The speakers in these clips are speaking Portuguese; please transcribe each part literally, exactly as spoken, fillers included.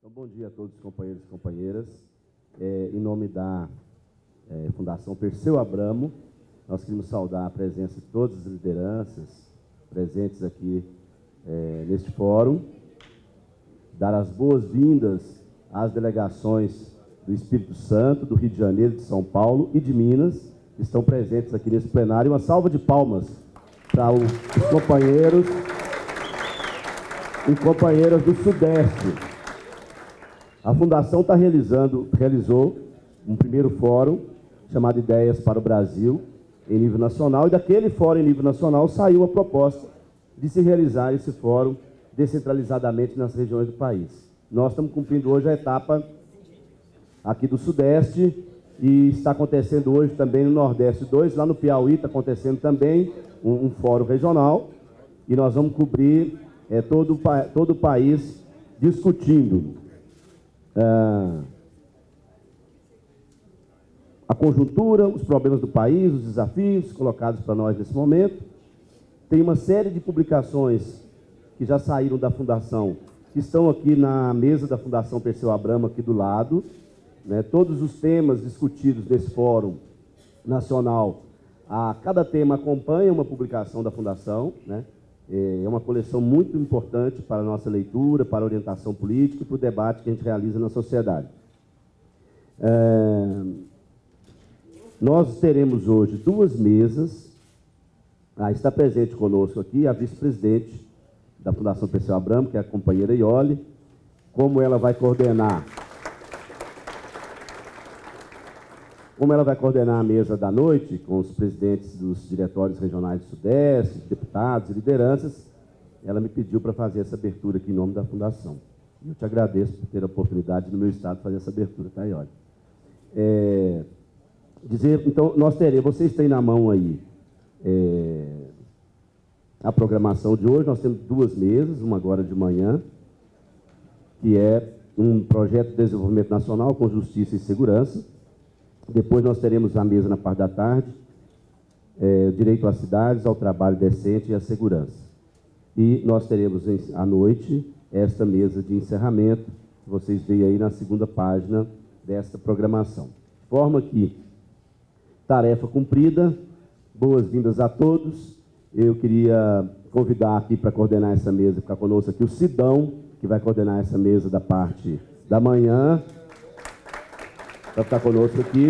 Então, bom dia a todos os companheiros e companheiras. É, em nome da é, Fundação Perseu Abramo, nós queremos saudar a presença de todas as lideranças presentes aqui é, neste fórum, dar as boas-vindas às delegações do Espírito Santo, do Rio de Janeiro, de São Paulo e de Minas, que estão presentes aqui nesse plenário. Uma salva de palmas para os companheiros e companheiras do Sudeste. A Fundação está realizando, realizou um primeiro fórum chamado Ideias para o Brasil, em nível nacional, e daquele fórum em nível nacional saiu a proposta de se realizar esse fórum descentralizadamente nas regiões do país. Nós estamos cumprindo hoje a etapa aqui do Sudeste, e está acontecendo hoje também no Nordeste dois, lá no Piauí está acontecendo também um, um fórum regional, e nós vamos cobrir é, todo, todo o país discutindo Ah, a conjuntura, os problemas do país, os desafios colocados para nós nesse momento. Tem uma série de publicações que já saíram da Fundação, que estão aqui na mesa da Fundação Perseu Abramo, aqui do lado, né? Todos os temas discutidos nesse fórum nacional, a cada tema acompanha uma publicação da Fundação, né? É uma coleção muito importante para a nossa leitura, para a orientação política e para o debate que a gente realiza na sociedade. É, nós teremos hoje duas mesas. Ah, está presente conosco aqui a vice-presidente da Fundação Perseu Abramo, que é a companheira Iole. Como ela vai coordenar... Como ela vai coordenar a mesa da noite, com os presidentes dos diretórios regionais do Sudeste, deputados e lideranças, ela me pediu para fazer essa abertura aqui em nome da Fundação. Eu te agradeço por ter a oportunidade no meu estado de fazer essa abertura, tá, Iole? É, dizer, então, nós teremos, vocês têm na mão aí é, a programação de hoje. Nós temos duas mesas, uma agora de manhã, que é um projeto de desenvolvimento nacional com justiça e segurança. Depois nós teremos a mesa na parte da tarde, é, direito às cidades, ao trabalho decente e à segurança. E nós teremos à noite esta mesa de encerramento, que vocês veem aí na segunda página desta programação. De forma que, tarefa cumprida, boas-vindas a todos. Eu queria convidar aqui para coordenar essa mesa, ficar conosco aqui o Sidão, que vai coordenar essa mesa da parte da manhã, para ficar conosco aqui.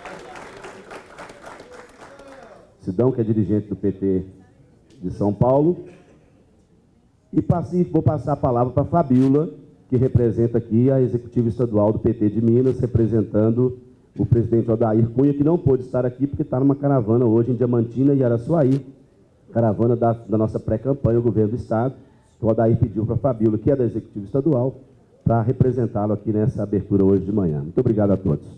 Sidão, que é dirigente do P T de São Paulo. E passe, vou passar a palavra para a Fabíola, que representa aqui a executiva estadual do P T de Minas, representando o presidente Odair Cunha, que não pôde estar aqui porque está numa caravana hoje em Diamantina e Araçuaí, caravana da, da nossa pré-campanha, o governo do Estado. O Odair pediu para a Fabíola, que é da executiva estadual, para representá-lo aqui nessa abertura hoje de manhã. Muito obrigado a todos.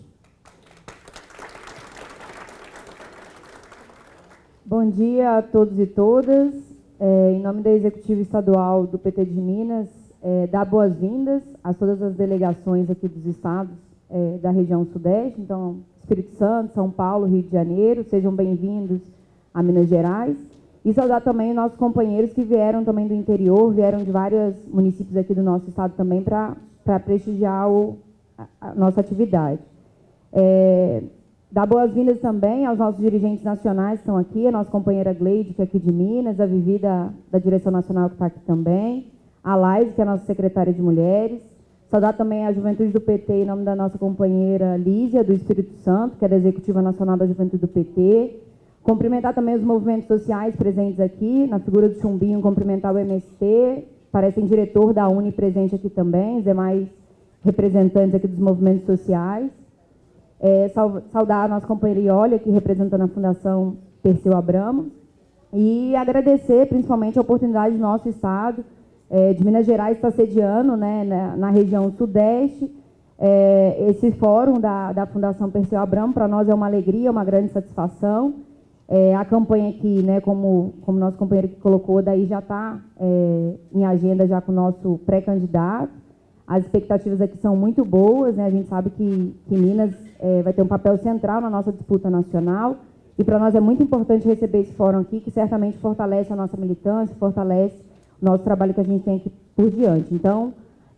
Bom dia a todos e todas. É, em nome da Executiva Estadual do P T de Minas, é, dar boas-vindas a todas as delegações aqui dos estados é, da região Sudeste, então Espírito Santo, São Paulo, Rio de Janeiro, sejam bem-vindos a Minas Gerais. E saudar também nossos companheiros que vieram também do interior, vieram de vários municípios aqui do nosso estado também para prestigiar o, a, a nossa atividade. É, dar boas-vindas também aos nossos dirigentes nacionais que estão aqui, a nossa companheira Gleide, que é aqui de Minas, a Vivi da, da Direção Nacional que está aqui também, a Laís, que é a nossa secretária de Mulheres. Saudar também a Juventude do P T em nome da nossa companheira Lígia, do Espírito Santo, que é da Executiva Nacional da Juventude do P T. Cumprimentar também os movimentos sociais presentes aqui, na figura do Chumbinho, cumprimentar o M S T, parecem diretor da Uni presente aqui também, os demais representantes aqui dos movimentos sociais. É, saudar a nossa companheira Iole, aqui representando a Fundação Perseu Abramo, e agradecer principalmente a oportunidade do nosso estado, é, de Minas Gerais, estar sediando, né, na, na região Sudeste, é, esse fórum da, da Fundação Perseu Abramo. Para nós é uma alegria, uma grande satisfação. É, a campanha aqui, né, como, como nosso companheiro que colocou, daí já está é, em agenda já com o nosso pré-candidato. As expectativas aqui são muito boas, né? A gente sabe que, que Minas é, vai ter um papel central na nossa disputa nacional, e para nós é muito importante receber esse fórum aqui, que certamente fortalece a nossa militância, fortalece o nosso trabalho que a gente tem aqui por diante. Então,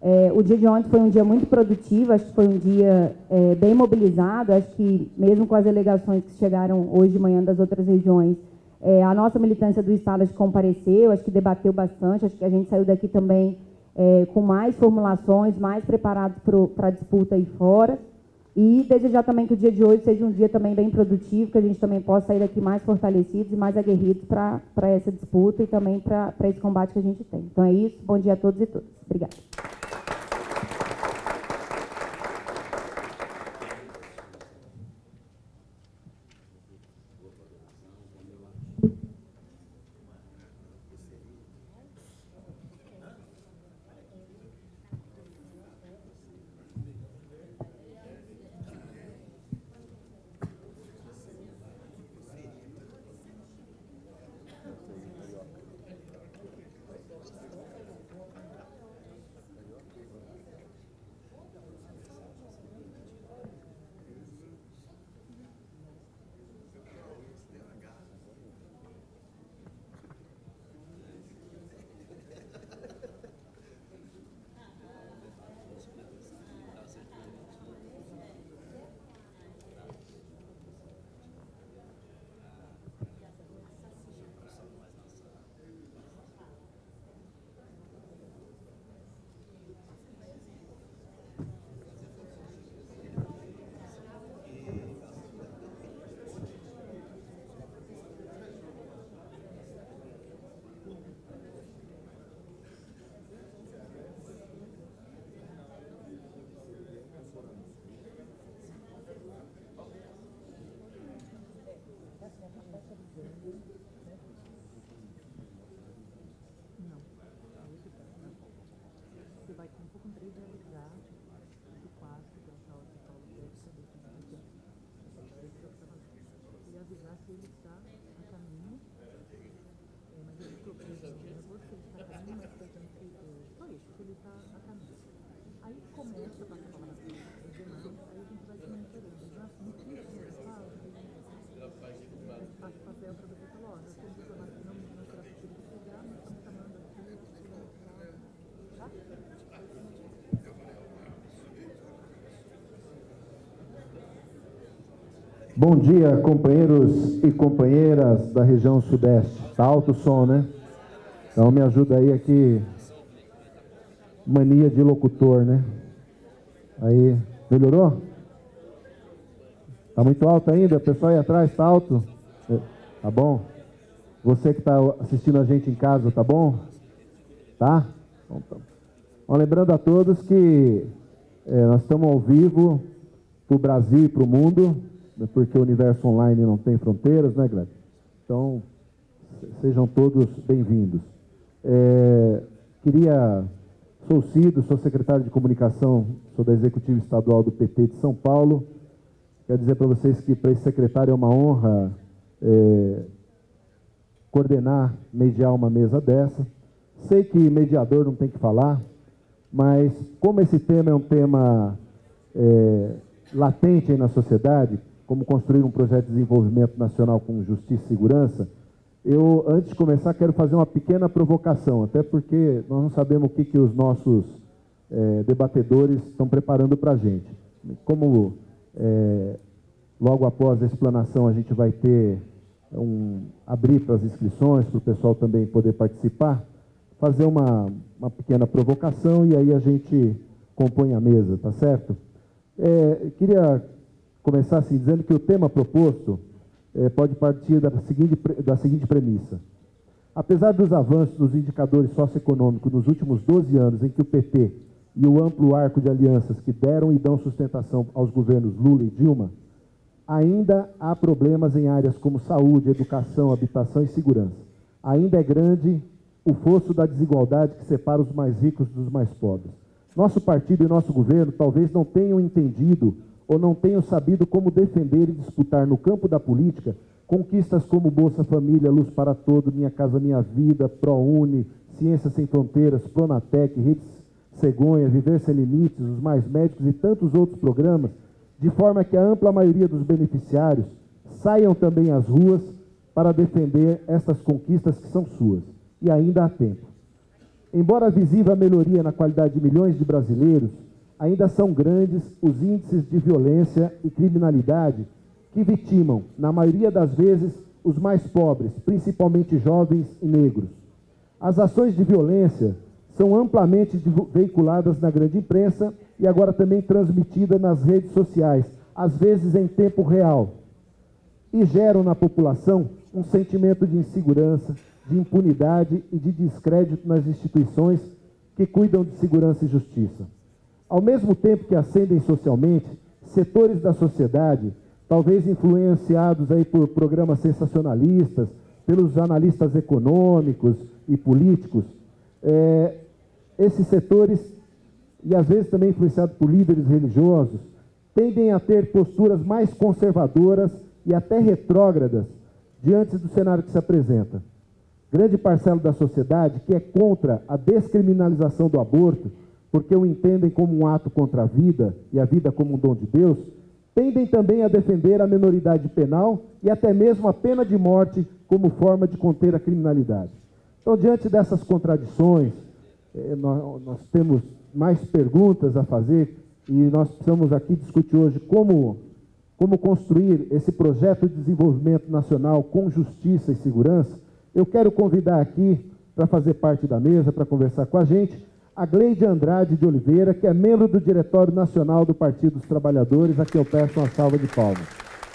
É, o dia de ontem foi um dia muito produtivo, acho que foi um dia é, bem mobilizado, acho que mesmo com as delegações que chegaram hoje de manhã das outras regiões, é, a nossa militância do Estado acho que compareceu, acho que debateu bastante, acho que a gente saiu daqui também é, com mais formulações, mais preparados para a disputa aí fora. E desejar também que o dia de hoje seja um dia também bem produtivo, que a gente também possa sair daqui mais fortalecidos e mais aguerridos para essa disputa e também para esse combate que a gente tem. Então é isso, bom dia a todos e todas. Obrigada. Bom dia, companheiros e companheiras da região sudeste. Tá alto o som, né? Então me ajuda aí aqui. Mania de locutor, né? Aí, melhorou? Tá muito alto ainda? O pessoal aí atrás tá alto? Tá bom? Você que está assistindo a gente em casa, tá bom? Tá? Bom, tá. Bom, lembrando a todos que é, nós estamos ao vivo para o Brasil e para o mundo, porque o universo online não tem fronteiras, né, Gleb? Então, sejam todos bem-vindos. É, queria... Sou o Cido, sou secretário de comunicação, sou da Executiva Estadual do P T de São Paulo. Quero dizer para vocês que para esse secretário é uma honra é, coordenar, mediar uma mesa dessa. Sei que mediador não tem que falar, mas como esse tema é um tema é, latente aí na sociedade, como construir um projeto de desenvolvimento nacional com justiça e segurança, eu, antes de começar, quero fazer uma pequena provocação, até porque nós não sabemos o que, que os nossos é, debatedores estão preparando para a gente. Como é, logo após a explanação a gente vai ter um, abrir para as inscrições, para o pessoal também poder participar, fazer uma, uma pequena provocação e aí a gente compõe a mesa, tá certo? É, queria começar assim, dizendo que o tema proposto É, pode partir da seguinte, da seguinte premissa. Apesar dos avanços dos indicadores socioeconômicos nos últimos doze anos, em que o P T e o amplo arco de alianças que deram e dão sustentação aos governos Lula e Dilma, ainda há problemas em áreas como saúde, educação, habitação e segurança. Ainda é grande o fosso da desigualdade que separa os mais ricos dos mais pobres. Nosso partido e nosso governo talvez não tenham entendido ou não tenham sabido como defender e disputar no campo da política conquistas como Bolsa Família, Luz para Todo, Minha Casa Minha Vida, ProUni, Ciência Sem Fronteiras, Pronatec, Redes Cegonha, Viver Sem Limites, os Mais Médicos e tantos outros programas, de forma que a ampla maioria dos beneficiários saiam também às ruas para defender estas conquistas que são suas. E ainda há tempo. Embora visível a melhoria na qualidade de milhões de brasileiros, ainda são grandes os índices de violência e criminalidade que vitimam, na maioria das vezes, os mais pobres, principalmente jovens e negros. As ações de violência são amplamente veiculadas na grande imprensa e agora também transmitidas nas redes sociais, às vezes em tempo real, e geram na população um sentimento de insegurança, de impunidade e de descrédito nas instituições que cuidam de segurança e justiça. Ao mesmo tempo que ascendem socialmente, setores da sociedade, talvez influenciados aí por programas sensacionalistas, pelos analistas econômicos e políticos, é, esses setores, e às vezes também influenciados por líderes religiosos, tendem a ter posturas mais conservadoras e até retrógradas diante do cenário que se apresenta. Grande parcela da sociedade que é contra a descriminalização do aborto, porque o entendem como um ato contra a vida e a vida como um dom de Deus, tendem também a defender a minoridade penal e até mesmo a pena de morte como forma de conter a criminalidade. Então, diante dessas contradições, eh, nós, nós temos mais perguntas a fazer e nós precisamos aqui discutir hoje como, como construir esse projeto de desenvolvimento nacional com justiça e segurança. Eu quero convidar aqui, para fazer parte da mesa, para conversar com a gente, a Gleide Andrade de Oliveira, que é membro do Diretório Nacional do Partido dos Trabalhadores, a quem eu peço uma salva de palmas.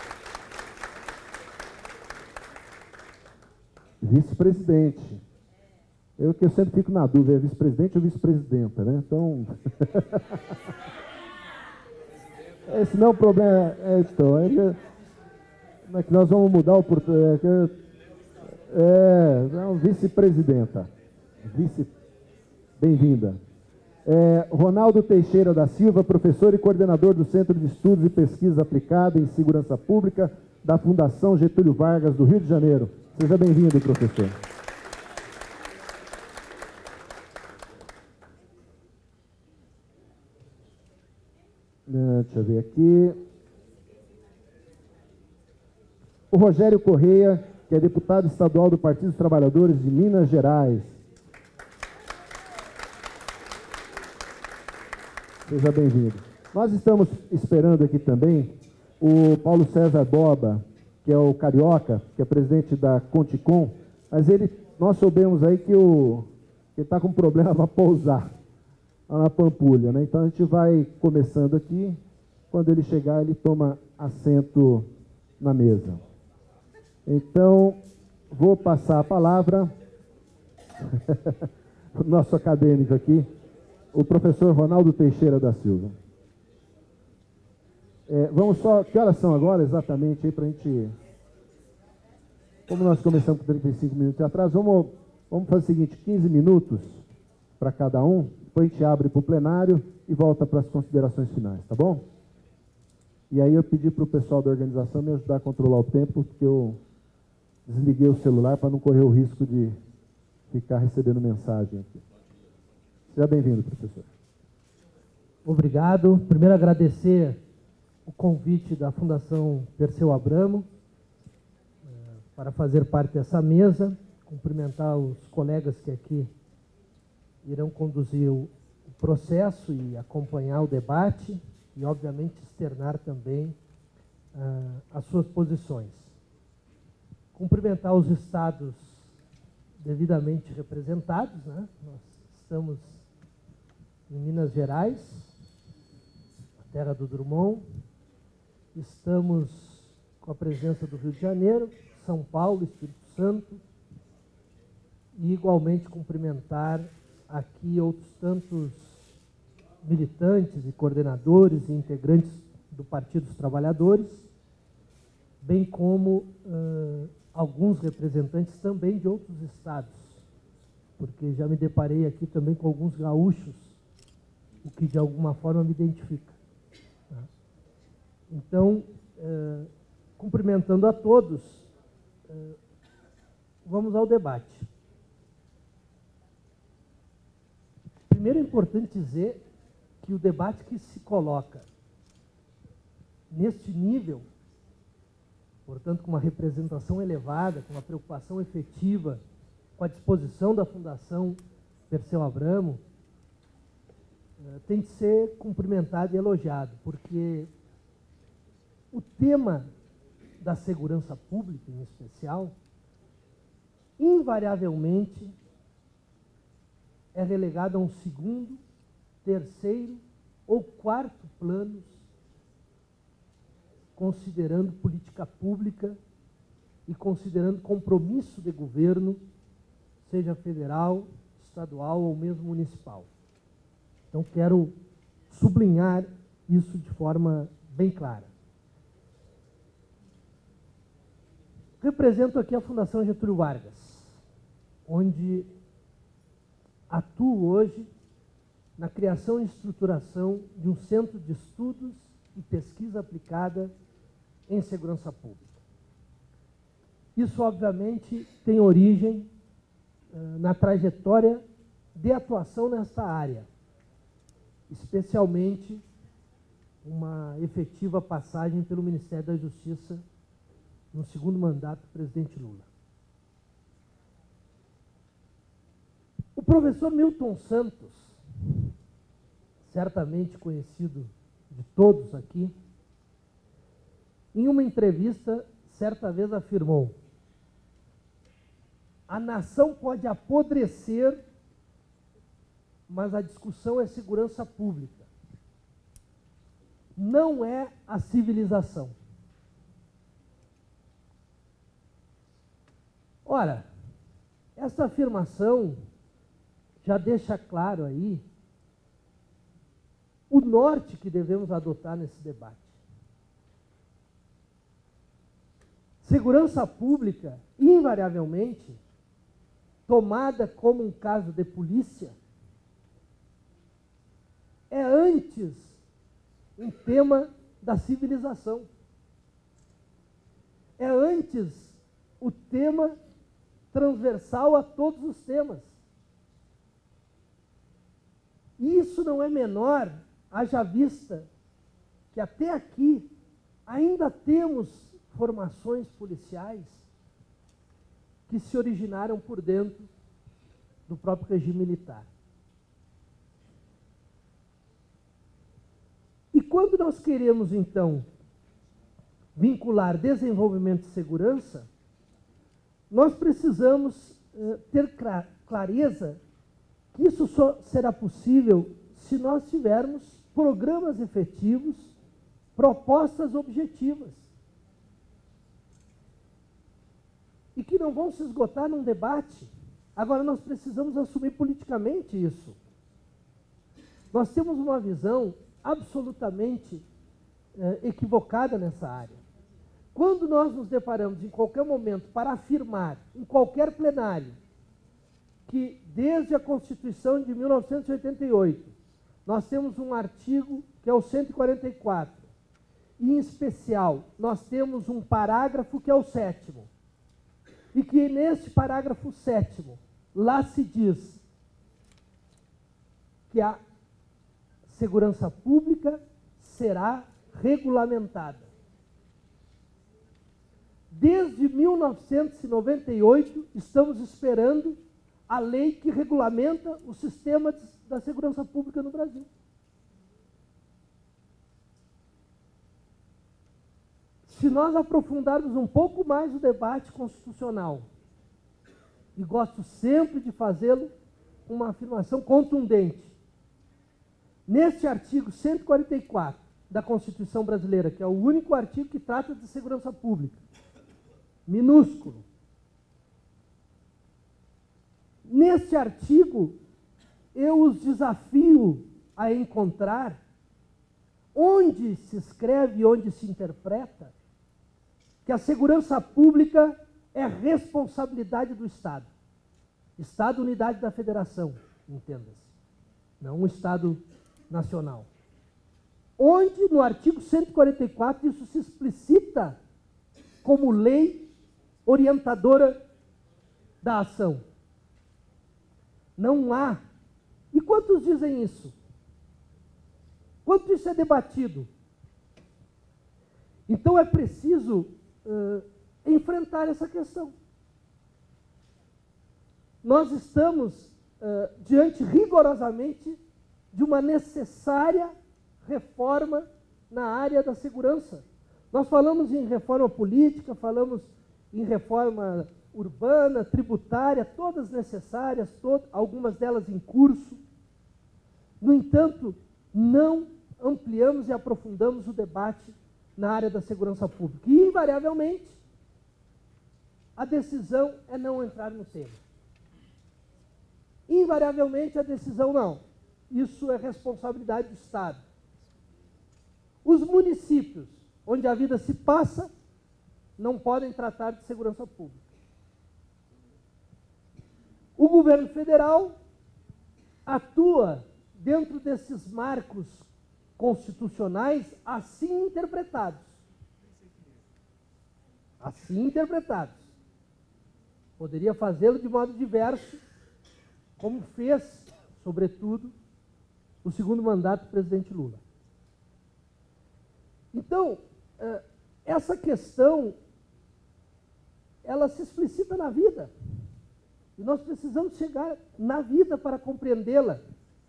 Vice-presidente. Eu que eu sempre fico na dúvida, é vice-presidente ou vice-presidenta, né? Então... Esse não é o problema. É, então, é que, é que nós vamos mudar o português. É, não, vice-presidenta. Vice, bem-vinda. É, Ronaldo Teixeira da Silva, professor e coordenador do Centro de Estudos e Pesquisa Aplicada em Segurança Pública da Fundação Getúlio Vargas, do Rio de Janeiro. Seja bem-vindo, professor. Deixa eu ver aqui. O Rogério Correia, que é deputado estadual do Partido dos Trabalhadores de Minas Gerais. Seja bem-vindo. Nós estamos esperando aqui também o Paulo César Boba, que é o carioca, que é presidente da Conticom, mas ele, nós soubemos aí que o, ele está com problema para pousar lá na Pampulha, né? Então a gente vai começando aqui, quando ele chegar ele toma assento na mesa. Então, vou passar a palavra o nosso acadêmico aqui, o professor Ronaldo Teixeira da Silva. É, vamos só, que horas são agora exatamente aí para a gente... Como nós começamos com trinta e cinco minutos atrás, vamos, vamos fazer o seguinte, quinze minutos para cada um, depois a gente abre para o plenário e volta para as considerações finais, tá bom? E aí eu pedi para o pessoal da organização me ajudar a controlar o tempo, porque eu desliguei o celular para não correr o risco de ficar recebendo mensagem aqui. Seja bem-vindo, professor. Obrigado. Primeiro agradecer o convite da Fundação Perseu Abramo para fazer parte dessa mesa, cumprimentar os colegas que aqui irão conduzir o processo e acompanhar o debate e, obviamente, externar também uh, as suas posições. Cumprimentar os estados devidamente representados, né? Nós estamos em Minas Gerais, a terra do Drummond, estamos com a presença do Rio de Janeiro, São Paulo, Espírito Santo, e igualmente cumprimentar aqui outros tantos militantes e coordenadores e integrantes do Partido dos Trabalhadores, bem como uh, alguns representantes também de outros estados, porque já me deparei aqui também com alguns gaúchos, o que de alguma forma me identifica. Tá? Então, uh, cumprimentando a todos, uh, vamos ao debate. Primeiro é importante dizer que o debate que se coloca neste nível, portanto, com uma representação elevada, com uma preocupação efetiva, com a disposição da Fundação Perseu Abramo, tem de ser cumprimentado e elogiado, porque o tema da segurança pública, em especial, invariavelmente é relegado a um segundo, terceiro ou quarto planos, considerando política pública e considerando compromisso de governo, seja federal, estadual ou mesmo municipal. Então, quero sublinhar isso de forma bem clara. Represento aqui a Fundação Getúlio Vargas, onde atuo hoje na criação e estruturação de um centro de estudos e pesquisa aplicada em segurança pública. Isso, obviamente, tem origem uh, na trajetória de atuação nesta área, especialmente uma efetiva passagem pelo Ministério da Justiça no segundo mandato do presidente Lula. O professor Milton Santos, certamente conhecido de todos aqui, em uma entrevista, certa vez afirmou: a nação pode apodrecer, mas a discussão é segurança pública. Não é a civilização. Ora, essa afirmação já deixa claro aí o norte que devemos adotar nesse debate. Segurança pública, invariavelmente, tomada como um caso de polícia, é antes um tema da civilização. É antes o tema transversal a todos os temas. E isso não é menor, haja vista que até aqui ainda temos formações policiais que se originaram por dentro do próprio regime militar. E quando nós queremos, então, vincular desenvolvimento e segurança, nós precisamos uh, ter clareza que isso só será possível se nós tivermos programas efetivos, propostas objetivas. E que não vão se esgotar num debate. Agora, nós precisamos assumir politicamente isso. Nós temos uma visão absolutamente eh, equivocada nessa área. Quando nós nos deparamos em qualquer momento para afirmar, em qualquer plenário, que desde a Constituição de mil novecentos e oitenta e oito, nós temos um artigo que é o cento e quarenta e quatro, e em especial nós temos um parágrafo que é o sétimo, e que nesse parágrafo sétimo, lá se diz que a segurança pública será regulamentada. Desde mil novecentos e noventa e oito, estamos esperando a lei que regulamenta o sistema da segurança pública no Brasil. Se nós aprofundarmos um pouco mais o debate constitucional, e gosto sempre de fazê-lo com uma afirmação contundente, neste artigo cento e quarenta e quatro da Constituição brasileira, que é o único artigo que trata de segurança pública, minúsculo, neste artigo eu os desafio a encontrar onde se escreve, onde se interpreta, que a segurança pública é responsabilidade do Estado. Estado, unidade da federação, entenda-se, não um Estado nacional. Onde, no artigo cento e quarenta e quatro, isso se explicita como lei orientadora da ação. Não há. E quantos dizem isso? Quanto isso é debatido? Então é preciso uh, enfrentar essa questão. Nós estamos uh, diante rigorosamente de uma necessária reforma na área da segurança. Nós falamos em reforma política, falamos em reforma urbana, tributária, todas necessárias, todas, algumas delas em curso. No entanto, não ampliamos e aprofundamos o debate na área da segurança pública. E, invariavelmente, a decisão é não entrar no tema. Invariavelmente, a decisão não. Isso é responsabilidade do Estado. Os municípios, onde a vida se passa, não podem tratar de segurança pública. O governo federal atua dentro desses marcos constitucionais assim interpretados. Assim interpretados. Poderia fazê-lo de modo diverso, como fez, sobretudo, o segundo mandato do presidente Lula. Então, essa questão, ela se explicita na vida. E nós precisamos chegar na vida para compreendê-la.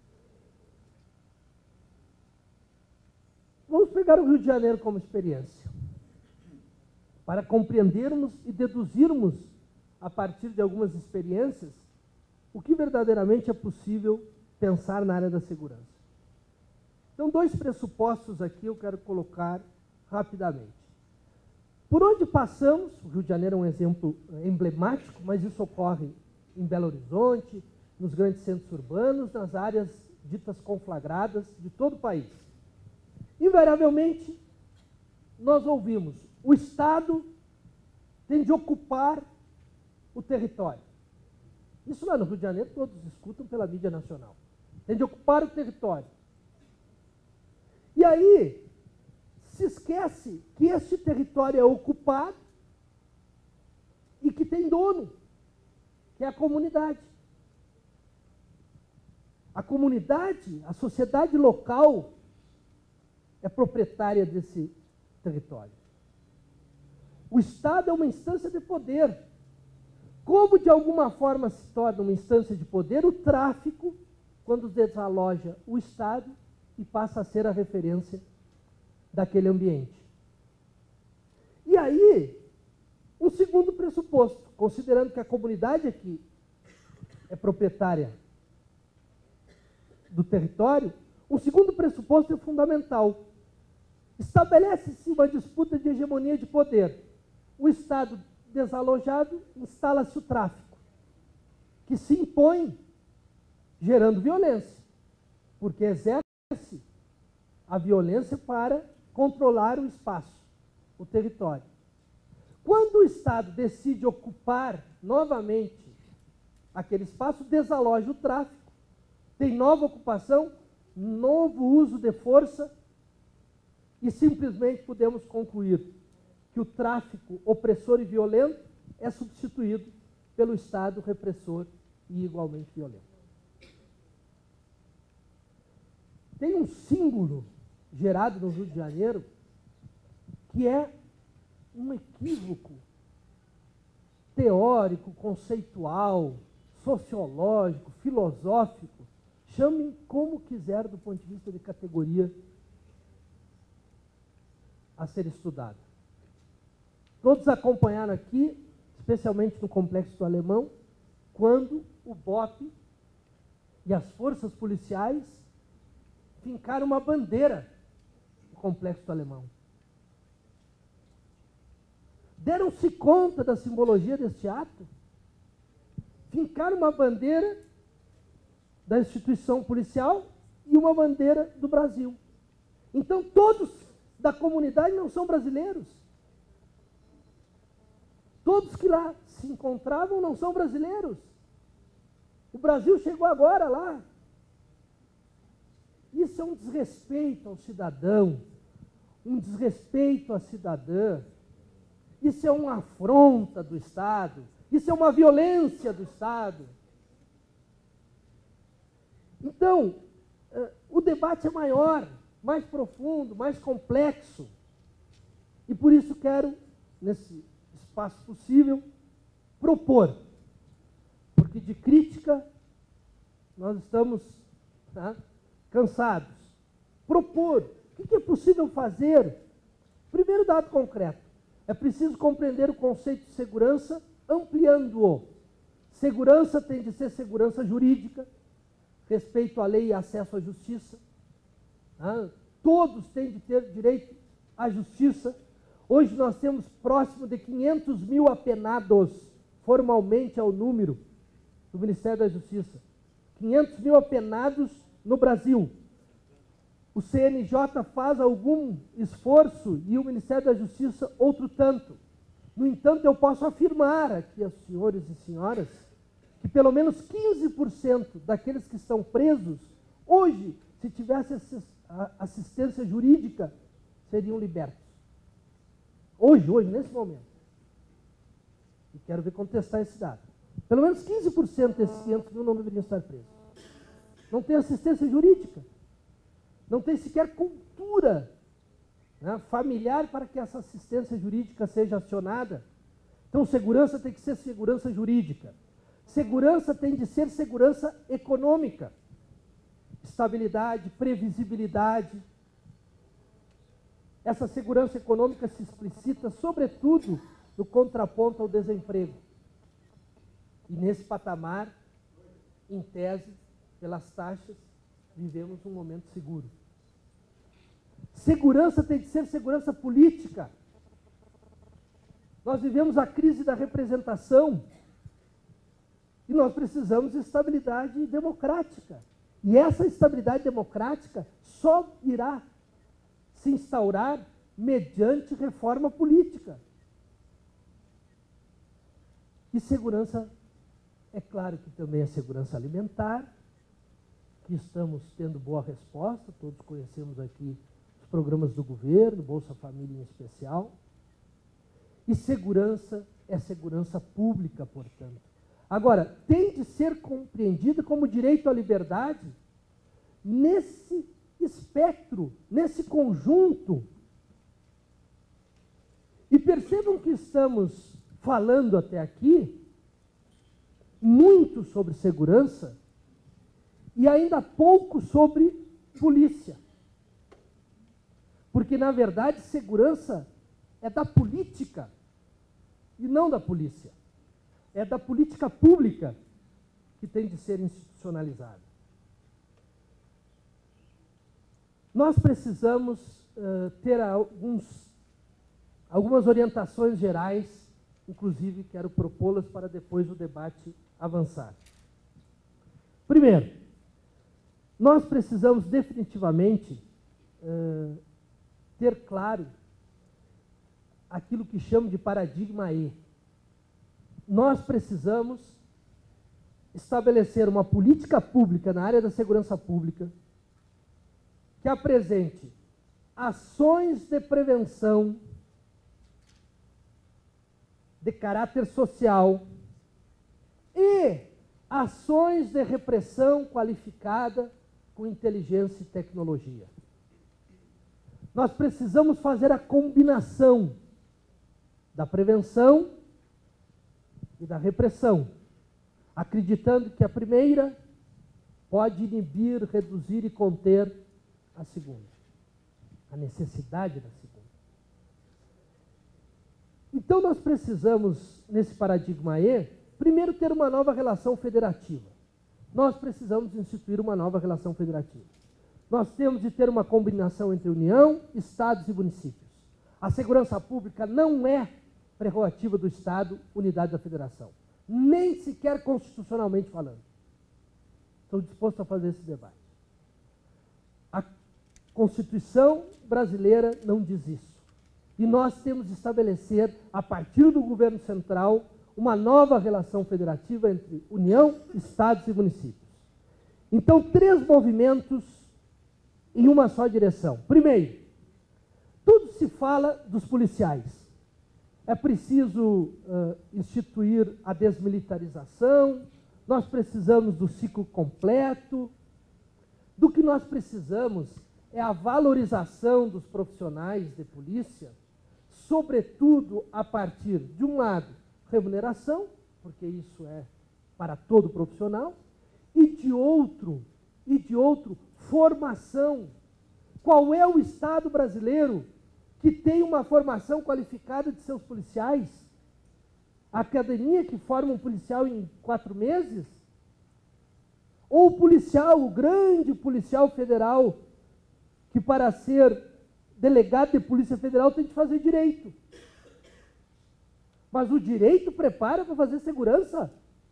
Vamos pegar o Rio de Janeiro como experiência, para compreendermos e deduzirmos, a partir de algumas experiências, o que verdadeiramente é possível pensar na área da segurança. Então, dois pressupostos aqui eu quero colocar rapidamente. Por onde passamos, o Rio de Janeiro é um exemplo emblemático, mas isso ocorre em Belo Horizonte, nos grandes centros urbanos, nas áreas ditas conflagradas de todo o país. Invariavelmente, nós ouvimos, o Estado tem de ocupar o território. Isso lá no Rio de Janeiro todos escutam pela mídia nacional. Tem de ocupar o território. E aí, se esquece que este território é ocupado e que tem dono, que é a comunidade. A comunidade, a sociedade local, é proprietária desse território. O Estado é uma instância de poder. Como, de alguma forma, se torna uma instância de poder, o tráfico, quando desaloja o Estado e passa a ser a referência daquele ambiente. E aí, um segundo pressuposto, considerando que a comunidade aqui é proprietária do território, um segundo pressuposto é fundamental. Estabelece-se uma disputa de hegemonia de poder. O Estado desalojado, instala-se o tráfico, que se impõe, gerando violência, porque exerce a violência para controlar o espaço, o território. Quando o Estado decide ocupar novamente aquele espaço, desaloja o tráfico, tem nova ocupação, novo uso de força, e simplesmente podemos concluir que o tráfico opressor e violento é substituído pelo Estado repressor e igualmente violento. Tem um símbolo gerado no Rio de Janeiro que é um equívoco teórico, conceitual, sociológico, filosófico, chamem como quiser do ponto de vista de categoria a ser estudado. Todos acompanharam aqui, especialmente no Complexo do Alemão, quando o B O P e as forças policiais fincaram uma bandeira no Complexo do Alemão. Deram-se conta da simbologia deste ato, fincaram uma bandeira da instituição policial e uma bandeira do Brasil. Então, todos da comunidade não são brasileiros. Todos que lá se encontravam não são brasileiros. O Brasil chegou agora lá. Isso é um desrespeito ao cidadão, um desrespeito à cidadã. Isso é uma afronta do Estado. Isso é uma violência do Estado. Então, o debate é maior, mais profundo, mais complexo. E por isso quero, nesse espaço possível, propor. Porque de crítica nós estamos, tá, cansados. Propor. O que é possível fazer? Primeiro dado concreto. É preciso compreender o conceito de segurança ampliando-o. Segurança tem de ser segurança jurídica, respeito à lei e acesso à justiça. Tá? Todos têm de ter direito à justiça. Hoje nós temos próximo de quinhentos mil apenados, formalmente é o número do Ministério da Justiça. quinhentos mil apenados no Brasil. O C N J faz algum esforço e o Ministério da Justiça outro tanto. No entanto, eu posso afirmar aqui aos senhores e senhoras que pelo menos quinze por cento daqueles que estão presos, hoje, se tivesse assistência jurídica, seriam libertos. Hoje, hoje, nesse momento. E quero ver contestar esse dado. Pelo menos quinze por cento desses quinhentos mil não deveriam estar presos. Não tem assistência jurídica. Não tem sequer cultura, né, familiar para que essa assistência jurídica seja acionada. Então, segurança tem que ser segurança jurídica. Segurança tem de ser segurança econômica. Estabilidade, previsibilidade. Essa segurança econômica se explicita, sobretudo, no contraponto ao desemprego. E nesse patamar, em tese, pelas taxas, vivemos um momento seguro. Segurança tem de ser segurança política. Nós vivemos a crise da representação e nós precisamos de estabilidade democrática. E essa estabilidade democrática só irá se instaurar mediante reforma política. E segurança, é claro que também é segurança alimentar, que estamos tendo boa resposta, todos conhecemos aqui os programas do governo, Bolsa Família em especial. E segurança é segurança pública, portanto. Agora, tem de ser compreendida como direito à liberdade nesse espectro, nesse conjunto. E percebam que estamos falando até aqui muito sobre segurança e ainda pouco sobre polícia. Porque, na verdade, segurança é da política e não da polícia. É da política pública que tem de ser institucionalizada. Nós precisamos uh, ter alguns, algumas orientações gerais, inclusive quero propô-las para depois o debate avançar. Primeiro, nós precisamos definitivamente uh, ter claro aquilo que chamo de paradigma E. Nós precisamos estabelecer uma política pública na área da segurança pública que apresente ações de prevenção de caráter social e ações de repressão qualificada com inteligência e tecnologia. Nós precisamos fazer a combinação da prevenção e da repressão, acreditando que a primeira pode inibir, reduzir e conter a segunda, a necessidade da segunda. Então nós precisamos, nesse paradigma E, primeiro ter uma nova relação federativa. Nós precisamos instituir uma nova relação federativa. Nós temos de ter uma combinação entre União, Estados e municípios. A segurança pública não é prerrogativa do Estado, unidade da Federação. Nem sequer constitucionalmente falando. Estou disposto a fazer esse debate. A Constituição brasileira não diz isso. E nós temos de estabelecer, a partir do governo central, uma nova relação federativa entre União, Estados e municípios. Então, três movimentos em uma só direção. Primeiro, tudo se fala dos policiais. É preciso uh, instituir a desmilitarização, nós precisamos do ciclo completo. Do que nós precisamos é a valorização dos profissionais de polícia, sobretudo a partir, de um lado, remuneração, porque isso é para todo profissional, e de outro, e de outro, formação. Qual é o Estado brasileiro que tem uma formação qualificada de seus policiais? A academia que forma um policial em quatro meses? Ou o policial, o grande policial federal, que para ser delegado de Polícia Federal tem que fazer direito. Mas o direito prepara para fazer segurança?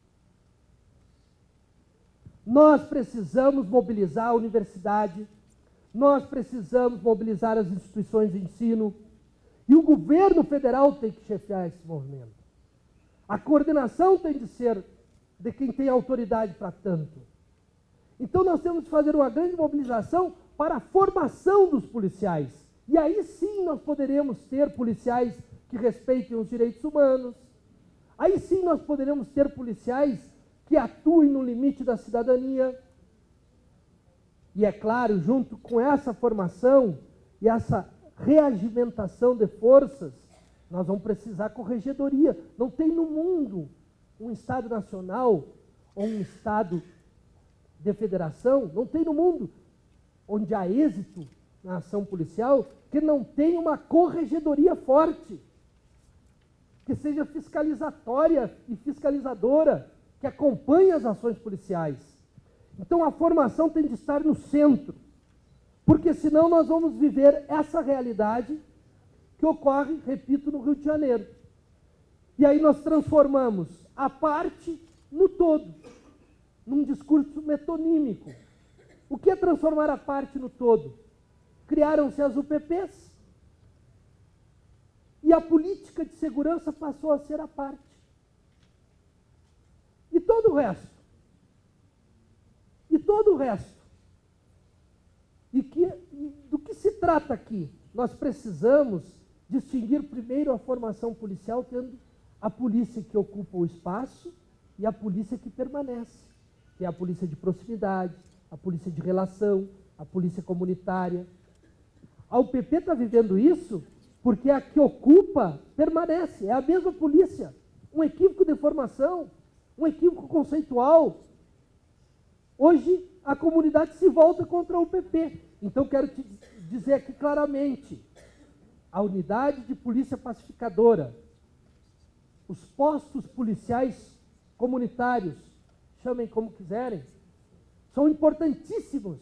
Nós precisamos mobilizar a universidade, nós precisamos mobilizar as instituições de ensino, e o governo federal tem que chefiar esse movimento. A coordenação tem de ser de quem tem autoridade para tanto. Então nós temos que fazer uma grande mobilização para a formação dos policiais. E aí sim nós poderemos ter policiais que respeitem os direitos humanos. Aí sim nós poderemos ter policiais que atuem no limite da cidadania. E é claro, junto com essa formação e essa reagimentação de forças, nós vamos precisar corregedoria. Não tem no mundo um Estado nacional ou um Estado de federação, não tem no mundo onde há êxito na ação policial que não tenha uma corregedoria forte, que seja fiscalizatória e fiscalizadora, que acompanhe as ações policiais. Então a formação tem de estar no centro, porque senão nós vamos viver essa realidade que ocorre, repito, no Rio de Janeiro. E aí nós transformamos a parte no todo, num discurso metonímico. O que é transformar a parte no todo? Criaram-se as U P Ps e a política de segurança passou a ser a parte. E todo o resto? E todo o resto? E, que, e do que se trata aqui? Nós precisamos distinguir primeiro a formação policial, tendo a polícia que ocupa o espaço e a polícia que permanece, que é a polícia de proximidade, a polícia de relação, a polícia comunitária. A U P P está vivendo isso porque a que ocupa permanece, é a mesma polícia. Um equívoco de formação, um equívoco conceitual. Hoje, a comunidade se volta contra a U P P. Então, quero te dizer aqui claramente, a unidade de polícia pacificadora, os postos policiais comunitários, chamem como quiserem, são importantíssimos,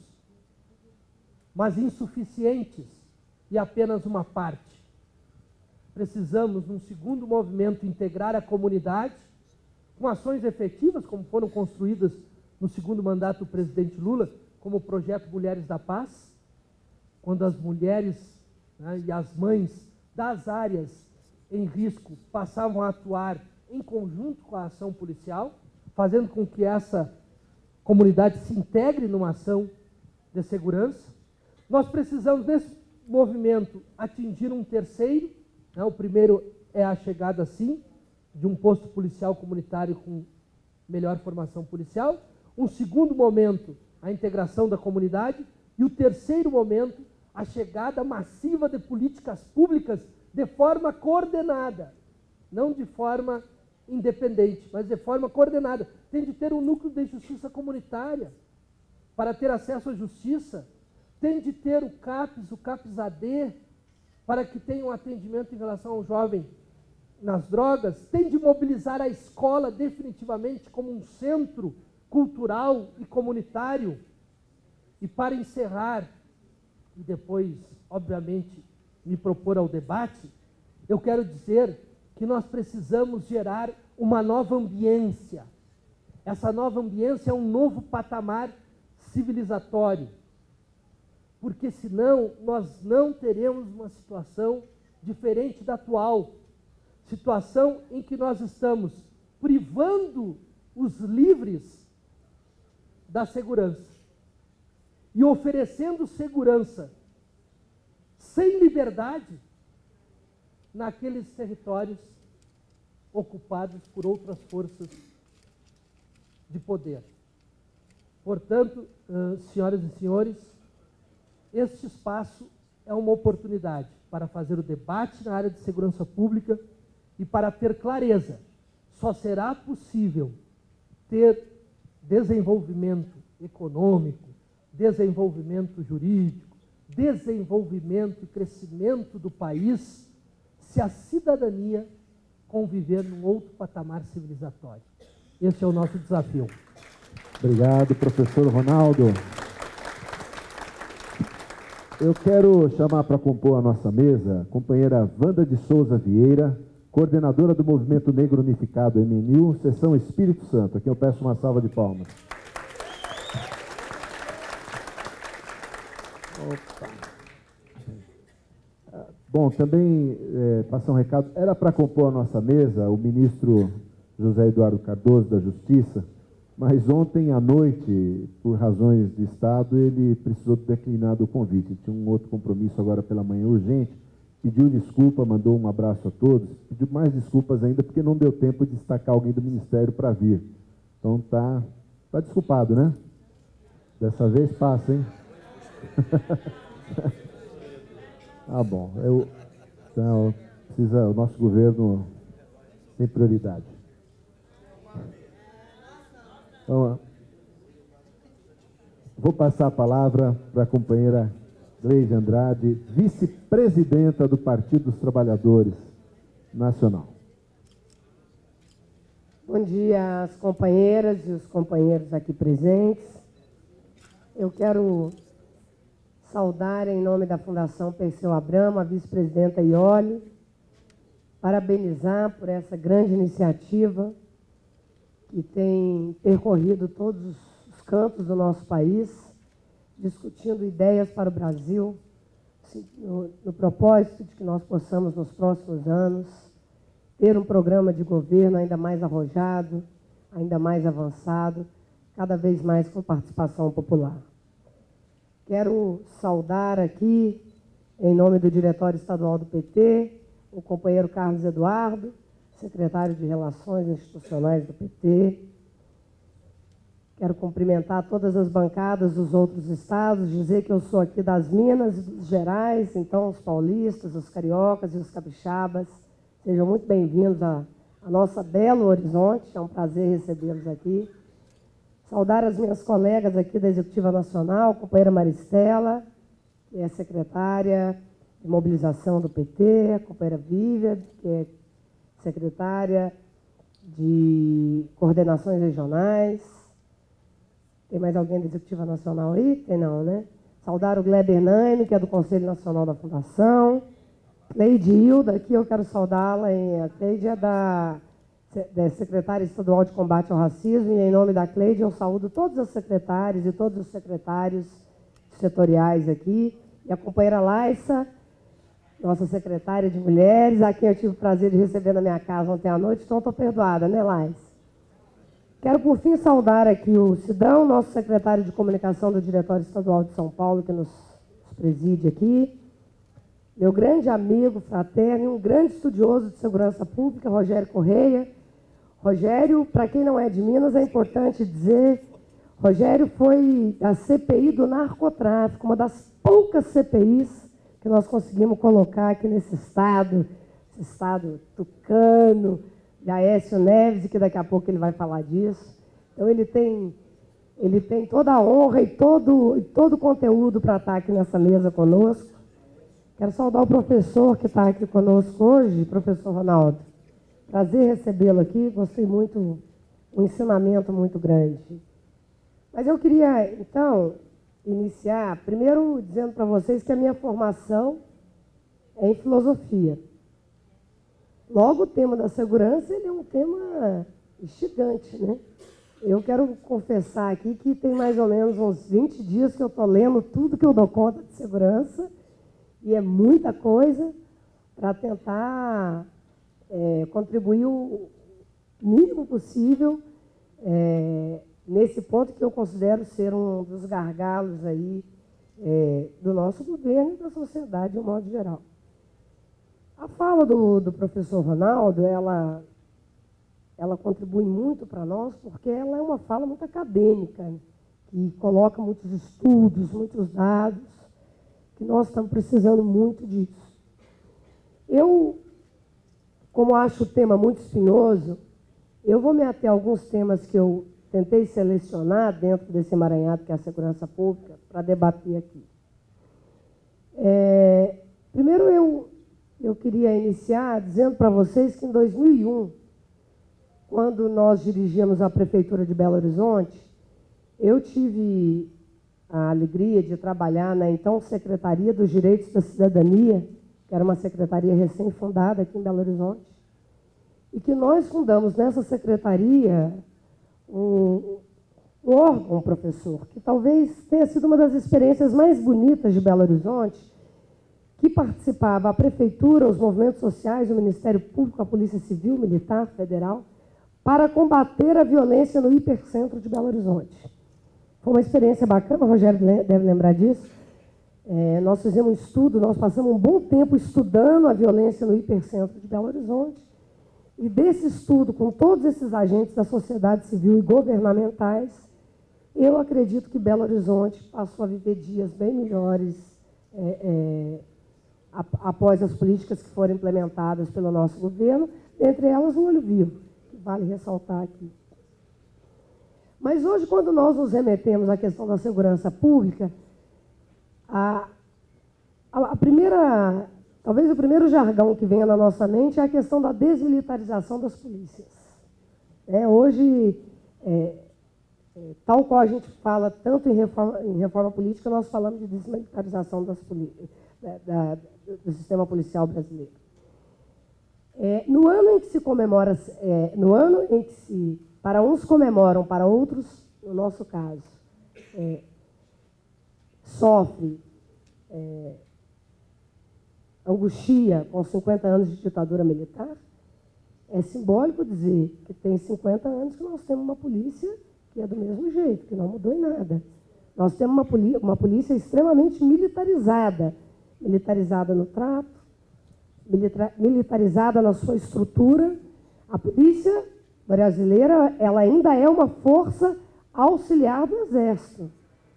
mas insuficientes e apenas uma parte. Precisamos, num segundo movimento, integrar a comunidade com ações efetivas, como foram construídas no segundo mandato do presidente Lula, como o projeto Mulheres da Paz, quando as mulheres, né, e as mães das áreas em risco passavam a atuar em conjunto com a ação policial, fazendo com que essa comunidade se integre numa ação de segurança. Nós precisamos, nesse movimento, atingir um terceiro, né? O primeiro é a chegada, sim, de um posto policial comunitário com melhor formação policial. Um segundo momento, a integração da comunidade. E o terceiro momento, a chegada massiva de políticas públicas de forma coordenada, não de forma independente, mas de forma coordenada. Tem de ter um núcleo de justiça comunitária para ter acesso à justiça, tem de ter o CAPS, o CAPS-A D, para que tenha um atendimento em relação ao jovem nas drogas, tem de mobilizar a escola definitivamente como um centro cultural e comunitário. E para encerrar, e depois, obviamente, me propor ao debate, eu quero dizer que nós precisamos gerar uma nova ambiência. Essa nova ambiência é um novo patamar civilizatório, porque senão nós não teremos uma situação diferente da atual, situação em que nós estamos privando os livres da segurança e oferecendo segurança sem liberdade naqueles territórios ocupados por outras forças de poder. Portanto, uh, senhoras e senhores, este espaço é uma oportunidade para fazer o debate na área de segurança pública e para ter clareza. Só será possível ter desenvolvimento econômico, desenvolvimento jurídico, desenvolvimento e crescimento do país se a cidadania conviver num outro patamar civilizatório. Esse é o nosso desafio. Obrigado, professor Ronaldo. Eu quero chamar para compor a nossa mesa a companheira Wanda de Souza Vieira, coordenadora do Movimento Negro Unificado M N U, Seção Espírito Santo. Aqui eu peço uma salva de palmas. Opa. Bom, também é, passar um recado. Era para compor a nossa mesa o ministro José Eduardo Cardoso, da Justiça, mas ontem à noite, por razões de Estado, ele precisou declinar do convite. Tinha um outro compromisso agora pela manhã urgente, pediu desculpa, mandou um abraço a todos, pediu mais desculpas ainda porque não deu tempo de destacar alguém do Ministério para vir. Então tá, tá desculpado, né? Dessa vez passa, hein? Ah, bom. Eu, então, precisa, o nosso governo tem prioridade. Então, vou passar a palavra para a companheira Gleide Andrade, vice-presidenta do Partido dos Trabalhadores Nacional. Bom dia às companheiras e os companheiros aqui presentes. Eu quero saudar em nome da Fundação Perseu Abramo, a vice-presidenta Iole, parabenizar por essa grande iniciativa que tem percorrido todos os cantos do nosso país, discutindo ideias para o Brasil, no, no propósito de que nós possamos, nos próximos anos, ter um programa de governo ainda mais arrojado, ainda mais avançado, cada vez mais com participação popular. Quero saudar aqui, em nome do Diretório Estadual do P T, o companheiro Carlos Eduardo, secretário de Relações Institucionais do P T. Quero cumprimentar todas as bancadas dos outros estados, dizer que eu sou aqui das Minas e dos Gerais, então os paulistas, os cariocas e os capixabas, sejam muito bem-vindos a, a nossa Belo Horizonte, é um prazer recebê-los aqui. Saudar as minhas colegas aqui da Executiva Nacional, a companheira Maristela, que é secretária de Mobilização do P T, a companheira Vívia, que é secretária de Coordenações Regionais. Tem mais alguém da Executiva Nacional aí? Tem não, né? Saudar o Gleber Naime, que é do Conselho Nacional da Fundação. Cleide Hilda, aqui eu quero saudá-la. A Cleide é da, da secretária estadual de combate ao racismo, e em nome da Cleide eu saúdo todas as secretárias e todos os secretários setoriais aqui. E a companheira Laissa, nossa secretária de Mulheres, a quem eu tive o prazer de receber na minha casa ontem à noite, então estou perdoada, né, Laís? Quero, por fim, saudar aqui o Sidão, nosso secretário de Comunicação do Diretório Estadual de São Paulo, que nos preside aqui. Meu grande amigo, fraterno, e um grande estudioso de segurança pública, Rogério Correia. Rogério, para quem não é de Minas, é importante dizer, Rogério foi da C P I do narcotráfico, uma das poucas C P Is que nós conseguimos colocar aqui nesse estado, esse estado tucano, de Aécio Neves, e que daqui a pouco ele vai falar disso. Então, ele tem, ele tem toda a honra e todo, e todo o conteúdo para estar aqui nessa mesa conosco. Quero saudar o professor que está aqui conosco hoje, professor Ronaldo. Prazer recebê-lo aqui, gostei muito, um ensinamento muito grande. Mas eu queria, então, iniciar, primeiro dizendo para vocês que a minha formação é em filosofia. Logo, o tema da segurança ele é um tema instigante, né? Eu quero confessar aqui que tem mais ou menos uns vinte dias que eu estou lendo tudo que eu dou conta de segurança, e é muita coisa para tentar é, contribuir o mínimo possível é, nesse ponto que eu considero ser um dos gargalos aí, é, do nosso governo e da sociedade de um modo geral. A fala do, do professor Ronaldo, ela, ela contribui muito para nós, porque ela é uma fala muito acadêmica, que coloca muitos estudos, muitos dados, que nós estamos precisando muito disso. Eu, como acho o tema muito espinhoso, eu vou me ater a alguns temas que eu tentei selecionar dentro desse emaranhado que é a segurança pública para debater aqui. É, primeiro, eu, eu queria iniciar dizendo para vocês que em dois mil e um, quando nós dirigíamos a Prefeitura de Belo Horizonte, eu tive a alegria de trabalhar na então Secretaria dos Direitos da Cidadania, que era uma secretaria recém-fundada aqui em Belo Horizonte, e que nós fundamos nessa secretaria um, um órgão, professor, que talvez tenha sido uma das experiências mais bonitas de Belo Horizonte, que participava a Prefeitura, os movimentos sociais, o Ministério Público, a Polícia Civil, Militar, Federal, para combater a violência no hipercentro de Belo Horizonte. Foi uma experiência bacana, o Rogério deve lembrar disso. É, nós fizemos um estudo, nós passamos um bom tempo estudando a violência no hipercentro de Belo Horizonte, e desse estudo, com todos esses agentes da sociedade civil e governamentais, eu acredito que Belo Horizonte passou a viver dias bem melhores é, é, após as políticas que foram implementadas pelo nosso governo, entre elas o Olho Vivo, que vale ressaltar aqui. Mas hoje, quando nós nos remetemos à questão da segurança pública, a, a, a primeira, talvez o primeiro jargão que venha na nossa mente é a questão da desmilitarização das polícias. É, hoje, é, é, tal qual a gente fala tanto em reforma, em reforma política, nós falamos de desmilitarização das da, da, do sistema policial brasileiro. É, no ano em que se comemora, é, no ano em que se, para uns comemoram, para outros, no nosso caso, é, sofre é, angustia com cinquenta anos de ditadura militar, é simbólico dizer que tem cinquenta anos que nós temos uma polícia que é do mesmo jeito, que não mudou em nada. Nós temos uma polícia, uma polícia extremamente militarizada, militarizada no trato, militarizada na sua estrutura. A polícia brasileira, ela ainda é uma força auxiliar do Exército.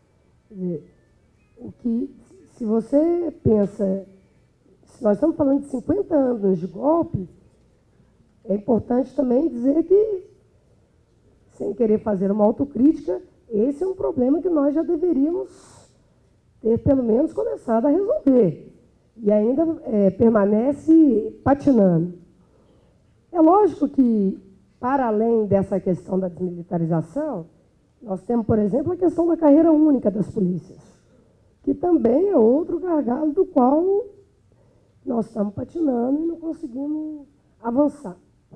O que, se você pensa, se nós estamos falando de cinquenta anos de golpe, é importante também dizer que, sem querer fazer uma autocrítica, esse é um problema que nós já deveríamos ter, pelo menos, começado a resolver. E ainda é, permanece patinando. É lógico que, para além dessa questão da desmilitarização, nós temos, por exemplo, a questão da carreira única das polícias, que também é outro gargalo do qual nós estamos patinando e não conseguimos avançar.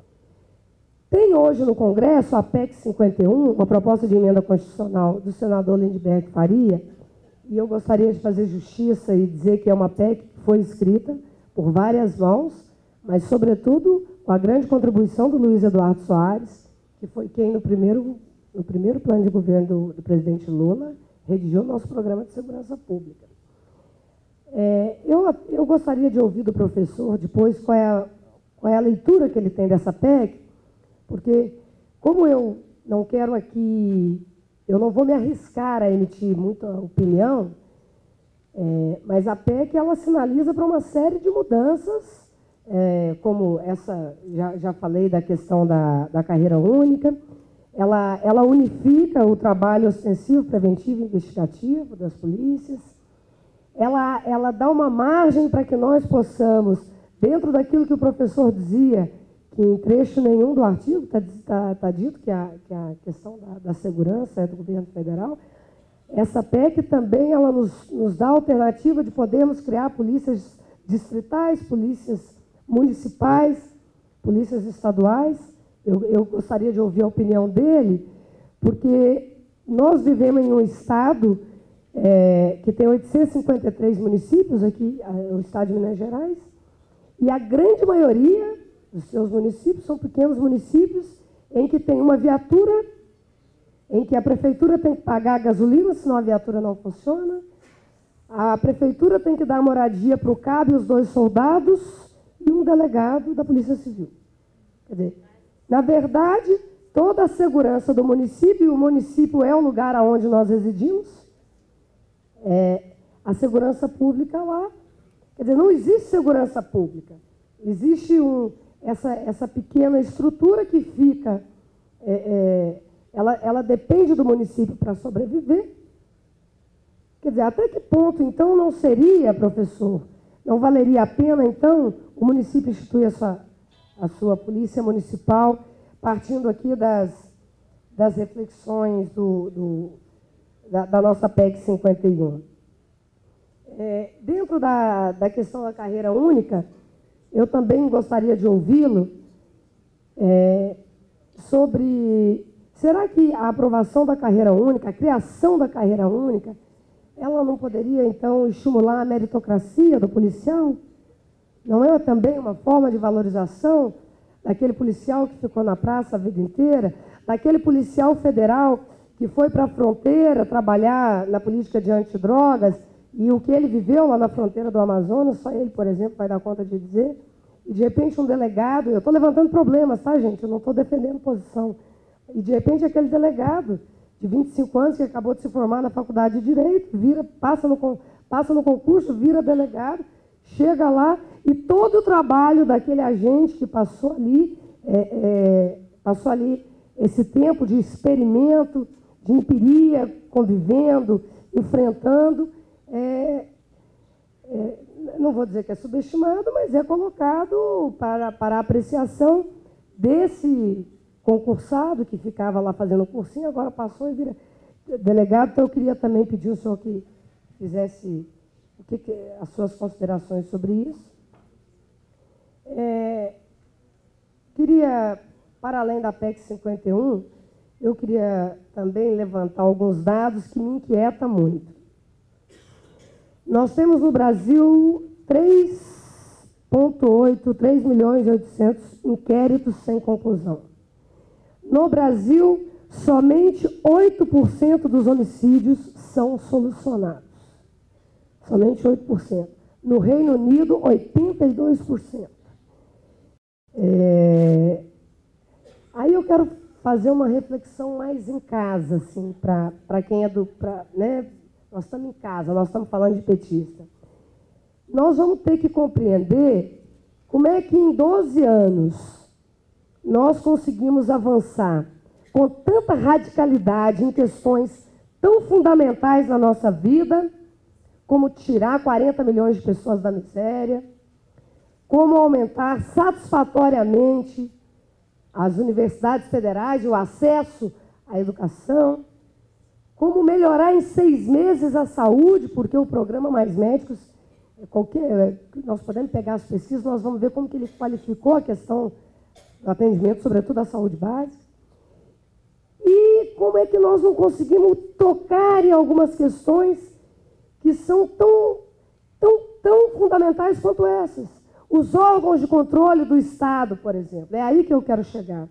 Tem hoje no Congresso a P E C cinquenta e um, uma proposta de emenda constitucional do senador Lindenberg Faria, e eu gostaria de fazer justiça e dizer que é uma P E C que foi escrita por várias mãos, mas, sobretudo, com a grande contribuição do Luiz Eduardo Soares, que foi quem, no primeiro, no primeiro plano de governo do, do presidente Lula, redigiu o nosso programa de segurança pública. É, eu, eu gostaria de ouvir do professor depois qual é, a, qual é a leitura que ele tem dessa P E C, porque, como eu não quero aqui, eu não vou me arriscar a emitir muita opinião, é, mas a P E C ela sinaliza para uma série de mudanças, é, como essa, já, já falei da questão da, da carreira única, ela, ela unifica o trabalho ostensivo, preventivo e investigativo das polícias, ela, ela dá uma margem para que nós possamos, dentro daquilo que o professor dizia, que em trecho nenhum do artigo está tá, tá dito que a, que a questão da, da segurança é do governo federal, essa P E C também ela nos, nos dá a alternativa de podermos criar polícias distritais, polícias municipais, polícias estaduais. Eu, eu gostaria de ouvir a opinião dele, porque nós vivemos em um estado é, que tem oitocentos e cinquenta e três municípios, aqui, o estado de Minas Gerais, e a grande maioria dos seus municípios são pequenos municípios em que tem uma viatura, em que a prefeitura tem que pagar a gasolina, senão a viatura não funciona, a prefeitura tem que dar moradia para o cabo e os dois soldados e um delegado da Polícia Civil. Quer dizer, na verdade, toda a segurança do município, e o município é o lugar onde nós residimos, é, a segurança pública lá, quer dizer, não existe segurança pública, existe um, essa, essa pequena estrutura que fica é, é, ela, ela depende do município para sobreviver. Quer dizer, até que ponto, então, não seria, professor, não valeria a pena, então, o município instituir a sua, a sua polícia municipal, partindo aqui das, das reflexões do, do, da, da nossa P E C cinquenta e um. É, dentro da, da questão da carreira única, eu também gostaria de ouvi-lo é, sobre, será que a aprovação da carreira única, a criação da carreira única, ela não poderia, então, estimular a meritocracia do policial? Não é também uma forma de valorização daquele policial que ficou na praça a vida inteira, daquele policial federal que foi para a fronteira trabalhar na política de antidrogas, e o que ele viveu lá na fronteira do Amazonas, só ele, por exemplo, vai dar conta de dizer, e de repente um delegado, eu estou levantando problemas, tá, gente? Eu não estou defendendo posição. E de repente aquele delegado de vinte e cinco anos, que acabou de se formar na faculdade de Direito, vira, passa, no, passa no concurso, vira delegado, chega lá, e todo o trabalho daquele agente que passou ali, é, é, passou ali esse tempo de experimento, de empiria, convivendo, enfrentando, é, é, não vou dizer que é subestimado, mas é colocado para, para a apreciação desse concursado que ficava lá fazendo o cursinho, agora passou e vira delegado. Então, eu queria também pedir ao senhor que fizesse o que, que, as suas considerações sobre isso. É, queria, para além da P E C cinquenta e um, eu queria também levantar alguns dados que me inquietam muito. Nós temos no Brasil três vírgula oito, três milhões e oitocentos inquéritos sem conclusão. No Brasil, somente oito por cento dos homicídios são solucionados. Somente oito por cento. No Reino Unido, oitenta e dois por cento. É... Aí eu quero fazer uma reflexão mais em casa, assim, para quem é do... Pra, né? Nós estamos em casa, nós estamos falando de petista. Nós vamos ter que compreender como é que em doze anos nós conseguimos avançar com tanta radicalidade em questões tão fundamentais na nossa vida, como tirar quarenta milhões de pessoas da miséria, como aumentar satisfatoriamente as universidades federais, o acesso à educação, como melhorar em seis meses a saúde, porque o programa Mais Médicos, qualquer, nós podemos pegar as pesquisas, nós vamos ver como que ele qualificou a questão do atendimento, sobretudo a saúde básica. E como é que nós não conseguimos tocar em algumas questões que são tão, tão, tão fundamentais quanto essas. Os órgãos de controle do Estado, por exemplo, é aí que eu quero chegar.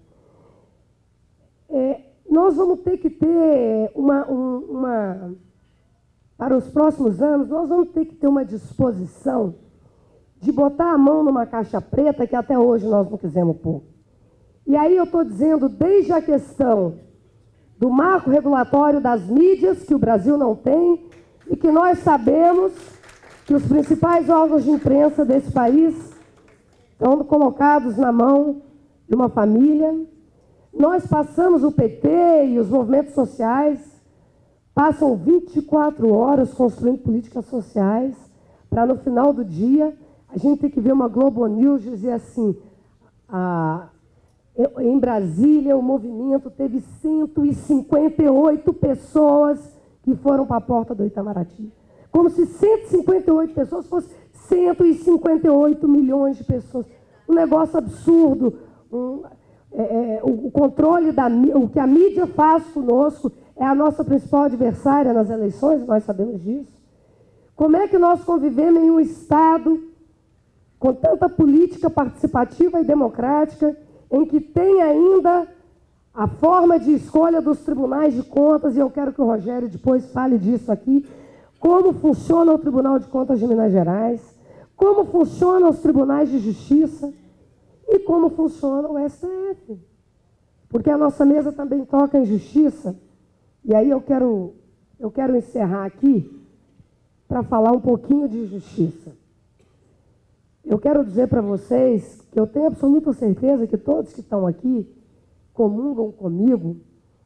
É, nós vamos ter que ter uma, uma... Para os próximos anos, nós vamos ter que ter uma disposição de botar a mão numa caixa preta que até hoje nós não quisemos pôr. E aí eu estou dizendo, desde a questão do marco regulatório das mídias, que o Brasil não tem, e que nós sabemos que os principais órgãos de imprensa desse país estão colocados na mão de uma família. Nós passamos o P T e os movimentos sociais, passam vinte e quatro horas construindo políticas sociais, para no final do dia a gente ter que ver uma Globo News dizer assim, a, em Brasília o movimento teve cento e cinquenta e oito pessoas que foram para a porta do Itamaraty. Como se cento e cinquenta e oito pessoas fossem cento e cinquenta e oito milhões de pessoas. Um negócio absurdo. Um, é, é, o, o controle da o que a mídia faz conosco é a nossa principal adversária nas eleições, nós sabemos disso. Como é que nós convivemos em um Estado com tanta política participativa e democrática, em que tem ainda a forma de escolha dos tribunais de contas, e eu quero que o Rogério depois fale disso aqui, como funciona o Tribunal de Contas de Minas Gerais, como funcionam os tribunais de justiça e como funciona o S T F. Porque a nossa mesa também toca em justiça, e aí eu quero, eu quero encerrar aqui para falar um pouquinho de justiça. Eu quero dizer para vocês que eu tenho absoluta certeza que todos que estão aqui comungam comigo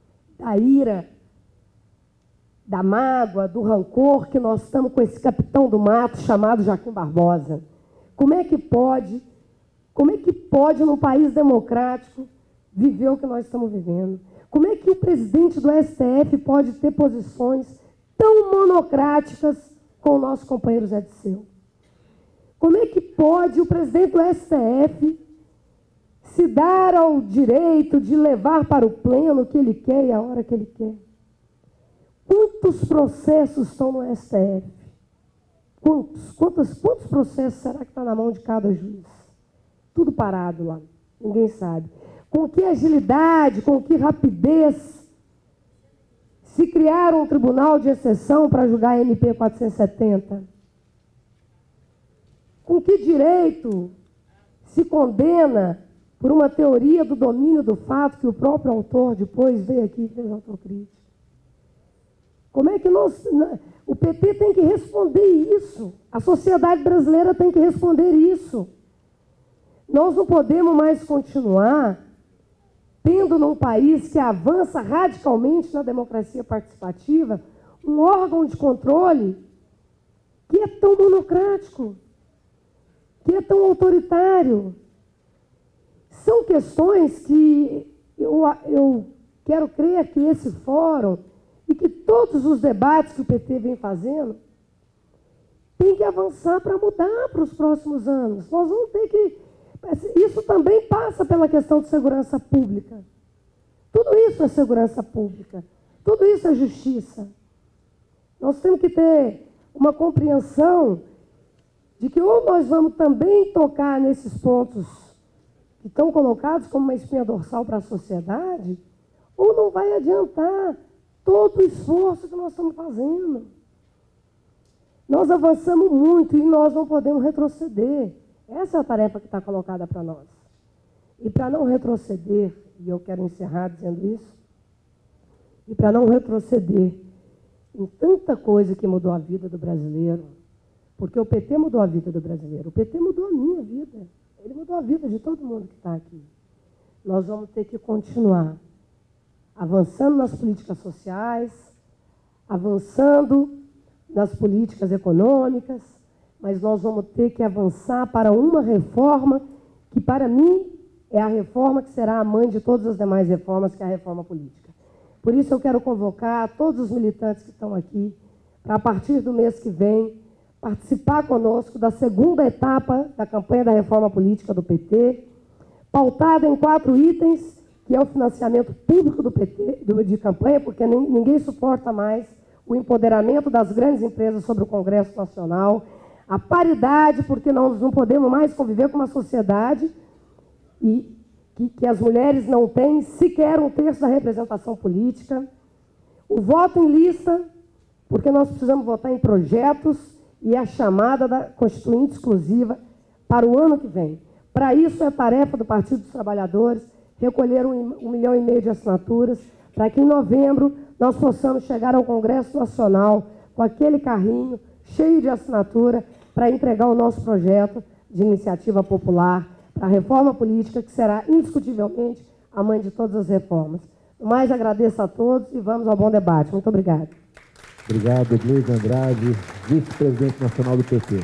da ira, da mágoa, do rancor que nós estamos com esse capitão do mato chamado Joaquim Barbosa. Como é que pode, como é que pode, num país democrático, viver o que nós estamos vivendo? Como é que o presidente do S T F pode ter posições tão monocráticas com o nosso companheiro Zé Disseu? Como é que pode o presidente do S T F se dar ao direito de levar para o pleno o que ele quer e a hora que ele quer? Quantos processos estão no S T F? Quantos? Quantos, quantos processos será que está na mão de cada juiz? Tudo parado lá, ninguém sabe. Com que agilidade, com que rapidez se criar um tribunal de exceção para julgar a M P quatrocentos e setenta? Com que direito se condena por uma teoria do domínio do fato que o próprio autor depois veio aqui e fez autocrítica? Como é que nós... O P T tem que responder isso. A sociedade brasileira tem que responder isso. Nós não podemos mais continuar tendo num país que avança radicalmente na democracia participativa um órgão de controle que é tão monocrático, que é tão autoritário. São questões que eu, eu quero crer que esse fórum e que todos os debates que o P T vem fazendo tem que avançar para mudar para os próximos anos. Nós vamos ter que... Isso também passa pela questão de segurança pública. Tudo isso é segurança pública. Tudo isso é justiça. Nós temos que ter uma compreensão de que ou nós vamos também tocar nesses pontos que estão colocados como uma espinha dorsal para a sociedade, ou não vai adiantar todo o esforço que nós estamos fazendo. Nós avançamos muito e nós não podemos retroceder. Essa é a tarefa que está colocada para nós. E para não retroceder, e eu quero encerrar dizendo isso, e para não retroceder em tanta coisa que mudou a vida do brasileiro, porque o P T mudou a vida do brasileiro, o P T mudou a minha vida, ele mudou a vida de todo mundo que está aqui. Nós vamos ter que continuar avançando nas políticas sociais, avançando nas políticas econômicas, mas nós vamos ter que avançar para uma reforma que, para mim, é a reforma que será a mãe de todas as demais reformas, que é a reforma política. Por isso eu quero convocar todos os militantes que estão aqui para, a partir do mês que vem, participar conosco da segunda etapa da campanha da reforma política do P T, pautada em quatro itens, que é o financiamento público do P T, do, de campanha, porque ninguém suporta mais o empoderamento das grandes empresas sobre o Congresso Nacional, a paridade, porque nós não podemos mais conviver com uma sociedade e que, que as mulheres não têm sequer um terço da representação política, o voto em lista, porque nós precisamos votar em projetos e a chamada da Constituinte exclusiva para o ano que vem. Para isso é tarefa do Partido dos Trabalhadores recolher um, um milhão e meio de assinaturas, para que em novembro nós possamos chegar ao Congresso Nacional com aquele carrinho cheio de assinatura para entregar o nosso projeto de iniciativa popular para a reforma política, que será indiscutivelmente a mãe de todas as reformas. No mais, agradeço a todos e vamos ao bom debate. Muito obrigada. Obrigado, Gleide Andrade, vice-presidente nacional do P T.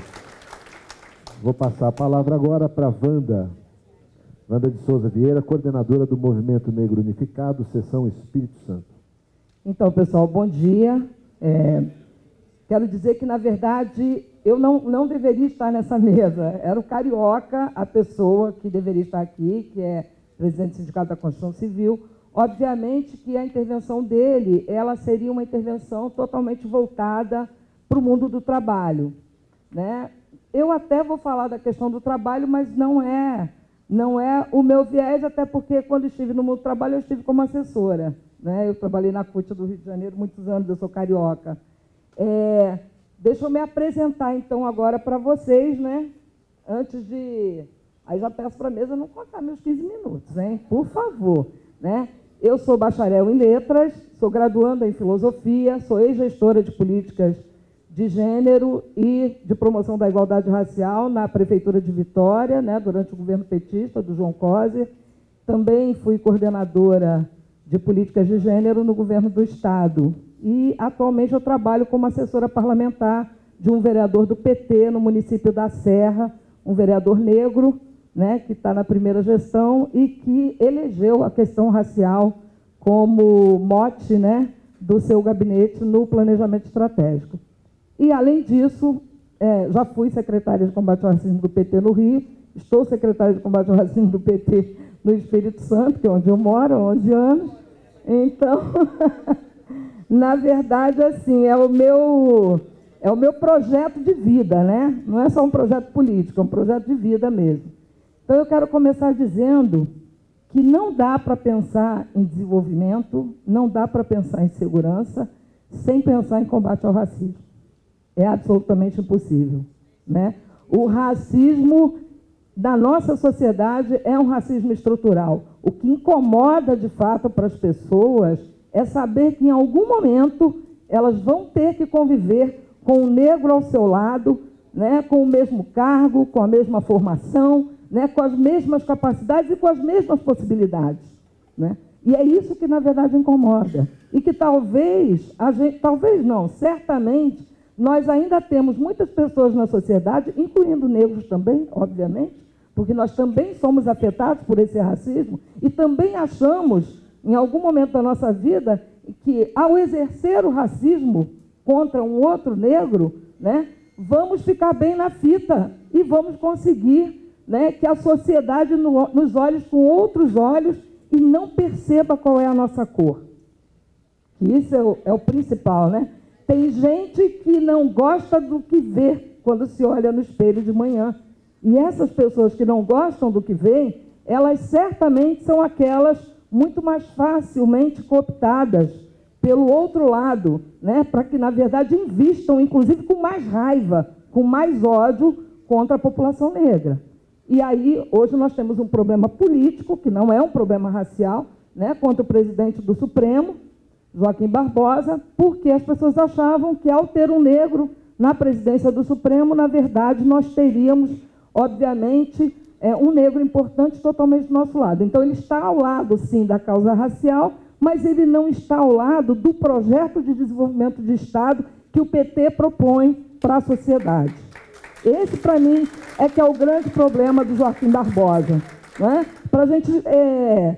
Vou passar a palavra agora para a Wanda, Wanda de Souza Vieira, coordenadora do Movimento Negro Unificado, Seção Espírito Santo. Então, pessoal, bom dia. É, quero dizer que, na verdade, eu não, não deveria estar nessa mesa. Era o Carioca, a pessoa que deveria estar aqui, que é presidente do Sindicato da Construção Civil. Obviamente que a intervenção dele, ela seria uma intervenção totalmente voltada para o mundo do trabalho, né? Eu até vou falar da questão do trabalho, mas não é, não é o meu viés, até porque quando estive no mundo do trabalho, eu estive como assessora, né? Eu trabalhei na C U T do Rio de Janeiro muitos anos, eu sou carioca. É, deixa eu me apresentar, então, agora para vocês, né? Antes de... Aí já peço para a mesa não contar meus quinze minutos, hein? Por favor, né? Eu sou bacharel em letras, sou graduanda em filosofia, sou ex-gestora de políticas de gênero e de promoção da igualdade racial na Prefeitura de Vitória, né, durante o governo petista do João Coser. Também fui coordenadora de políticas de gênero no governo do Estado. E, atualmente, eu trabalho como assessora parlamentar de um vereador do P T no município da Serra, um vereador negro, né, que está na primeira gestão e que elegeu a questão racial como mote, né, do seu gabinete no planejamento estratégico. E, além disso, é, já fui secretária de combate ao racismo do P T no Rio, estou secretária de combate ao racismo do P T no Espírito Santo, que é onde eu moro há onze anos. Então, na verdade, assim, é o meu, é o meu projeto de vida, né? Não é só um projeto político, é um projeto de vida mesmo. Então, eu quero começar dizendo que não dá para pensar em desenvolvimento, não dá para pensar em segurança, sem pensar em combate ao racismo. É absolutamente impossível, né? O racismo da nossa sociedade é um racismo estrutural. O que incomoda, de fato, para as pessoas é saber que, em algum momento, elas vão ter que conviver com o negro ao seu lado, né, com o mesmo cargo, com a mesma formação, né, com as mesmas capacidades e com as mesmas possibilidades, né? E é isso que, na verdade, incomoda. E que talvez, a gente, talvez não, certamente, nós ainda temos muitas pessoas na sociedade, incluindo negros também, obviamente, porque nós também somos afetados por esse racismo e também achamos, em algum momento da nossa vida, que, ao exercer o racismo contra um outro negro, né, vamos ficar bem na fita e vamos conseguir, né, que a sociedade nos olhe com outros olhos e não perceba qual é a nossa cor. Isso é o, é o principal, né? Tem gente que não gosta do que vê quando se olha no espelho de manhã. E essas pessoas que não gostam do que veem, elas certamente são aquelas muito mais facilmente cooptadas pelo outro lado, né? Para que, na verdade, invistam, inclusive, com mais raiva, com mais ódio contra a população negra. E aí, hoje, nós temos um problema político, que não é um problema racial, né? Contra o presidente do Supremo, Joaquim Barbosa, porque as pessoas achavam que, ao ter um negro na presidência do Supremo, na verdade, nós teríamos, obviamente, é, um negro importante totalmente do nosso lado. Então, ele está ao lado, sim, da causa racial, mas ele não está ao lado do projeto de desenvolvimento de Estado que o P T propõe para a sociedade. Esse, para mim, é que é o grande problema do Joaquim Barbosa, né? Para a gente... É,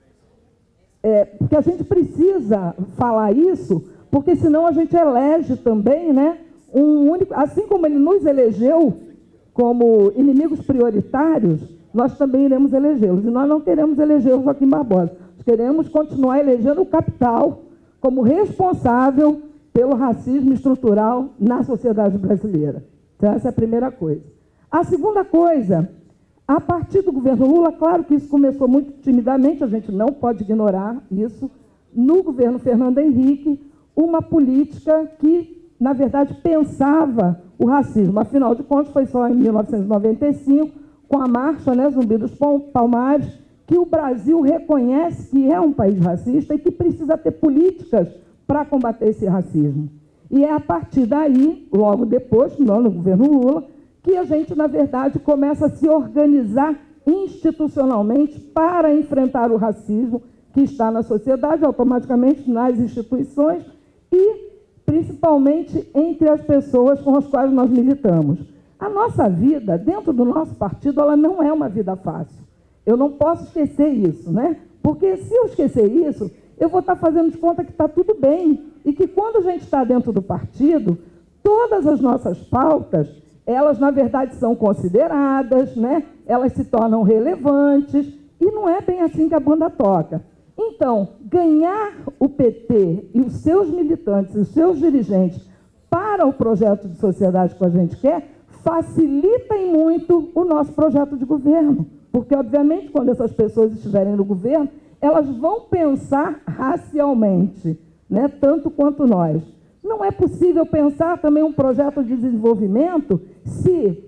É, porque a gente precisa falar isso, porque senão a gente elege também, né, um único, assim como ele nos elegeu como inimigos prioritários, nós também iremos elegê-los. E nós não queremos eleger o Joaquim Barbosa, nós queremos continuar elegendo o capital como responsável pelo racismo estrutural na sociedade brasileira. Então, essa é a primeira coisa. A segunda coisa... A partir do governo Lula, claro que isso começou muito timidamente, a gente não pode ignorar isso, no governo Fernando Henrique, uma política que, na verdade, pensava o racismo. Afinal de contas, foi só em mil novecentos e noventa e cinco, com a marcha, né, Zumbi dos Palmares, que o Brasil reconhece que é um país racista e que precisa ter políticas para combater esse racismo. E é a partir daí, logo depois, no governo Lula, que a gente, na verdade, começa a se organizar institucionalmente para enfrentar o racismo que está na sociedade, automaticamente nas instituições e, principalmente, entre as pessoas com as quais nós militamos. A nossa vida, dentro do nosso partido, ela não é uma vida fácil. Eu não posso esquecer isso, né? Porque, se eu esquecer isso, eu vou estar fazendo de conta que está tudo bem e que, quando a gente está dentro do partido, todas as nossas pautas... elas, na verdade, são consideradas, né? Elas se tornam relevantes, e não é bem assim que a banda toca. Então, ganhar o P T e os seus militantes, os seus dirigentes, para o projeto de sociedade que a gente quer, facilita em muito o nosso projeto de governo. Porque, obviamente, quando essas pessoas estiverem no governo, elas vão pensar racialmente, né? Tanto quanto nós. Não é possível pensar também um projeto de desenvolvimento se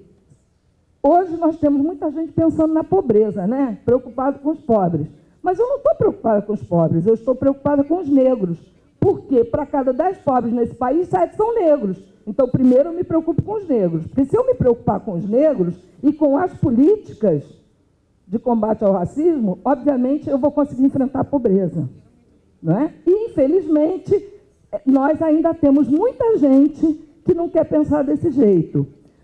hoje nós temos muita gente pensando na pobreza, né? Preocupado com os pobres. Mas eu não estou preocupada com os pobres, eu estou preocupada com os negros. Porque para cada dez pobres nesse país, sete são negros. Então, primeiro eu me preocupo com os negros. Porque se eu me preocupar com os negros e com as políticas de combate ao racismo, obviamente eu vou conseguir enfrentar a pobreza. não é? E, infelizmente, nós ainda temos muita gente que não quer pensar desse jeito.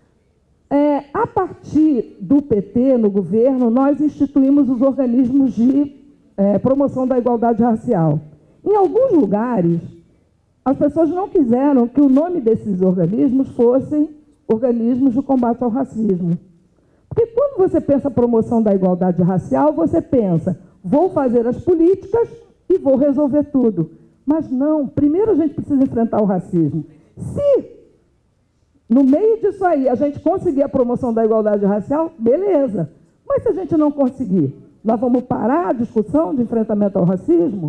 É, a partir do P T, no governo, nós instituímos os organismos de é, promoção da igualdade racial. Em alguns lugares, as pessoas não quiseram que o nome desses organismos fossem organismos de combate ao racismo. Porque quando você pensa promoção da igualdade racial, você pensa, vou fazer as políticas e vou resolver tudo. Mas não, primeiro a gente precisa enfrentar o racismo. Se no meio disso aí a gente conseguir a promoção da igualdade racial, beleza. Mas se a gente não conseguir, nós vamos parar a discussão de enfrentamento ao racismo?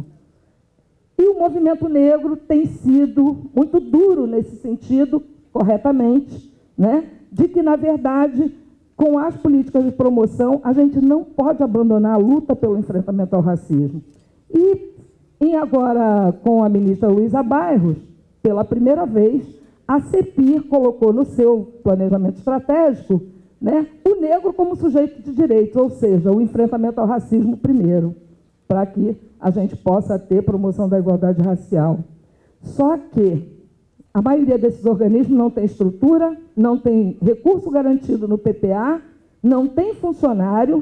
E o movimento negro tem sido muito duro nesse sentido, corretamente, né? De que, na verdade, com as políticas de promoção, a gente não pode abandonar a luta pelo enfrentamento ao racismo. E, e agora, com a ministra Luísa Bairros, pela primeira vez, a CEPIR colocou no seu planejamento estratégico, né, o negro como sujeito de direitos, ou seja, o enfrentamento ao racismo primeiro, para que a gente possa ter promoção da igualdade racial. Só que a maioria desses organismos não tem estrutura, não tem recurso garantido no P P A, não tem funcionário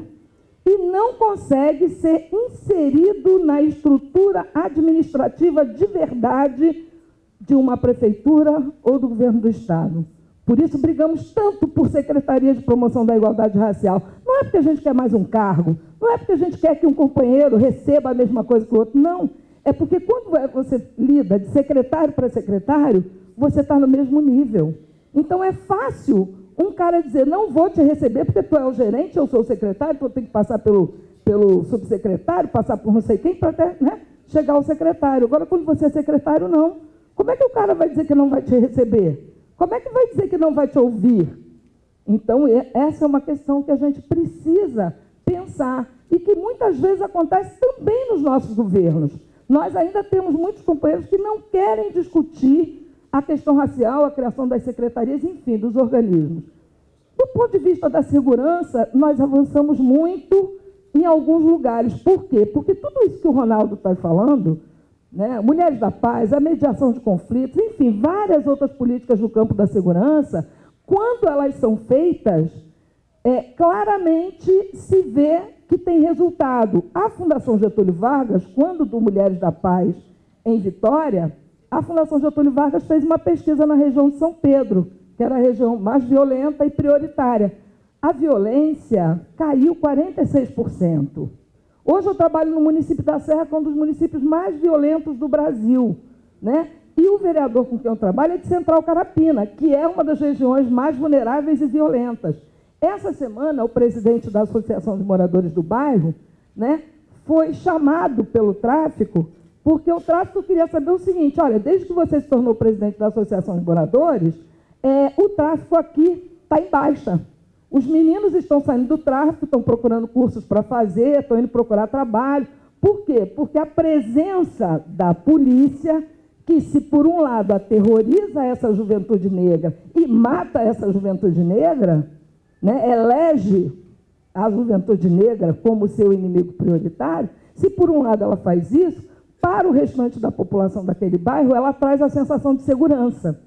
e não consegue ser inserido na estrutura administrativa de verdade de uma prefeitura ou do governo do Estado. Por isso, brigamos tanto por secretaria de promoção da igualdade racial. Não é porque a gente quer mais um cargo, não é porque a gente quer que um companheiro receba a mesma coisa que o outro, não. É porque quando você lida de secretário para secretário, você está no mesmo nível. Então, é fácil um cara dizer, não vou te receber porque tu é o gerente, eu sou o secretário, tu tem que passar pelo, pelo subsecretário, passar por não sei quem, para até, né, chegar ao secretário. Agora, quando você é secretário, não. Como é que o cara vai dizer que não vai te receber? Como é que vai dizer que não vai te ouvir? Então, essa é uma questão que a gente precisa pensar e que muitas vezes acontece também nos nossos governos. Nós ainda temos muitos companheiros que não querem discutir a questão racial, a criação das secretarias, enfim, dos organismos. Do ponto de vista da segurança, nós avançamos muito em alguns lugares. Por quê? Porque tudo isso que o Ronaldo está falando, né, Mulheres da Paz, a mediação de conflitos, enfim, várias outras políticas no campo da segurança, quando elas são feitas, é, claramente se vê que tem resultado. A Fundação Getúlio Vargas, quando do Mulheres da Paz em Vitória, a Fundação Getúlio Vargas fez uma pesquisa na região de São Pedro, que era a região mais violenta e prioritária. A violência caiu quarenta e seis por cento. Hoje eu trabalho no município da Serra, que é um dos municípios mais violentos do Brasil, né? E o vereador com quem eu trabalho é de Central Carapina, que é uma das regiões mais vulneráveis e violentas. Essa semana, o presidente da Associação de Moradores do Bairro, né, foi chamado pelo tráfico, porque o tráfico queria saber o seguinte, olha, desde que você se tornou presidente da Associação de Moradores, é, o tráfico aqui está em baixa. Os meninos estão saindo do tráfico, estão procurando cursos para fazer, estão indo procurar trabalho. Por quê? Porque a presença da polícia, que se por um lado aterroriza essa juventude negra e mata essa juventude negra, né, elege a juventude negra como seu inimigo prioritário, se por um lado ela faz isso, para o restante da população daquele bairro, ela traz a sensação de segurança.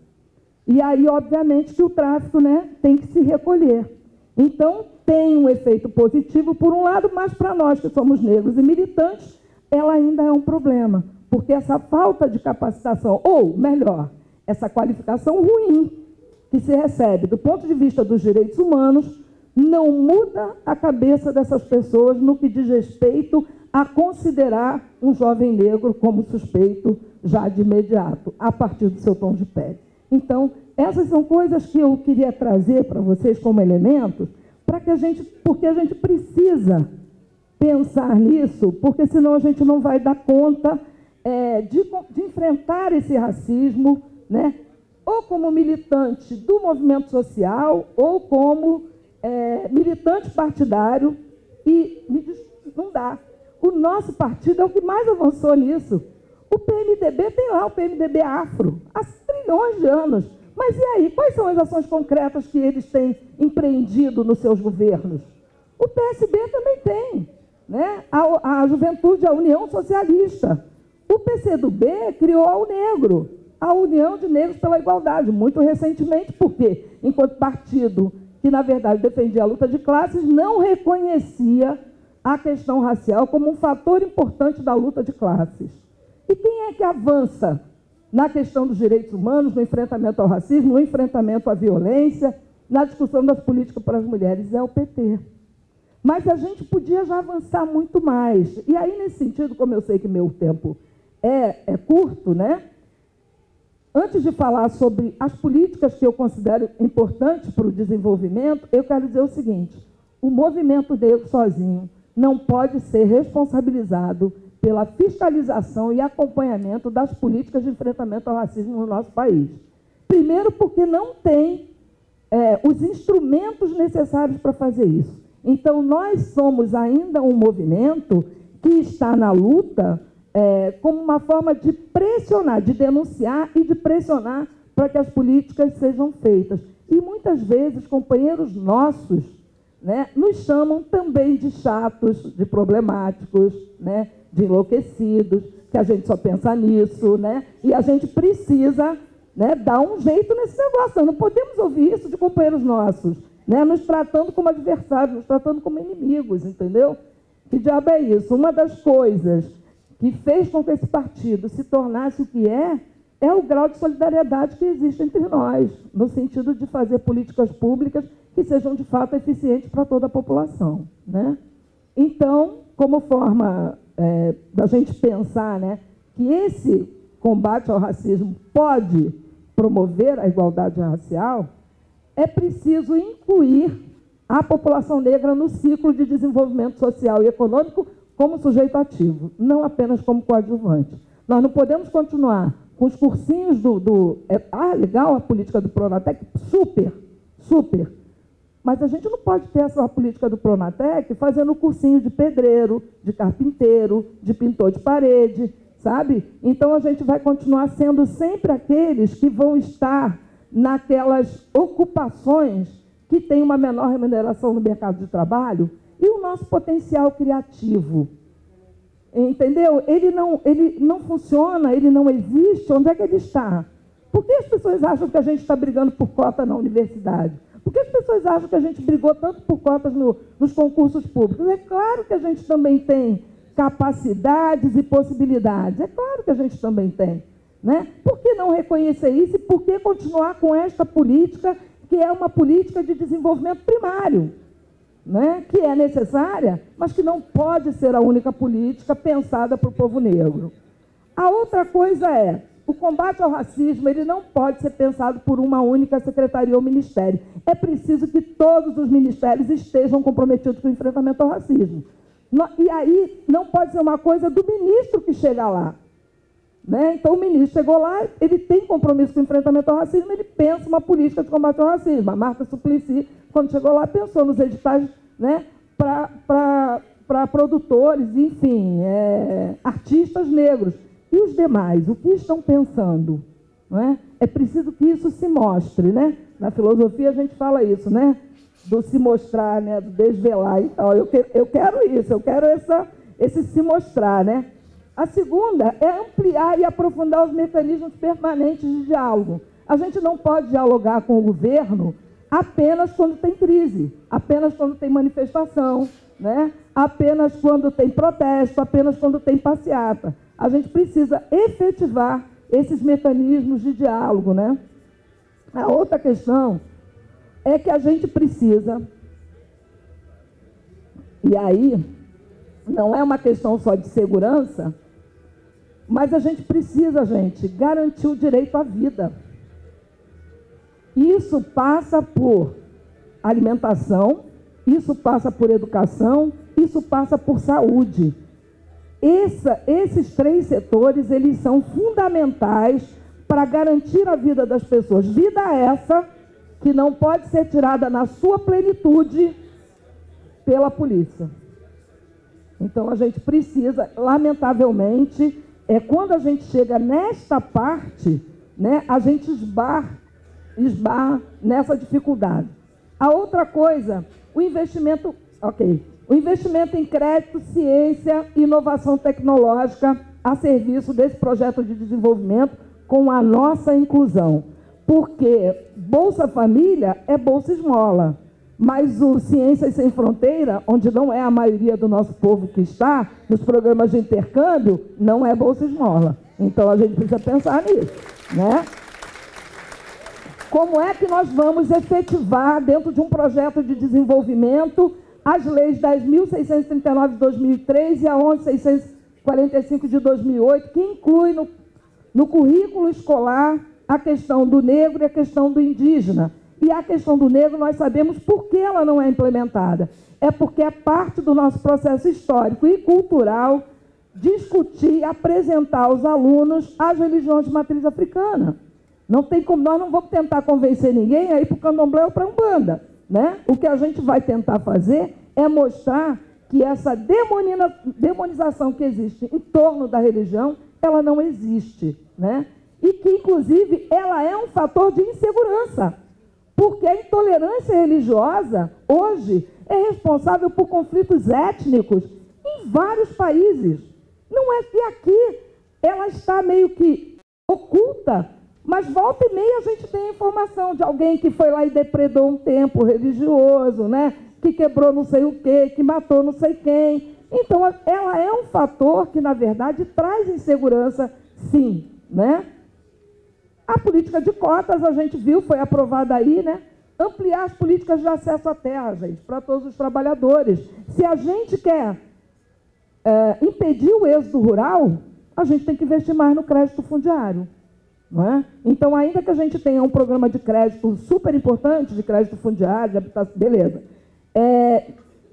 E aí, obviamente, que o tráfico, né, tem que se recolher. Então, tem um efeito positivo, por um lado, mas para nós que somos negros e militantes, ela ainda é um problema, porque essa falta de capacitação, ou, melhor, essa qualificação ruim que se recebe do ponto de vista dos direitos humanos, não muda a cabeça dessas pessoas no que diz respeito a considerar um jovem negro como suspeito já de imediato, a partir do seu tom de pele. Então, essas são coisas que eu queria trazer para vocês como elementos, para que a gente, porque a gente precisa pensar nisso, porque senão a gente não vai dar conta é, de, de enfrentar esse racismo, né, ou como militante do movimento social, ou como é, militante partidário, e me diz, não dá. O nosso partido é o que mais avançou nisso. O P M D B tem lá o P M D B afro, há trilhões de anos. Mas e aí, quais são as ações concretas que eles têm empreendido nos seus governos? O P S B também tem, né? A, a Juventude, a União Socialista. O P C do B criou a UNEGRO, a União de Negros pela Igualdade, muito recentemente, porque, enquanto partido que, na verdade, defendia a luta de classes, não reconhecia a questão racial como um fator importante da luta de classes. E quem é que avança na questão dos direitos humanos, no enfrentamento ao racismo, no enfrentamento à violência, na discussão das políticas para as mulheres? É o P T. Mas a gente podia já avançar muito mais. E aí, nesse sentido, como eu sei que meu tempo é, é curto, né? Antes de falar sobre as políticas que eu considero importantes para o desenvolvimento, eu quero dizer o seguinte: o movimento negro sozinho não pode ser responsabilizado pela fiscalização e acompanhamento das políticas de enfrentamento ao racismo no nosso país. Primeiro, porque não tem é, os instrumentos necessários para fazer isso. Então, nós somos ainda um movimento que está na luta é, como uma forma de pressionar, de denunciar e de pressionar para que as políticas sejam feitas. E, muitas vezes, companheiros nossos, né, nos chamam também de chatos, de problemáticos, né, de enlouquecidos, que a gente só pensa nisso, né, e a gente precisa, né, dar um jeito nesse negócio. Não podemos ouvir isso de companheiros nossos, né, nos tratando como adversários, nos tratando como inimigos, entendeu? Que diabo é isso? Uma das coisas que fez com que esse partido se tornasse o que é, é o grau de solidariedade que existe entre nós, no sentido de fazer políticas públicas que sejam, de fato, eficientes para toda a população, né? Então, como forma é, da gente pensar, né, que esse combate ao racismo pode promover a igualdade racial, é preciso incluir a população negra no ciclo de desenvolvimento social e econômico como sujeito ativo, não apenas como coadjuvante. Nós não podemos continuar com os cursinhos do... do é, ah, legal a política do Pronatec, super, super. Mas a gente não pode ter essa política do Pronatec fazendo cursinho de pedreiro, de carpinteiro, de pintor de parede, sabe? Então, a gente vai continuar sendo sempre aqueles que vão estar naquelas ocupações que têm uma menor remuneração no mercado de trabalho, e o nosso potencial criativo, entendeu? Ele não, ele não funciona, ele não existe. Onde é que ele está? Por que as pessoas acham que a gente está brigando por cota na universidade? Por que as pessoas acham que a gente brigou tanto por cotas no, nos concursos públicos? É claro que a gente também tem capacidades e possibilidades. É claro que a gente também tem, né? Por que não reconhecer isso e por que continuar com esta política, que é uma política de desenvolvimento primário, né? Que é necessária, mas que não pode ser a única política pensada para o povo negro? A outra coisa é, o combate ao racismo, ele não pode ser pensado por uma única secretaria ou ministério. É preciso que todos os ministérios estejam comprometidos com o enfrentamento ao racismo. E aí não pode ser uma coisa do ministro que chega lá, né? Então, o ministro chegou lá, ele tem compromisso com o enfrentamento ao racismo, ele pensa uma política de combate ao racismo. A Marta Suplicy, quando chegou lá, pensou nos editais, né, para produtores, enfim, é, artistas negros. E os demais, o que estão pensando? Não é? É preciso que isso se mostre, né? Na filosofia a gente fala isso, né? Do se mostrar, né? Do desvelar. Então, eu, que, eu quero isso, eu quero essa, esse se mostrar, né? A segunda é ampliar e aprofundar os mecanismos permanentes de diálogo. A gente não pode dialogar com o governo apenas quando tem crise, apenas quando tem manifestação, né? Apenas quando tem protesto, apenas quando tem passeata. A gente precisa efetivar esses mecanismos de diálogo, né? A outra questão é que a gente precisa, e aí não é uma questão só de segurança, mas a gente precisa, gente, garantir o direito à vida. Isso passa por alimentação, isso passa por educação, isso passa por saúde. Essa, esses três setores, eles são fundamentais para garantir a vida das pessoas. Vida essa que não pode ser tirada na sua plenitude pela polícia. Então, a gente precisa, lamentavelmente, é quando a gente chega nesta parte, né, a gente esbarra, esbarra nessa dificuldade. A outra coisa, o investimento, ok, o investimento em crédito, ciência e inovação tecnológica a serviço desse projeto de desenvolvimento com a nossa inclusão. Porque Bolsa Família é Bolsa Esmola, mas o Ciências Sem Fronteira, onde não é a maioria do nosso povo que está, nos programas de intercâmbio, não é Bolsa Esmola. Então, a gente precisa pensar nisso, né? Como é que nós vamos efetivar, dentro de um projeto de desenvolvimento, as leis dez mil seiscentos e trinta e nove de dois mil e três e a onze mil seiscentos e quarenta e cinco de dois mil e oito, que inclui no, no currículo escolar a questão do negro e a questão do indígena. E a questão do negro, nós sabemos por que ela não é implementada. É porque é parte do nosso processo histórico e cultural discutir, apresentar aos alunos as religiões de matriz africana. Não tem como, nós não vamos tentar convencer ninguém a ir para o candomblé ou para a umbanda, né? O que a gente vai tentar fazer é mostrar que essa demoniza, demonização que existe em torno da religião, ela não existe, né? E que, inclusive, ela é um fator de insegurança, porque a intolerância religiosa, hoje, é responsável por conflitos étnicos em vários países. Não é que aqui ela está meio que oculta, mas volta e meia a gente tem a informação de alguém que foi lá e depredou um templo religioso, né? Que quebrou não sei o quê, que matou não sei quem. Então, ela é um fator que, na verdade, traz insegurança, sim, né? A política de cotas, a gente viu, foi aprovada aí, né? Ampliar as políticas de acesso à terra, gente, para todos os trabalhadores. Se a gente quer é, impedir o êxodo rural, a gente tem que investir mais no crédito fundiário, não é? Então, ainda que a gente tenha um programa de crédito super importante, de crédito fundiário, de habitação, beleza. É,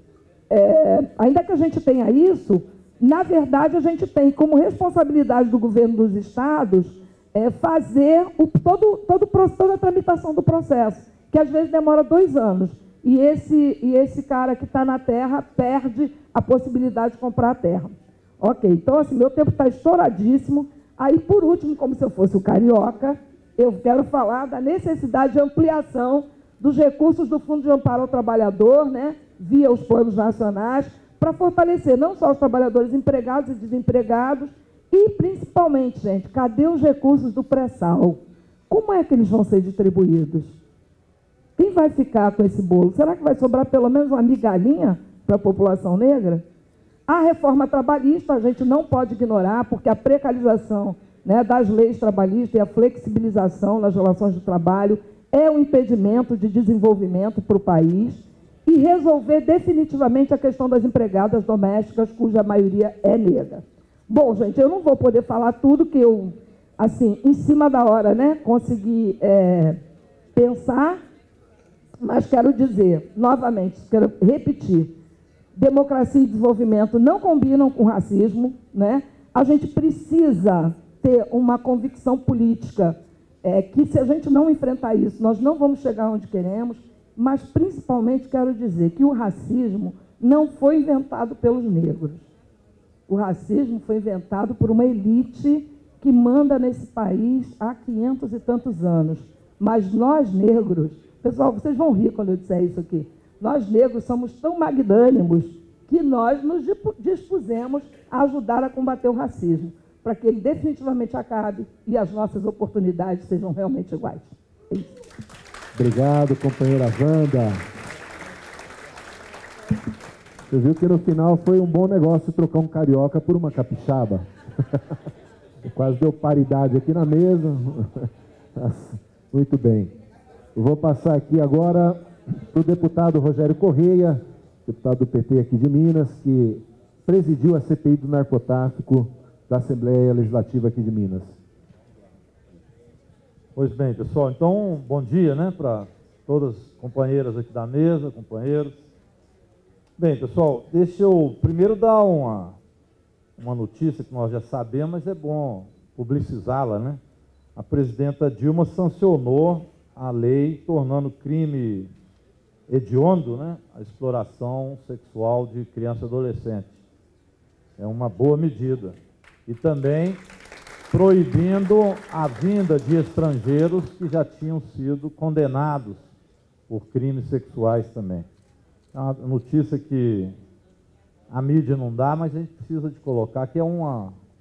é, ainda que a gente tenha isso, na verdade, a gente tem como responsabilidade do governo dos estados É fazer o, todo, todo, toda a tramitação do processo, que às vezes demora dois anos. E esse, e esse cara que está na terra perde a possibilidade de comprar a terra. Ok, então, assim, meu tempo está estouradíssimo. Aí, por último, como se eu fosse o carioca, eu quero falar da necessidade de ampliação dos recursos do Fundo de Amparo ao Trabalhador, né, via os planos nacionais, para fortalecer não só os trabalhadores empregados e desempregados, e, principalmente, gente, cadê os recursos do pré-sal? Como é que eles vão ser distribuídos? Quem vai ficar com esse bolo? Será que vai sobrar pelo menos uma migalhinha para a população negra? A reforma trabalhista a gente não pode ignorar, porque a precarização, né, das leis trabalhistas e a flexibilização nas relações de trabalho é um impedimento de desenvolvimento para o país, e resolver definitivamente a questão das empregadas domésticas, cuja maioria é negra. Bom, gente, eu não vou poder falar tudo que eu, assim, em cima da hora, né, consegui é, pensar, mas quero dizer, novamente, quero repetir, democracia e desenvolvimento não combinam com racismo, né? A gente precisa ter uma convicção política, é, que se a gente não enfrentar isso, nós não vamos chegar onde queremos, mas principalmente quero dizer que o racismo não foi inventado pelos negros. O racismo foi inventado por uma elite que manda nesse país há quinhentos e tantos anos. Mas nós, negros, pessoal, vocês vão rir quando eu disser isso aqui, nós, negros, somos tão magnânimos que nós nos dispusemos a ajudar a combater o racismo, para que ele definitivamente acabe e as nossas oportunidades sejam realmente iguais. É isso. Obrigado, companheira Wanda. Você viu que no final foi um bom negócio trocar um carioca por uma capixaba. Quase deu paridade aqui na mesa. Muito bem. Eu vou passar aqui agora para o deputado Rogério Correia, deputado do P T aqui de Minas, que presidiu a C P I do narcotráfico da Assembleia Legislativa aqui de Minas. Pois bem, pessoal, então, bom dia, né, para todas as companheiras aqui da mesa, companheiros. Bem, pessoal, deixa eu primeiro dar uma, uma notícia que nós já sabemos, mas é bom publicizá-la, né? A presidenta Dilma sancionou a lei tornando crime hediondo, né, a exploração sexual de criança e adolescente. É uma boa medida. E também proibindo a vinda de estrangeiros que já tinham sido condenados por crimes sexuais também. É uma notícia que a mídia não dá, mas a gente precisa de colocar, que é uma,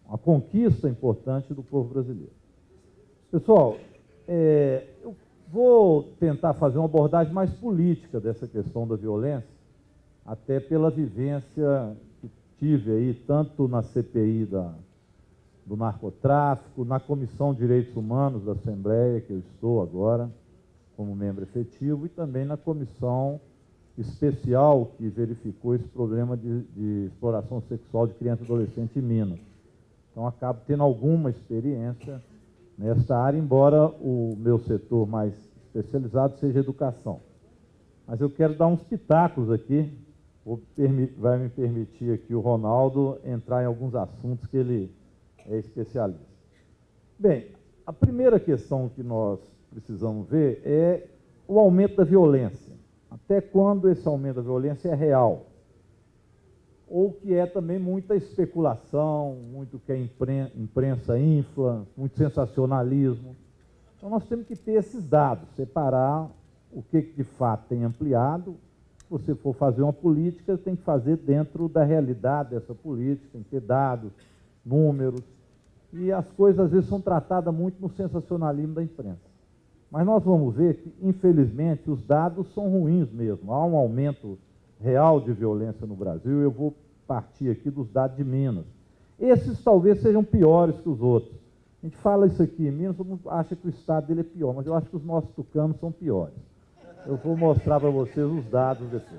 uma conquista importante do povo brasileiro. Pessoal, é, eu vou tentar fazer uma abordagem mais política dessa questão da violência, até pela vivência que tive aí, tanto na C P I da, do narcotráfico, na Comissão de Direitos Humanos da Assembleia, que eu estou agora como membro efetivo, e também na comissão especial que verificou esse problema de, de exploração sexual de criança e adolescente em Minas. Então, acabo tendo alguma experiência nesta área, embora o meu setor mais especializado seja educação. Mas eu quero dar uns pitacos aqui, vou, vai me permitir aqui o Ronaldo entrar em alguns assuntos que ele é especialista. Bem, a primeira questão que nós precisamos ver é o aumento da violência. Até quando esse aumento da violência é real? Ou que é também muita especulação, muito que a imprensa infla, muito sensacionalismo. Então, nós temos que ter esses dados, separar o que de fato tem ampliado. Se você for fazer uma política, tem que fazer dentro da realidade dessa política, tem que ter dados, números, e as coisas às vezes são tratadas muito no sensacionalismo da imprensa. Mas nós vamos ver que, infelizmente, os dados são ruins mesmo. Há um aumento real de violência no Brasil. Eu vou partir aqui dos dados de Minas. Esses talvez sejam piores que os outros. A gente fala isso aqui em Minas, todo mundo acha que o estado dele é pior, mas eu acho que os nossos tucanos são piores. Eu vou mostrar para vocês os dados depois.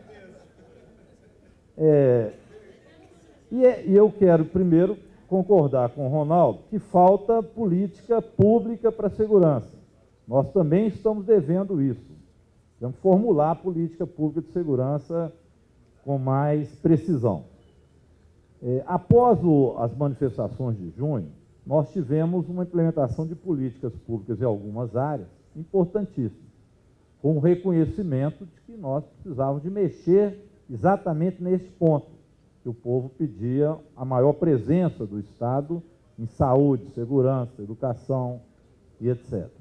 É, e, é, e eu quero primeiro concordar com o Ronaldo que falta política pública para a segurança. Nós também estamos devendo isso. Vamos formular a política pública de segurança com mais precisão. É, após o, as manifestações de junho, nós tivemos uma implementação de políticas públicas em algumas áreas importantíssimas, com o reconhecimento de que nós precisávamos de mexer exatamente neste ponto, que o povo pedia a maior presença do Estado em saúde, segurança, educação e etcétera.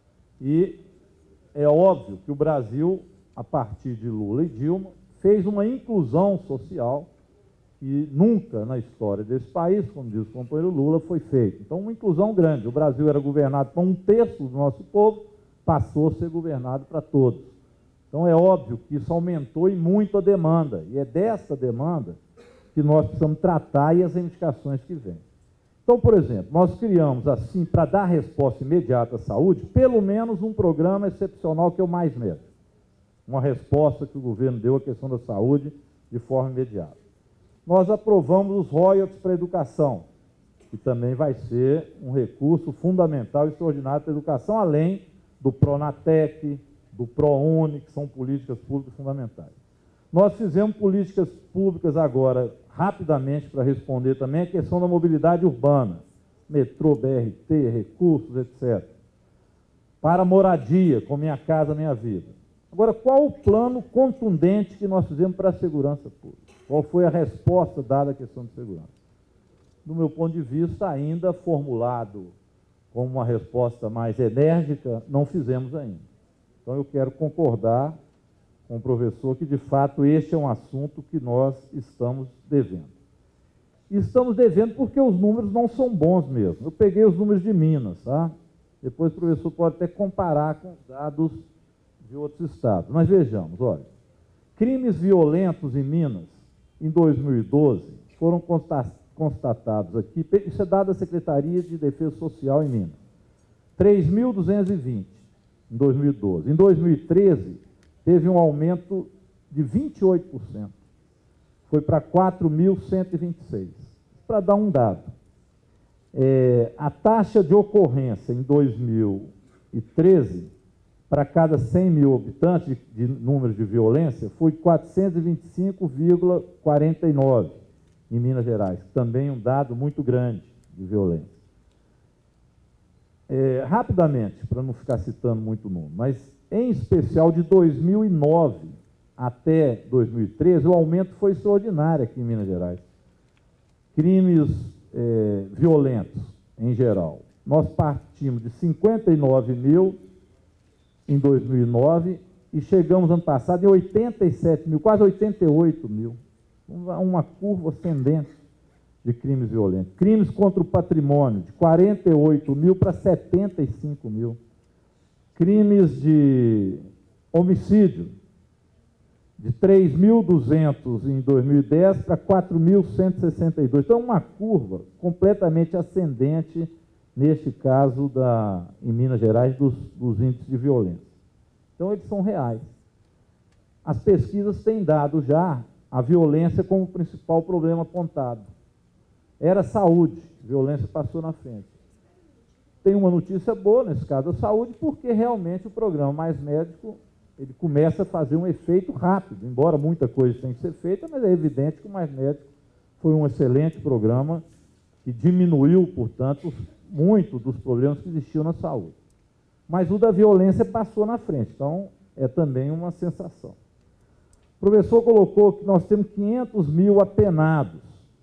E é óbvio que o Brasil, a partir de Lula e Dilma, fez uma inclusão social que nunca na história desse país, como diz o companheiro Lula, foi feita. Então, uma inclusão grande. O Brasil era governado por um terço do nosso povo, passou a ser governado para todos. Então, é óbvio que isso aumentou e muito a demanda, e é dessa demanda que nós precisamos tratar e as reivindicações que vêm. Então, por exemplo, nós criamos, assim, para dar resposta imediata à saúde, pelo menos um programa excepcional que eu mais medo. Uma resposta que o governo deu à questão da saúde de forma imediata. Nós aprovamos os royalties para a educação, que também vai ser um recurso fundamental e extraordinário para a educação, além do Pronatec, do ProUni, que são políticas públicas fundamentais. Nós fizemos políticas públicas agora, rapidamente, para responder também a questão da mobilidade urbana, metrô, B R T, recursos, etcétera. Para moradia, com Minha Casa Minha Vida. Agora, qual o plano contundente que nós fizemos para a segurança pública? Qual foi a resposta dada à questão de segurança? Do meu ponto de vista, ainda formulado como uma resposta mais enérgica, não fizemos ainda. Então, eu quero concordar com o professor que, de fato, este é um assunto que nós estamos devendo. E estamos devendo porque os números não são bons mesmo. Eu peguei os números de Minas, tá? Depois o professor pode até comparar com os dados de outros estados. Mas vejamos, olha, crimes violentos em Minas, em dois mil e doze, foram constatados aqui, isso é dado da Secretaria de Defesa Social em Minas, três mil duzentos e vinte em dois mil e doze. Em dois mil e treze, teve um aumento de vinte e oito por cento. Foi para quatro mil cento e vinte e seis. Para dar um dado, é, a taxa de ocorrência em dois mil e treze, para cada cem mil habitantes de, de número de violência, foi quatrocentos e vinte e cinco vírgula quarenta e nove em Minas Gerais. Também um dado muito grande de violência. É, rapidamente, para não ficar citando muito número, mas em especial de dois mil e nove até dois mil e treze, o aumento foi extraordinário aqui em Minas Gerais. Crimes é, violentos, em geral. Nós partimos de cinquenta e nove mil em dois mil e nove e chegamos ano passado em oitenta e sete mil, quase oitenta e oito mil. Uma curva ascendente. de crimes violentos. Crimes contra o patrimônio, de quarenta e oito mil para setenta e cinco mil. Crimes de homicídio, de três mil e duzentos em dois mil e dez para quatro mil cento e sessenta e dois. Então, uma curva completamente ascendente, neste caso, da, em Minas Gerais, dos, dos índices de violência. Então, eles são reais. As pesquisas têm dado já a violência como principal problema apontado. Era saúde, violência passou na frente. Tem uma notícia boa, nesse caso, da saúde, porque realmente o programa Mais Médico, ele começa a fazer um efeito rápido, embora muita coisa tenha que ser feita, mas é evidente que o Mais Médico foi um excelente programa que diminuiu, portanto, muito dos problemas que existiam na saúde. Mas o da violência passou na frente, então é também uma sensação. O professor colocou que nós temos quinhentos mil apenados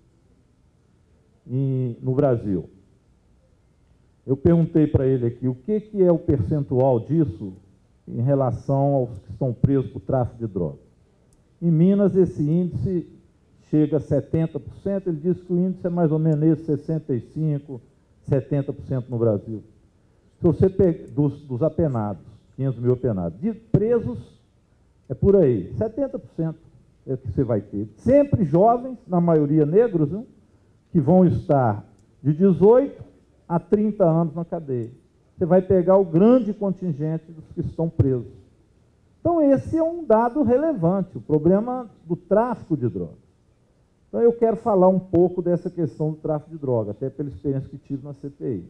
em, no Brasil. Eu perguntei para ele aqui o que, que é o percentual disso em relação aos que estão presos por tráfico de drogas. Em Minas, esse índice chega a setenta por cento, ele disse que o índice é mais ou menos esse, sessenta e cinco por cento, setenta por cento no Brasil. Se você pega dos, dos apenados, quinhentos mil apenados, de presos, é por aí, setenta por cento é que você vai ter. Sempre jovens, na maioria negros, né, que vão estar de dezoito a trinta anos na cadeia. Você vai pegar o grande contingente dos que estão presos. Então, esse é um dado relevante, o problema do tráfico de drogas. Então, eu quero falar um pouco dessa questão do tráfico de drogas, até pela experiência que tive na C P I.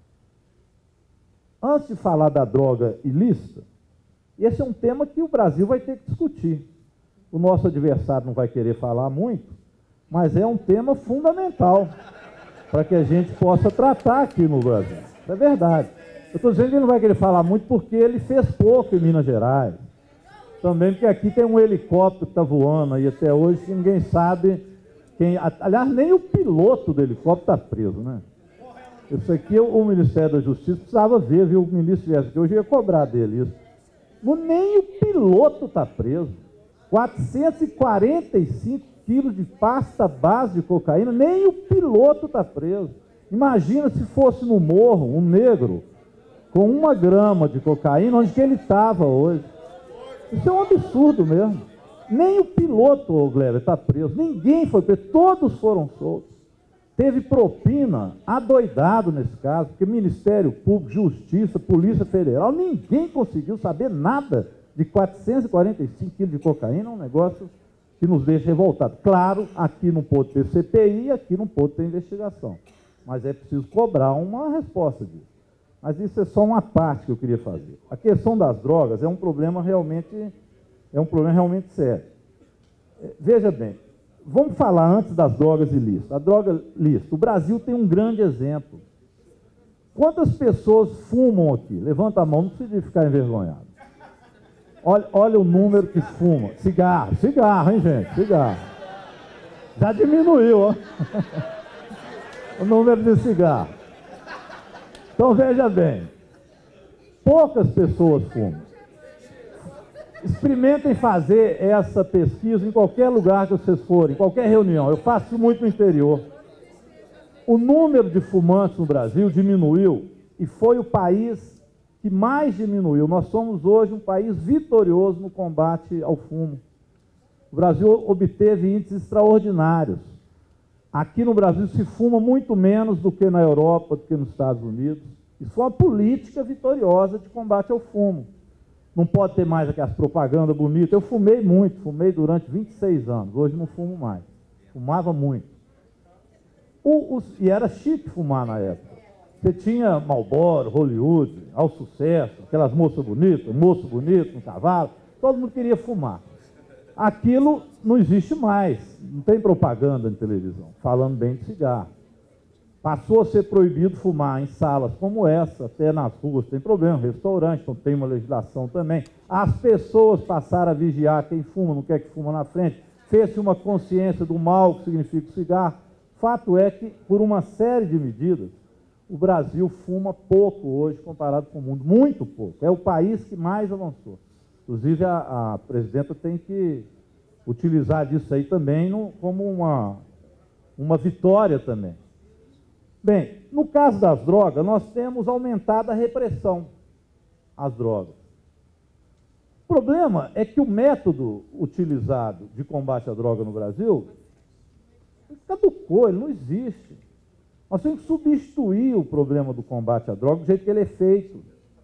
Antes de falar da droga ilícita, esse é um tema que o Brasil vai ter que discutir. O nosso adversário não vai querer falar muito, mas é um tema fundamental para que a gente possa tratar aqui no Brasil. Isso é verdade. Eu estou dizendo que ele não vai querer falar muito porque ele fez pouco em Minas Gerais. Também porque aqui tem um helicóptero que está voando aí até hoje que ninguém sabe quem... Aliás, nem o piloto do helicóptero está preso, né? Isso aqui o Ministério da Justiça precisava ver, viu? O ministro viesse aqui hoje ia cobrar dele isso. Mas nem o piloto está preso. quatrocentos e quarenta e cinco quilos de pasta base de cocaína, nem o piloto está preso. Imagina se fosse no morro um negro com uma grama de cocaína, onde que ele estava hoje. Isso é um absurdo mesmo. Nem o piloto, ô Gleba, está preso. Ninguém foi preso, todos foram soltos. Teve propina, adoidado nesse caso, porque Ministério Público, Justiça, Polícia Federal, ninguém conseguiu saber nada de quatrocentos e quarenta e cinco quilos de cocaína, é um negócio que nos deixa revoltados. Claro, aqui não pode ter C P I, aqui não pode ter investigação, mas é preciso cobrar uma resposta disso. Mas isso é só uma parte que eu queria fazer. A questão das drogas é um problema realmente, é um problema realmente sério. Veja bem, vamos falar antes das drogas ilícitas. A droga lícita, o Brasil tem um grande exemplo. Quantas pessoas fumam aqui? Levanta a mão, não precisa ficar envergonhado. Olha, olha o número que fuma. Cigarro, cigarro, hein, gente? Cigarro. Já diminuiu, ó. O número de cigarro. Então, veja bem. Poucas pessoas fumam. Experimentem fazer essa pesquisa em qualquer lugar que vocês forem, em qualquer reunião. Eu faço muito no interior. O número de fumantes no Brasil diminuiu e foi o país que mais diminuiu. Nós somos hoje um país vitorioso no combate ao fumo. O Brasil obteve índices extraordinários. Aqui no Brasil se fuma muito menos do que na Europa, do que nos Estados Unidos. Isso foi uma política vitoriosa de combate ao fumo. Não pode ter mais aquelas propagandas bonitas. Eu fumei muito, fumei durante vinte e seis anos. Hoje não fumo mais. Fumava muito. O, o, e era chique fumar na época. Você tinha Marlboro, Hollywood, ao sucesso, aquelas moças bonitas, moço bonito, um cavalo. Todo mundo queria fumar. Aquilo não existe mais. Não tem propaganda na televisão falando bem de cigarro. Passou a ser proibido fumar em salas como essa, até nas ruas tem problema, restaurante, então tem uma legislação também. As pessoas passaram a vigiar quem fuma, não quer que fuma na frente. Fez-se uma consciência do mal que significa o cigarro. Fato é que, por uma série de medidas, o Brasil fuma pouco hoje comparado com o mundo, muito pouco. É o país que mais avançou. Inclusive, a, a presidenta tem que utilizar disso aí também no, como uma... uma vitória também. Bem, no caso das drogas, nós temos aumentado a repressão às drogas. O problema é que o método utilizado de combate à droga no Brasil caducou, ele não existe. Nós temos que substituir o problema do combate à droga do jeito que ele é feito.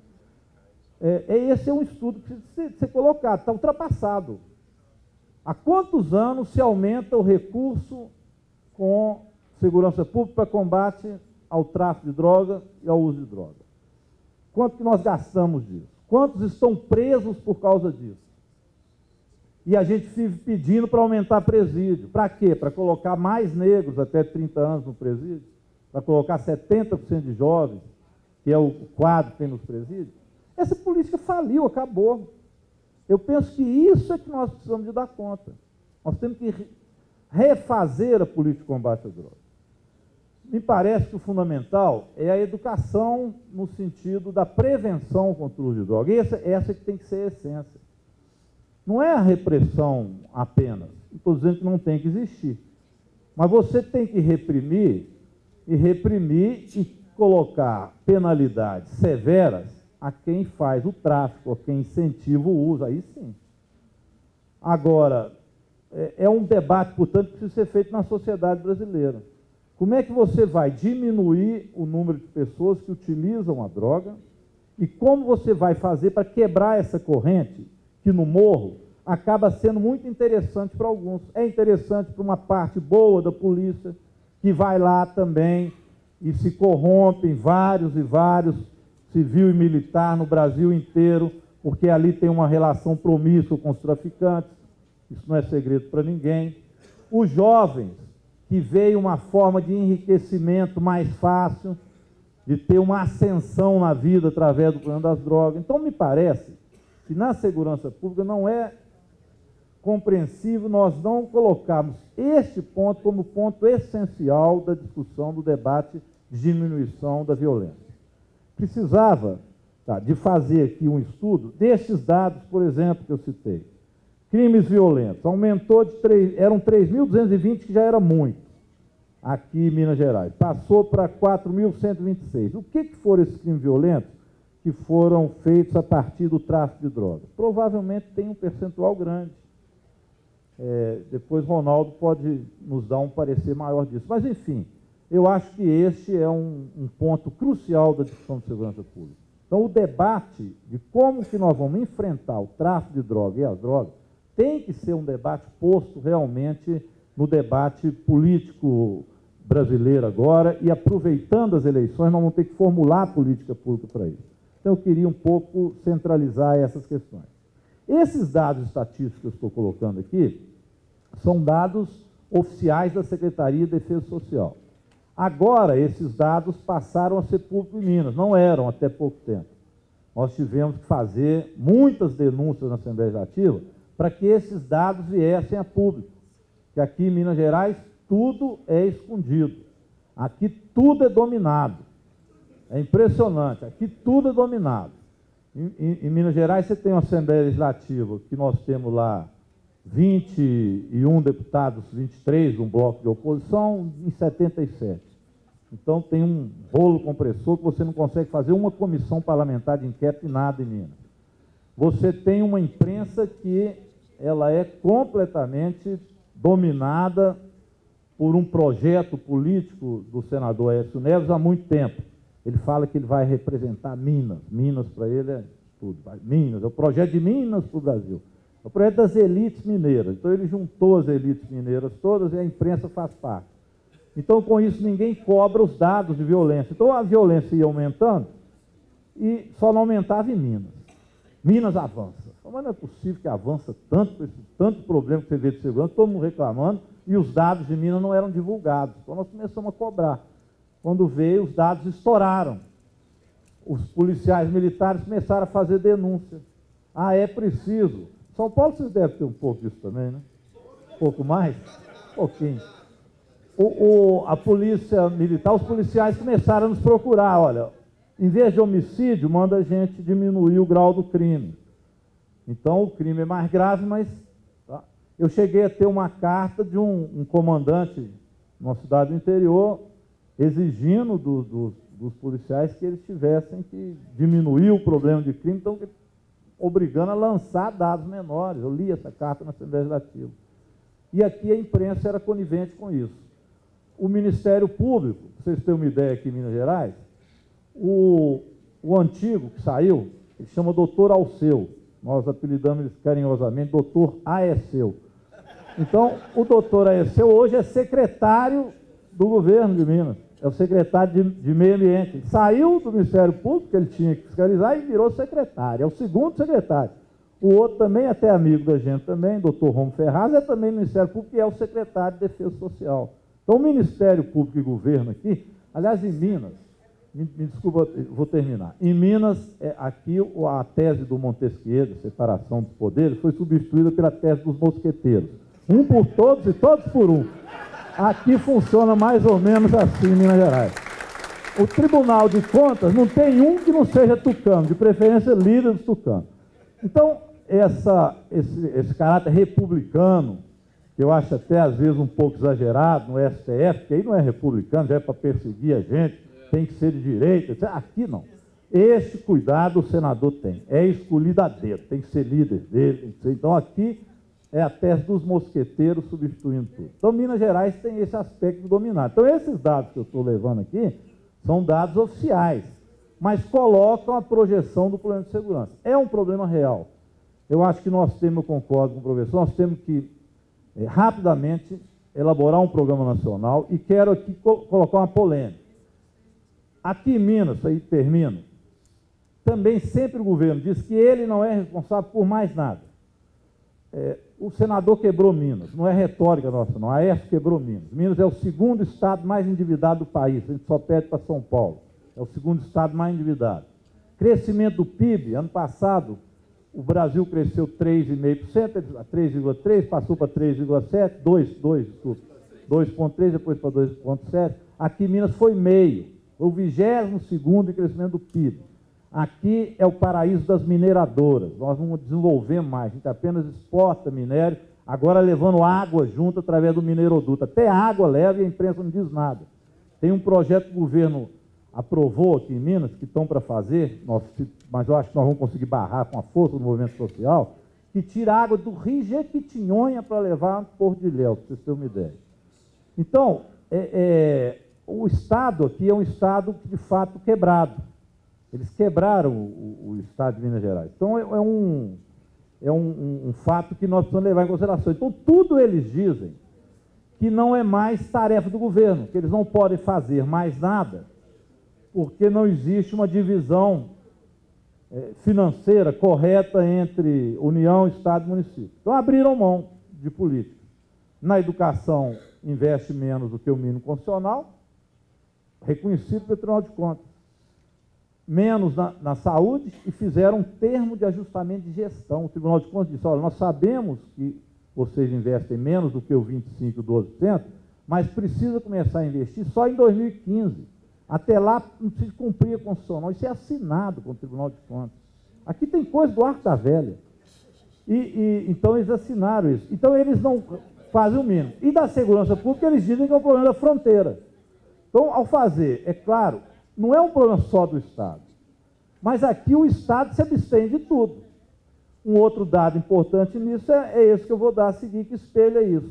É, esse é um estudo que precisa ser, ser colocado, está ultrapassado. Há quantos anos se aumenta o recurso com segurança pública para combate ao tráfico de droga e ao uso de droga? Quanto que nós gastamos disso? Quantos estão presos por causa disso? E a gente vive pedindo para aumentar presídio. Para quê? Para colocar mais negros até trinta anos no presídio? Para colocar setenta por cento de jovens, que é o quadro que tem nos presídios? Essa política faliu, acabou. Eu penso que isso é que nós precisamos de dar conta. Nós temos que refazer a política de combate à droga. Me parece que o fundamental é a educação no sentido da prevenção contra o uso de droga. Essa, essa que tem que ser a essência. Não é a repressão apenas. Não estou dizendo que não tem que existir. Mas você tem que reprimir, e reprimir e colocar penalidades severas a quem faz o tráfico, a quem incentiva o uso. Aí sim. Agora, é, é um debate, portanto, que precisa ser feito na sociedade brasileira. Como é que você vai diminuir o número de pessoas que utilizam a droga e como você vai fazer para quebrar essa corrente que no morro acaba sendo muito interessante para alguns. É interessante para uma parte boa da polícia, que vai lá também e se corrompem vários e vários civil e militar no Brasil inteiro, porque ali tem uma relação promíscua com os traficantes, isso não é segredo para ninguém. Os jovens, que veio uma forma de enriquecimento mais fácil, de ter uma ascensão na vida através do problema das drogas. Então, me parece que na segurança pública não é compreensível nós não colocarmos este ponto como ponto essencial da discussão, do debate de diminuição da violência. Precisava tá, de fazer aqui um estudo desses dados, por exemplo, que eu citei. Crimes violentos, aumentou de três, eram três mil duzentos e vinte, que já era muito, aqui em Minas Gerais. Passou para quatro mil cento e vinte e seis. O que, que foram esses crimes violentos que foram feitos a partir do tráfico de drogas? Provavelmente tem um percentual grande. É, depois Ronaldo pode nos dar um parecer maior disso. Mas, enfim, eu acho que este é um, um ponto crucial da discussão de segurança pública. Então, o debate de como que nós vamos enfrentar o tráfico de droga e as drogas tem que ser um debate posto realmente no debate político brasileiro agora, e aproveitando as eleições, nós vamos ter que formular política pública para isso. Então, eu queria um pouco centralizar essas questões. Esses dados estatísticos que eu estou colocando aqui são dados oficiais da Secretaria de Defesa Social. Agora, esses dados passaram a ser públicos em Minas, não eram até pouco tempo. Nós tivemos que fazer muitas denúncias na Assembleia Legislativa para que esses dados viessem a público. Que aqui em Minas Gerais tudo é escondido. Aqui tudo é dominado. É impressionante, aqui tudo é dominado. Em, em, em Minas Gerais você tem uma Assembleia Legislativa, que nós temos lá vinte e um deputados, vinte e três, um bloco de oposição, em setenta e sete. Então tem um rolo compressor que você não consegue fazer uma comissão parlamentar de inquérito e nada em Minas. Você tem uma imprensa que ela é completamente dominada por um projeto político do senador Aécio Neves há muito tempo. Ele fala que ele vai representar Minas. Minas, para ele, é tudo. Minas, é o projeto de Minas para o Brasil. É o projeto das elites mineiras. Então, ele juntou as elites mineiras todas e a imprensa faz parte. Então, com isso, ninguém cobra os dados de violência. Então, a violência ia aumentando e só não aumentava em Minas. Minas avança. Mas não é possível que avança tanto, esse, tanto problema que você vê de segurança, todo mundo reclamando, e os dados de Minas não eram divulgados. Então, nós começamos a cobrar. Quando veio, os dados estouraram. Os policiais militares começaram a fazer denúncia. Ah, é preciso. São Paulo, vocês devem ter um pouco disso também, né? Um pouco mais? Um pouquinho. O, o, a polícia militar, os policiais começaram a nos procurar. Olha, em vez de homicídio, manda a gente diminuir o grau do crime. Então, o crime é mais grave, mas... Tá? Eu cheguei a ter uma carta de um, um comandante numa cidade do interior, exigindo do, do, dos policiais que eles tivessem que diminuir o problema de crime, então obrigando a lançar dados menores. Eu li essa carta na Assembleia Legislativa. E aqui a imprensa era conivente com isso. O Ministério Público, para vocês terem uma ideia aqui em Minas Gerais, o, o antigo que saiu, ele chama doutor Alceu, nós apelidamos carinhosamente doutor Aeceu. Então, o doutor Aeceu hoje é secretário do governo de Minas, é o secretário de, de Meio Ambiente. Ele saiu do Ministério Público, que ele tinha que fiscalizar, e virou secretário, é o segundo secretário. O outro também, até amigo da gente também, doutor Romo Ferraz, é também do Ministério Público, que é o secretário de Defesa Social. Então, o Ministério Público e Governo aqui, aliás, em Minas, me, me desculpa, vou terminar. Em Minas, é, aqui a tese do Montesquieu, de separação dos poderes, foi substituída pela tese dos mosqueteiros. Um por todos e todos por um. Aqui funciona mais ou menos assim em Minas Gerais. O Tribunal de Contas não tem um que não seja tucano, de preferência líder dos tucanos. Então, essa, esse, esse caráter republicano, que eu acho até às vezes um pouco exagerado no S T F, porque aí não é republicano, já é para perseguir a gente, tem que ser de direita. Aqui não. Este cuidado o senador tem. É escolhido a dedo, tem que ser líder dele. Tem que ser. Então, aqui é a tese dos mosqueteiros substituindo tudo. Então, Minas Gerais tem esse aspecto dominado. Então, esses dados que eu estou levando aqui são dados oficiais, mas colocam a projeção do problema de segurança. É um problema real. Eu acho que nós temos, eu concordo com o professor, nós temos que é, rapidamente elaborar um programa nacional, e quero aqui co colocar uma polêmica. Aqui em Minas, aí termino, também sempre o governo diz que ele não é responsável por mais nada. É, o senador quebrou Minas, não é retórica nossa não, a Aécio quebrou Minas. Minas é o segundo estado mais endividado do país, a gente só pede para São Paulo. É o segundo estado mais endividado. Crescimento do P I B, ano passado, o Brasil cresceu três vírgula cinco por cento, três vírgula três por cento, passou para três vírgula sete por cento, dois, dois, desculpa, dois vírgula três por cento, depois para dois vírgula sete por cento. Aqui em Minas foi meio, foi o vigésimo segundo em crescimento do P I B. Aqui é o paraíso das mineradoras, nós não desenvolvemos mais, a gente apenas exporta minério, agora levando água junto através do mineroduto. Até água leva e a imprensa não diz nada. Tem um projeto que o governo aprovou aqui em Minas, que estão para fazer, nós, mas eu acho que nós vamos conseguir barrar com a força do movimento social, que tira água do Rio Jequitinhonha para levar para Porto de Ilhéus, para vocês terem uma ideia. Então, é, é, o Estado aqui é um Estado, de fato, quebrado. Eles quebraram o, o Estado de Minas Gerais. Então, é, é, um, é um, um, um fato que nós precisamos levar em consideração. Então, tudo eles dizem que não é mais tarefa do governo, que eles não podem fazer mais nada, porque não existe uma divisão é, financeira correta entre União, Estado e município. Então, abriram mão de política. Na educação, investe menos do que o mínimo constitucional, reconhecido pelo Tribunal de Contas. Menos na, na saúde, e fizeram um termo de ajustamento de gestão. O Tribunal de Contas disse, olha, nós sabemos que vocês investem menos do que o vinte e cinco, doze por cento, mas precisa começar a investir só em dois mil e quinze. Até lá, não precisa cumprir a Constituição, não. Isso é assinado com o Tribunal de Contas. Aqui tem coisa do Arco da Velha. E, e, então, eles assinaram isso. Então, eles não fazem o mínimo. E da segurança pública, eles dizem que é um problema da fronteira. Então, ao fazer, é claro, não é um problema só do Estado. Mas aqui o Estado se abstém de tudo. Um outro dado importante nisso é, é esse que eu vou dar a seguir, que espelha isso.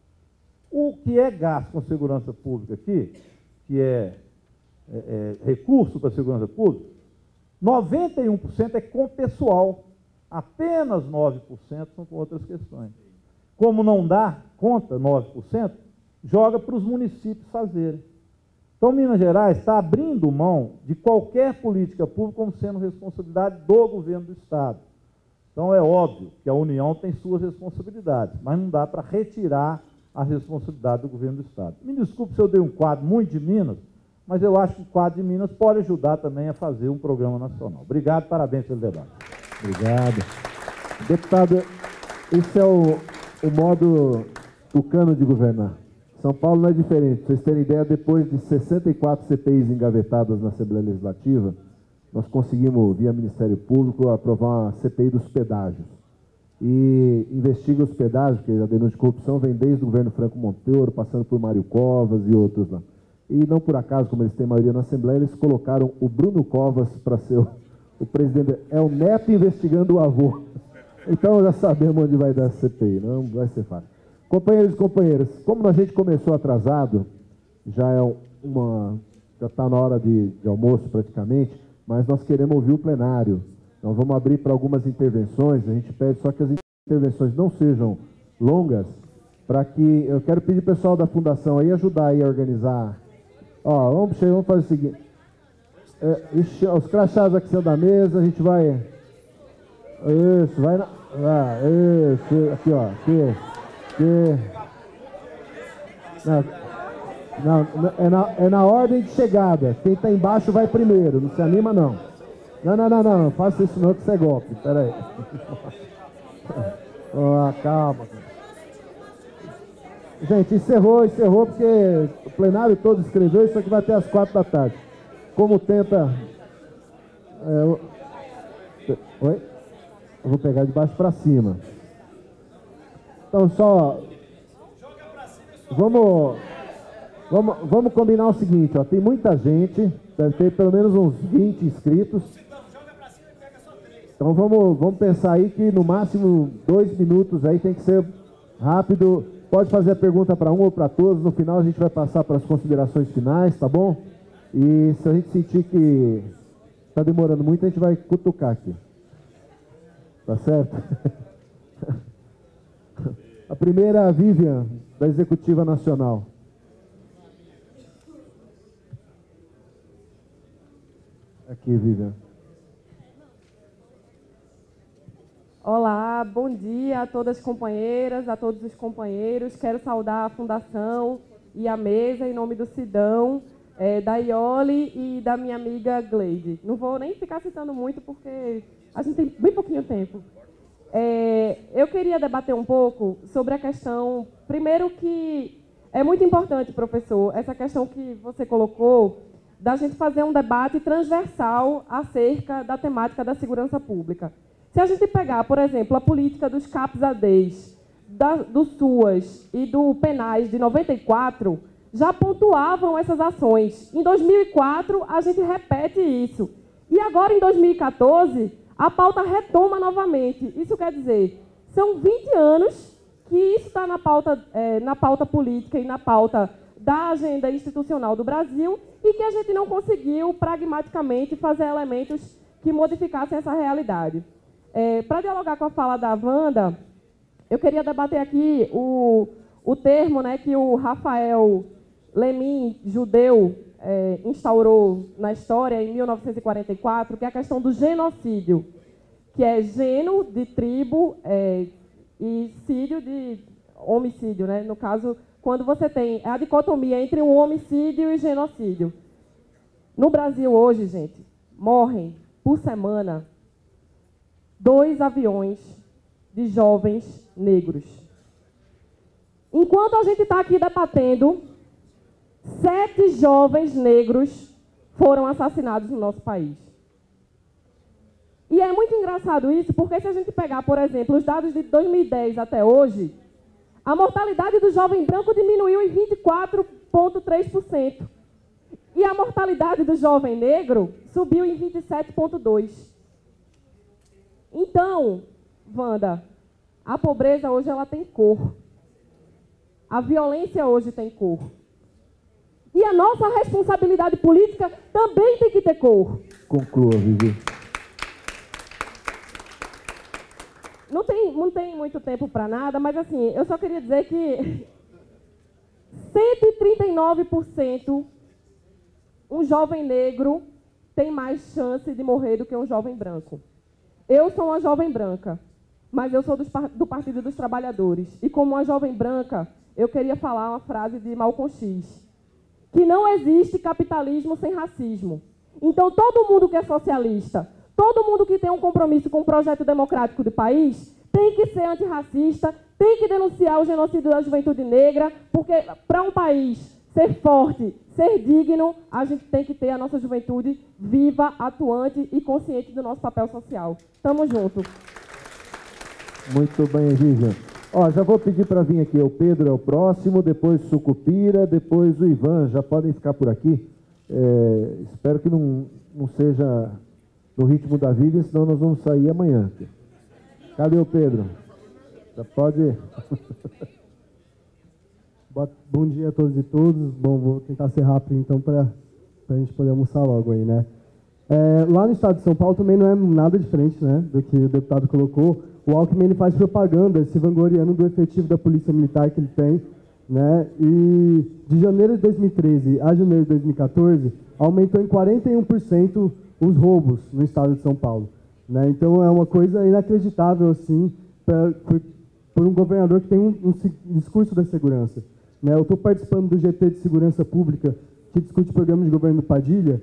O que é gasto com segurança pública aqui, que é É, é, recurso para a segurança pública, noventa e um por cento é com pessoal, apenas nove por cento são com outras questões. Como não dá conta, nove por cento, joga para os municípios fazerem. Então, Minas Gerais está abrindo mão de qualquer política pública como sendo responsabilidade do governo do Estado. Então, é óbvio que a União tem suas responsabilidades, mas não dá para retirar a responsabilidade do governo do Estado. Me desculpe se eu dei um quadro muito de Minas, mas eu acho que o quadro de Minas pode ajudar também a fazer um programa nacional. Obrigado, parabéns pelo debate. Obrigado. Deputado, esse é o, o modo tucano de governar. São Paulo não é diferente. Para vocês terem ideia, depois de sessenta e quatro C P Is engavetadas na Assembleia Legislativa, nós conseguimos, via Ministério Público, aprovar uma C P I dos pedágios. e investiga os pedágios, porque a denúncia de corrupção vem desde o governo Franco Monteiro, passando por Mário Covas e outros lá. E não por acaso, como eles têm maioria na Assembleia, eles colocaram o Bruno Covas para ser o, o presidente. É o neto investigando o avô. Então já sabemos onde vai dar a C P I, não vai ser fácil. Companheiros e companheiras, como a gente começou atrasado, já é uma, já está na hora de, de almoço praticamente, mas nós queremos ouvir o plenário. Nós vamos abrir para algumas intervenções, a gente pede só que as intervenções não sejam longas, para que, eu quero pedir ao pessoal da Fundação aí ajudar aí a organizar. Ó, vamos, vamos fazer o seguinte, é, os crachás aqui são da mesa, a gente vai, isso, vai na, ah, isso, aqui ó, aqui, aqui, não, não, é na, é na ordem de chegada, quem está embaixo vai primeiro, não se anima não. Não, não, não, não, não faça isso não que isso é golpe, peraí. Oh, calma. Gente, encerrou, encerrou, porque o plenário todo escreveu, isso aqui vai até às quatro da tarde. Como tenta... É, eu... Oi? Eu vou pegar de baixo para cima. Então, só... Vamos... Vamos, vamos combinar o seguinte, ó, tem muita gente, deve ter pelo menos uns vinte inscritos. Então vamos, vamos pensar aí que no máximo dois minutos aí tem que ser rápido. Pode fazer a pergunta para um ou para todos. No final a gente vai passar para as considerações finais, tá bom? E se a gente sentir que está demorando muito, a gente vai cutucar aqui. Tá certo? A primeira é a Vivian, da Executiva Nacional. Aqui, Vivian. Olá, bom dia a todas as companheiras, a todos os companheiros. Quero saudar a Fundação e a mesa em nome do Sidão, é, da Iole e da minha amiga Gleide. Não vou nem ficar citando muito porque a gente tem bem pouquinho tempo. É, eu queria debater um pouco sobre a questão, primeiro que é muito importante, professor, essa questão que você colocou, da gente fazer um debate transversal acerca da temática da segurança pública. Se a gente pegar, por exemplo, a política dos CAPS-A-Ds, da, do SUAS e do Penais de noventa e quatro, já pontuavam essas ações. Em dois mil e quatro, a gente repete isso. E agora, em dois mil e quatorze, a pauta retoma novamente. Isso quer dizer, são vinte anos que isso está na pauta, é, na pauta política e na pauta da agenda institucional do Brasil e que a gente não conseguiu, pragmaticamente, fazer elementos que modificassem essa realidade. É, para dialogar com a fala da Wanda, eu queria debater aqui o, o termo, né, que o Rafael Lemin, judeu, é, instaurou na história em mil novecentos e quarenta e quatro, que é a questão do genocídio, que é geno de tribo é, e sídio de homicídio, né? No caso, quando você tem a dicotomia entre o homicídio e genocídio. No Brasil hoje, gente, morrem por semana dois aviões de jovens negros. Enquanto a gente está aqui debatendo, sete jovens negros foram assassinados no nosso país. E é muito engraçado isso, porque se a gente pegar, por exemplo, os dados de dois mil e dez até hoje, a mortalidade do jovem branco diminuiu em vinte e quatro vírgula três por cento. E a mortalidade do jovem negro subiu em vinte e sete vírgula dois por cento. Então, Wanda, a pobreza hoje ela tem cor. A violência hoje tem cor. E a nossa responsabilidade política também tem que ter cor. Conclua, Vivi. Não tem, não tem muito tempo para nada, mas assim, eu só queria dizer que cento e trinta e nove por cento um jovem negro tem mais chance de morrer do que um jovem branco. Eu sou uma jovem branca, mas eu sou dos, do Partido dos Trabalhadores. E como uma jovem branca, eu queria falar uma frase de Malcolm X, que não existe capitalismo sem racismo. Então, todo mundo que é socialista, todo mundo que tem um compromisso com o projeto democrático do país, tem que ser antirracista, tem que denunciar o genocídio da juventude negra, porque para um país ser forte, ser digno, a gente tem que ter a nossa juventude viva, atuante e consciente do nosso papel social. Tamo junto. Muito bem, Vivian. Ó, já vou pedir para vir aqui. O Pedro é o próximo, depois Sucupira, depois o Ivan. Já podem ficar por aqui. É, espero que não, não seja no ritmo da Vivian, senão nós vamos sair amanhã. Cadê o Pedro? Já pode... Bom dia a todos e todas. Bom, vou tentar ser rápido então para a gente poder almoçar logo aí, né? É, lá no estado de São Paulo também não é nada diferente, né, do que o deputado colocou. O Alckmin ele faz propaganda, se vangloriando do efetivo da Polícia Militar que ele tem, né? E de janeiro de dois mil e treze a janeiro de dois mil e quatorze, aumentou em quarenta e um por cento os roubos no estado de São Paulo, né? Então é uma coisa inacreditável, assim, pra, por, por um governador que tem um, um discurso da segurança. Né? Eu estou participando do G T de Segurança Pública, que discute o programa de governo Padilha,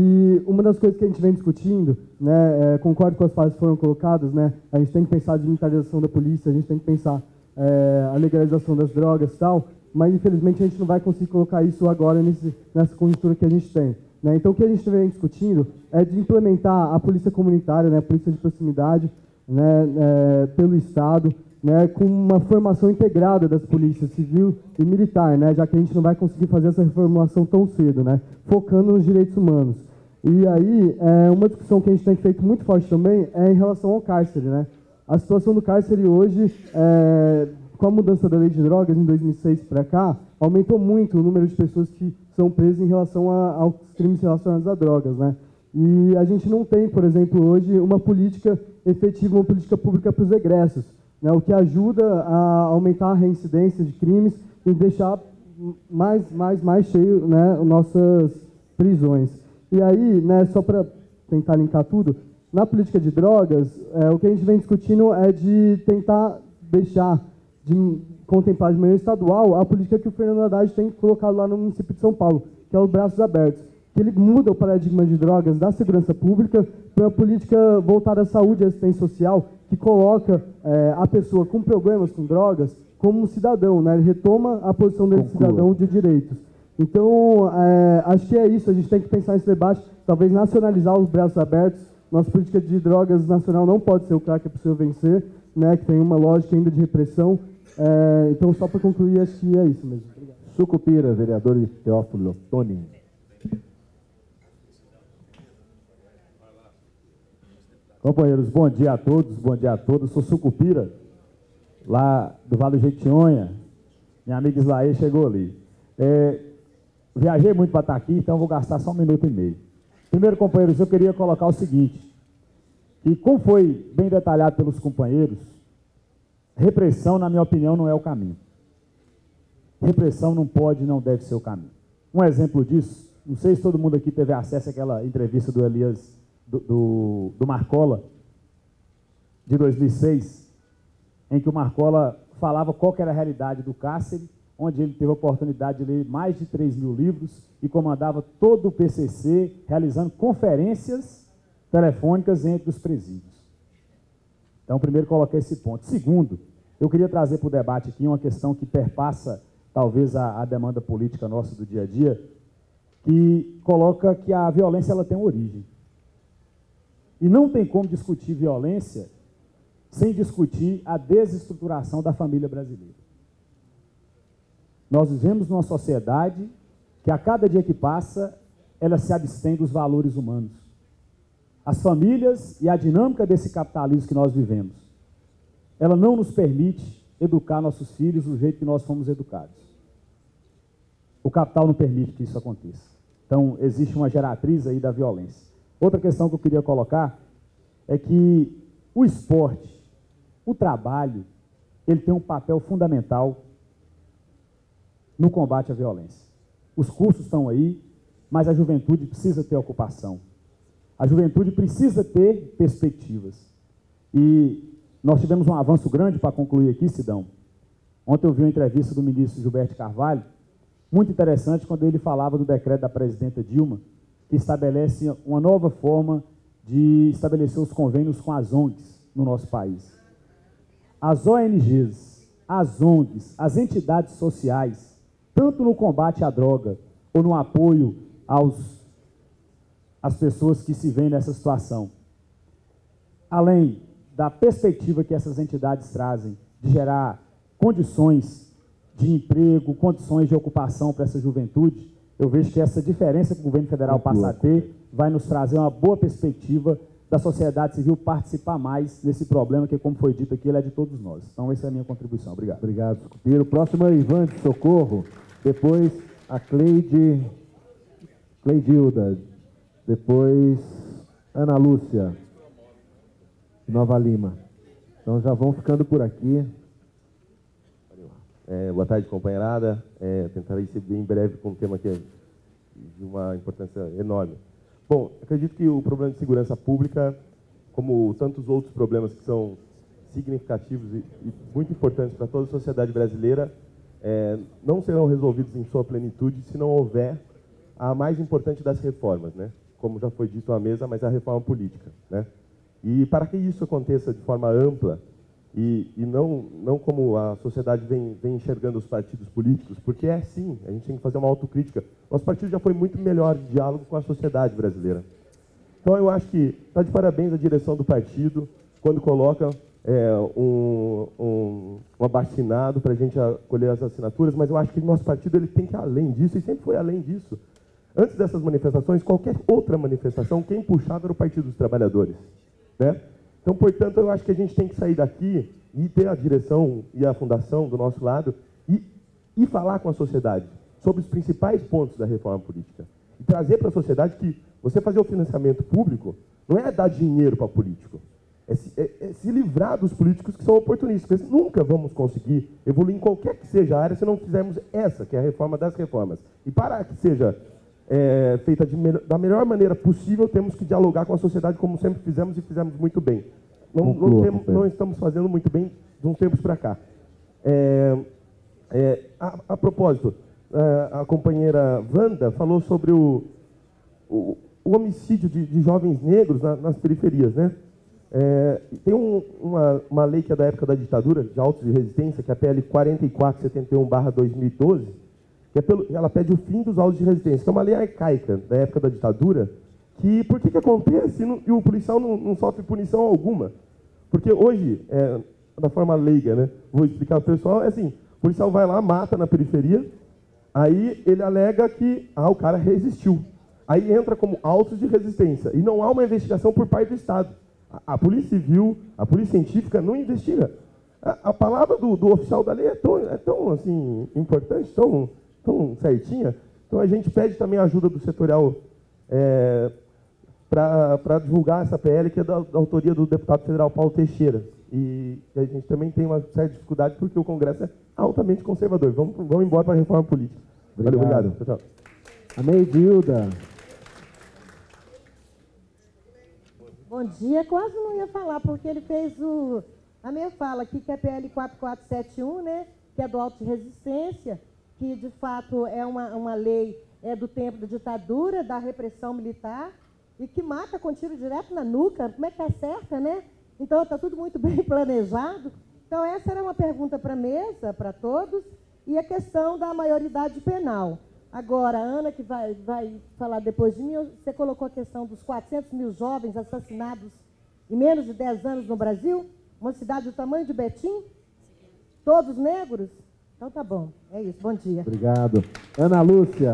e uma das coisas que a gente vem discutindo, né, é, concordo com as fases que foram colocadas, né, a gente tem que pensar a militarização da polícia, a gente tem que pensar é, a legalização das drogas e tal, mas infelizmente a gente não vai conseguir colocar isso agora nesse, nessa conjuntura que a gente tem. Né? Então o que a gente vem discutindo é de implementar a polícia comunitária, né, a polícia de proximidade, né, é, pelo Estado, né, com uma formação integrada das polícias civil e militar, né, já que a gente não vai conseguir fazer essa reformulação tão cedo, né, focando nos direitos humanos. E aí, é, uma discussão que a gente tem feito muito forte também é em relação ao cárcere. Né. A situação do cárcere hoje, é, com a mudança da lei de drogas em dois mil e seis para cá, aumentou muito o número de pessoas que são presas em relação a, aos crimes relacionados a drogas. Né. E a gente não tem, por exemplo, hoje uma política efetiva, uma política pública para os egressos, né, o que ajuda a aumentar a reincidência de crimes e deixar mais, mais, mais cheio, né, nossas prisões. E aí, né, só para tentar linkar tudo, na política de drogas, é, o que a gente vem discutindo é de tentar deixar, de contemplar de maneira estadual a política que o Fernando Haddad tem colocado lá no município de São Paulo, que é os braços abertos, que ele muda o paradigma de drogas da segurança pública para a política voltada à saúde e assistência social, que coloca é, a pessoa com problemas com drogas como um cidadão, né? Ele retoma a posição dele de cidadão de direitos. Então, é, acho que é isso, a gente tem que pensar nesse debate, talvez nacionalizar os braços abertos. Nossa política de drogas nacional não pode ser o cara que é possível vencer, né? Que tem uma lógica ainda de repressão. É, então, só para concluir, acho que é isso mesmo. Obrigado. Sucupira, vereador Teófilo Toni. Companheiros, bom dia a todos, bom dia a todos. Sou Sucupira, lá do Vale do Jequitinhonha. Minha amiga Islaê chegou ali. É, viajei muito para estar aqui, então vou gastar só um minuto e meio. Primeiro, companheiros, eu queria colocar o seguinte, que como foi bem detalhado pelos companheiros, repressão, na minha opinião, não é o caminho. Repressão não pode, não deve ser o caminho. Um exemplo disso, não sei se todo mundo aqui teve acesso àquela entrevista do Elias Do, do, do Marcola, de dois mil e seis, em que o Marcola falava qual que era a realidade do cárcere, onde ele teve a oportunidade de ler mais de três mil livros e comandava todo o P C C, realizando conferências telefônicas entre os presídios. Então, primeiro, coloquei esse ponto. Segundo, eu queria trazer para o debate aqui uma questão que perpassa, talvez, a, a demanda política nossa do dia a dia, que coloca que a violência ela tem uma origem. E não tem como discutir violência sem discutir a desestruturação da família brasileira. Nós vivemos numa sociedade que, a cada dia que passa, ela se abstém dos valores humanos. As famílias e a dinâmica desse capitalismo que nós vivemos, ela não nos permite educar nossos filhos do jeito que nós fomos educados. O capital não permite que isso aconteça. Então, existe uma geratriz aí da violência. Outra questão que eu queria colocar é que o esporte, o trabalho, ele tem um papel fundamental no combate à violência. Os cursos estão aí, mas a juventude precisa ter ocupação. A juventude precisa ter perspectivas. E nós tivemos um avanço grande para concluir aqui, Sidão. Ontem eu vi uma entrevista do ministro Gilberto Carvalho, muito interessante, quando ele falava do decreto da presidenta Dilma, que estabelece uma nova forma de estabelecer os convênios com as O N Gs no nosso país. As O N Gs, as O N Gs, as entidades sociais, tanto no combate à droga ou no apoio aos, às pessoas que se veem nessa situação, além da perspectiva que essas entidades trazem de gerar condições de emprego, condições de ocupação para essa juventude, eu vejo que essa diferença que o governo federal passa a ter vai nos trazer uma boa perspectiva da sociedade civil participar mais desse problema, que, como foi dito aqui, ele é de todos nós. Então, essa é a minha contribuição. Obrigado. Obrigado, Sucupira. O próximo é Ivan de Socorro, depois a Cleide, Cleidilda, depois Ana Lúcia, de Nova Lima. Então, já vão ficando por aqui. É, boa tarde, companheirada. É, tentarei ser bem breve com um tema que é de uma importância enorme. Bom, acredito que o problema de segurança pública, como tantos outros problemas que são significativos e, e muito importantes para toda a sociedade brasileira, é, não serão resolvidos em sua plenitude se não houver a mais importante das reformas, né? Como já foi dito à mesa, mas a reforma política, né? E para que isso aconteça de forma ampla, E, e não, não como a sociedade vem, vem enxergando os partidos políticos, porque é sim, a gente tem que fazer uma autocrítica. Nosso partido já foi muito melhor de diálogo com a sociedade brasileira. Então eu acho que está de parabéns a direção do partido, quando coloca é, um, um, um abaixo-assinado para a gente colher as assinaturas, mas eu acho que o nosso partido ele tem que ir além disso, e sempre foi além disso. Antes dessas manifestações, qualquer outra manifestação, quem puxava era o Partido dos Trabalhadores, né? Então, portanto, eu acho que a gente tem que sair daqui e ter a direção e a fundação do nosso lado e, e falar com a sociedade sobre os principais pontos da reforma política. E trazer para a sociedade que você fazer o financiamento público não é dar dinheiro para político, é se, é, é se livrar dos políticos que são oportunistas. Porque nunca vamos conseguir evoluir em qualquer que seja a área se não fizermos essa, que é a reforma das reformas. E para que seja É, feita de me da melhor maneira possível, temos que dialogar com a sociedade, como sempre fizemos e fizemos muito bem. Não, não, temos, não estamos fazendo muito bem de uns tempos para cá. É, é, a, a propósito, a, a companheira Wanda falou sobre o, o, o homicídio de, de jovens negros na, nas periferias, né? É, tem um, uma, uma lei que é da época da ditadura, de autos de resistência, que é a P L quatro quatro sete um barra dois mil e doze, que é pelo, ela pede o fim dos autos de resistência, que é uma lei arcaica da época da ditadura, que por que, que acontece não, e o policial não, não sofre punição alguma? Porque hoje, é, da forma leiga, né, vou explicar para o pessoal, é assim, o policial vai lá, mata na periferia, aí ele alega que ah, o cara resistiu. Aí entra como autos de resistência, e não há uma investigação por parte do Estado. A, a Polícia Civil, a Polícia Científica não investiga. A, a palavra do, do oficial da lei é tão, é tão assim, importante, tão... tão certinha. Então a gente pede também a ajuda do setorial é, para divulgar essa P L, que é da, da autoria do deputado federal Paulo Teixeira. E a gente também tem uma certa dificuldade porque o Congresso é altamente conservador. Vamos, vamos embora para a reforma política. Obrigado. Valeu, obrigado. Tchau, tchau. A Neidilda. Bom dia. Quase não ia falar, porque ele fez o, a minha fala aqui, que é a P L quatro quatro sete um, né, que é do auto de resistência, que de fato é uma, uma lei é, do tempo da ditadura, da repressão militar, e que mata com tiro direto na nuca. Como é que acerta, né? Então está tudo muito bem planejado. Então essa era uma pergunta para a mesa, para todos, e a questão da maioridade penal. Agora, a Ana, que vai, vai falar depois de mim, você colocou a questão dos quatrocentos mil jovens assassinados em menos de dez anos no Brasil, uma cidade do tamanho de Betim, todos negros. Então tá bom, é isso, bom dia. Obrigado. Ana Lúcia.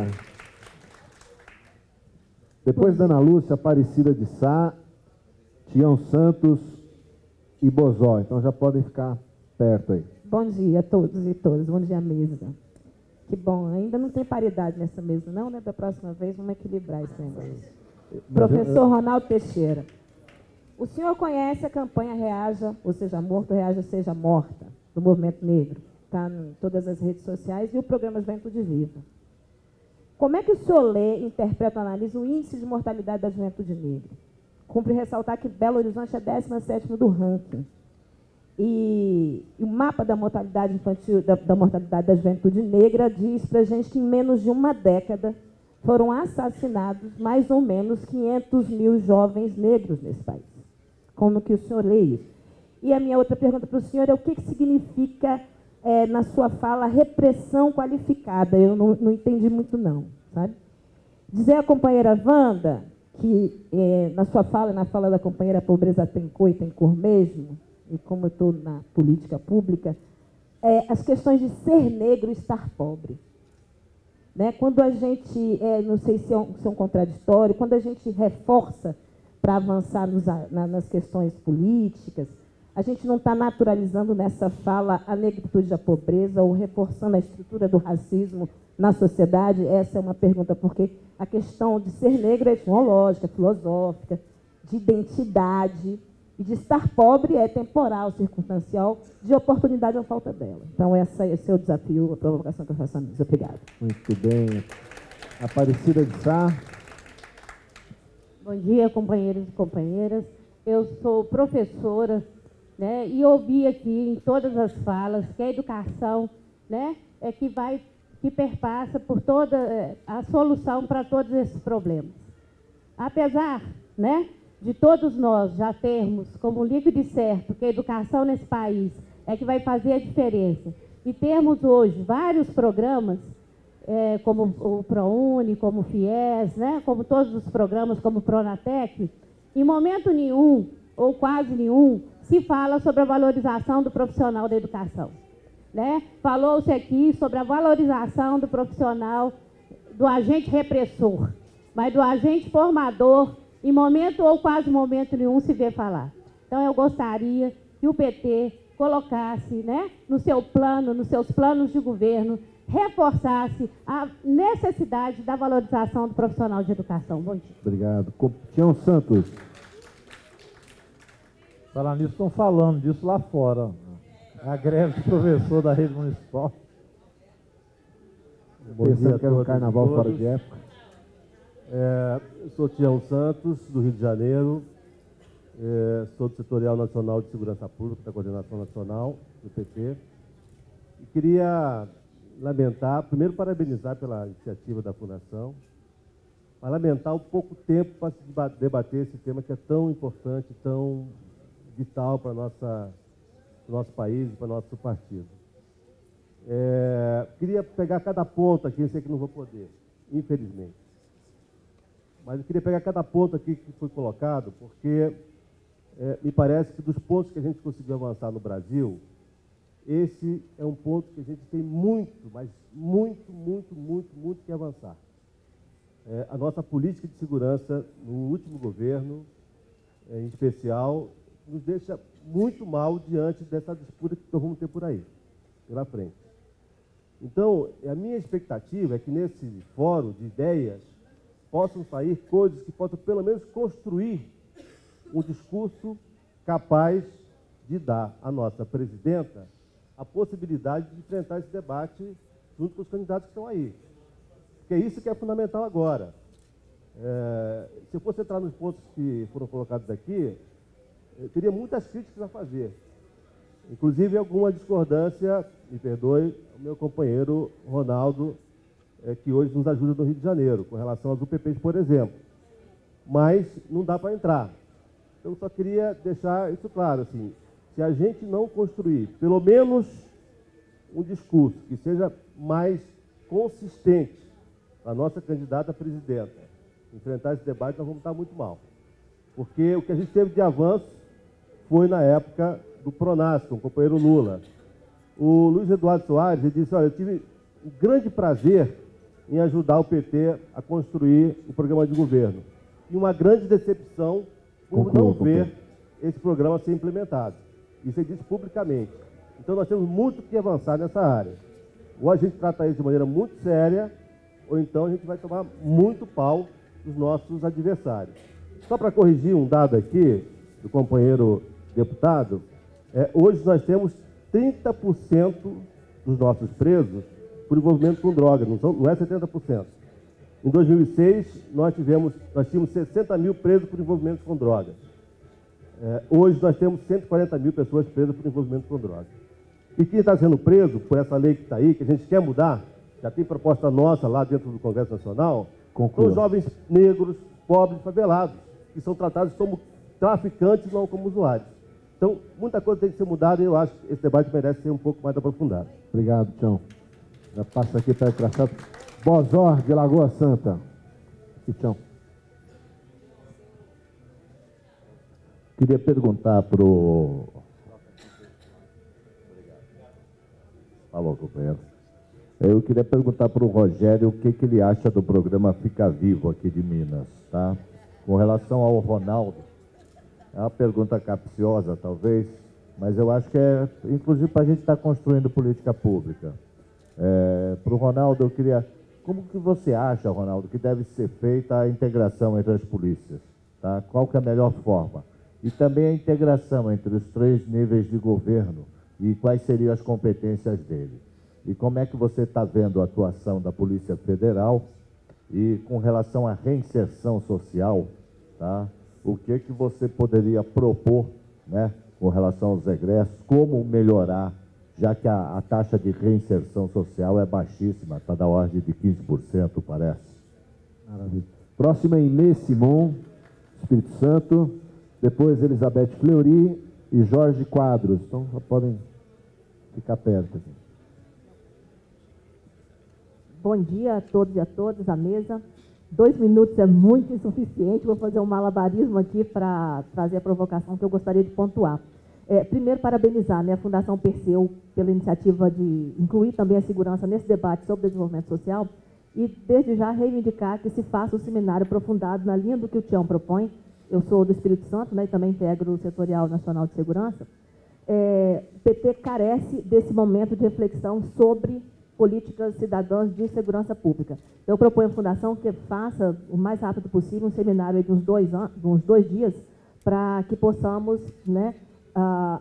Depois da Ana Lúcia, Aparecida de Sá, Tião Santos e Bozó. Então já podem ficar perto aí. Bom dia a todos e todas, bom dia à mesa. Que bom, ainda não tem paridade nessa mesa não, né? Da próxima vez vamos equilibrar esse negócio. Professor Ronaldo Teixeira, o senhor conhece a campanha Reaja, ou seja morto, Reaja, seja morta, do Movimento Negro? Está em todas as redes sociais, e o programa Juventude Viva. Como é que o senhor lê, interpreta, analisa o índice de mortalidade da juventude negra? Cumpre ressaltar que Belo Horizonte é décima sétima do ranking. E, e o mapa da mortalidade infantil, da, da mortalidade da juventude negra diz para a gente que em menos de uma década foram assassinados mais ou menos quinhentos mil jovens negros nesse país. Como que o senhor lê isso? E a minha outra pergunta para o senhor é o que, que significa, é, na sua fala, repressão qualificada? Eu não, não entendi muito não, sabe? Dizer à companheira Wanda que é, na sua fala, na fala da companheira, a pobreza tem cor e tem cor mesmo, e como eu estou na política pública, é, as questões de ser negro e estar pobre. Né? Quando a gente, é, não sei se é, um, se é um contraditório, quando a gente reforça para avançar nos, na, nas questões políticas, a gente não está naturalizando nessa fala a negritude da pobreza ou reforçando a estrutura do racismo na sociedade? Essa é uma pergunta, porque a questão de ser negro é etimológica, filosófica, de identidade, e de estar pobre é temporal, circunstancial, de oportunidade ou falta dela. Então, essa, esse é o desafio, a provocação que eu faço a mim. Obrigada. Muito bem. Aparecida de Sá. Bom dia, companheiros e companheiras. Eu sou professora, né, e ouvi aqui em todas as falas que a educação, né, é que vai, que perpassa por toda a solução para todos esses problemas. Apesar, né, de todos nós já termos como líquido e certo que a educação nesse país é que vai fazer a diferença, e termos hoje vários programas, é, como o ProUni, como o FIES, né, como todos os programas, como o Pronatec, em momento nenhum, ou quase nenhum, se fala sobre a valorização do profissional da educação. Né? Falou-se aqui sobre a valorização do profissional, do agente repressor, mas do agente formador, em momento ou quase momento nenhum se vê falar. Então, eu gostaria que o P T colocasse, né, no seu plano, nos seus planos de governo, reforçasse a necessidade da valorização do profissional de educação. Bom dia. Obrigado. Tião Santos. Falar nisso, estão falando disso lá fora. A greve do professor da rede municipal. Bom dia, que era um carnaval fora de época. É, eu sou Tião Santos, do Rio de Janeiro, é, sou do Setorial Nacional de Segurança Pública, da Coordenação Nacional, do P T, e queria lamentar, primeiro parabenizar pela iniciativa da Fundação, mas lamentar o pouco tempo para se debater esse tema que é tão importante, tão vital para nossa, o nosso país e para o nosso partido. É, queria pegar cada ponto aqui, eu sei que não vou poder, infelizmente. Mas eu queria pegar cada ponto aqui que foi colocado, porque é, me parece que dos pontos que a gente conseguiu avançar no Brasil, esse é um ponto que a gente tem muito, mas muito, muito, muito, muito que avançar. É, a nossa política de segurança no último governo, é, em especial, nos deixa muito mal diante dessa disputa que nós vamos ter por aí, pela frente. Então, a minha expectativa é que nesse fórum de ideias possam sair coisas que possam, pelo menos, construir um discurso capaz de dar à nossa presidenta a possibilidade de enfrentar esse debate junto com os candidatos que estão aí. Porque é isso que é fundamental agora. É, se eu fosse entrar nos pontos que foram colocados aqui, eu teria muitas críticas a fazer. Inclusive, alguma discordância, me perdoe, o meu companheiro Ronaldo, é, que hoje nos ajuda no Rio de Janeiro, com relação às U P Ps, por exemplo. Mas não dá para entrar. Eu só queria deixar isso claro, assim, se a gente não construir, pelo menos, um discurso que seja mais consistente para a nossa candidata a presidenta enfrentar esse debate, nós vamos estar muito mal. Porque o que a gente teve de avanço foi na época do Pronas, com o companheiro Lula. O Luiz Eduardo Soares ele disse, olha, eu tive um grande prazer em ajudar o P T a construir o programa de governo. E uma grande decepção por Conclua, não conclua. ver esse programa ser implementado. Isso ele disse publicamente. Então nós temos muito que avançar nessa área. Ou a gente trata isso de maneira muito séria, ou então a gente vai tomar muito pau dos nossos adversários. Só para corrigir um dado aqui, do companheiro deputado, é, hoje nós temos trinta por cento dos nossos presos por envolvimento com droga, não, são, não é setenta por cento. Em dois mil e seis, nós, tivemos, nós tínhamos sessenta mil presos por envolvimento com droga. É, hoje nós temos cento e quarenta mil pessoas presas por envolvimento com droga. E quem está sendo preso por essa lei que está aí, que a gente quer mudar, já tem proposta nossa lá dentro do Congresso Nacional, Conclua. são jovens negros, pobres, favelados, que são tratados como traficantes, não como usuários. Então, muita coisa tem que ser mudada e eu acho que esse debate merece ser um pouco mais aprofundado. Obrigado, Tião. Já passa aqui para o traçado. Bozor, de Lagoa Santa. Aqui, Tião. Queria perguntar para o... Falou, companheiro. Eu queria perguntar para o Rogério o que, que ele acha do programa Fica Vivo aqui de Minas, tá? Com relação ao Ronaldo, é uma pergunta capciosa, talvez, mas eu acho que é, inclusive, para a gente estar construindo política pública. É, para o Ronaldo, eu queria... Como que você acha, Ronaldo, que deve ser feita a integração entre as polícias? Tá? Qual que é a melhor forma? E também a integração entre os três níveis de governo e quais seriam as competências dele. E como é que você está vendo a atuação da Polícia Federal e com relação à reinserção social, tá? O que que você poderia propor, né, com relação aos egressos, como melhorar, já que a, a taxa de reinserção social é baixíssima, está da ordem de quinze por cento, parece. Maravilha. Próxima é Inês Simon, Espírito Santo, depois Elizabeth Fleury e Jorge Quadros. Então, já podem ficar perto aqui. Bom dia a todos e a todas, à mesa. Dois minutos é muito insuficiente, vou fazer um malabarismo aqui para trazer a provocação que eu gostaria de pontuar. É, primeiro, parabenizar, né, a Fundação Perseu pela iniciativa de incluir também a segurança nesse debate sobre desenvolvimento social e, desde já, reivindicar que se faça um seminário aprofundado na linha do que o Tião propõe. Eu sou do Espírito Santo, né, e também integro o Setorial Nacional de Segurança. É, o P T carece desse momento de reflexão sobre políticas cidadãs de segurança pública. Eu proponho à Fundação que faça o mais rápido possível um seminário de uns dois, anos, de uns dois dias para que possamos, né, ah,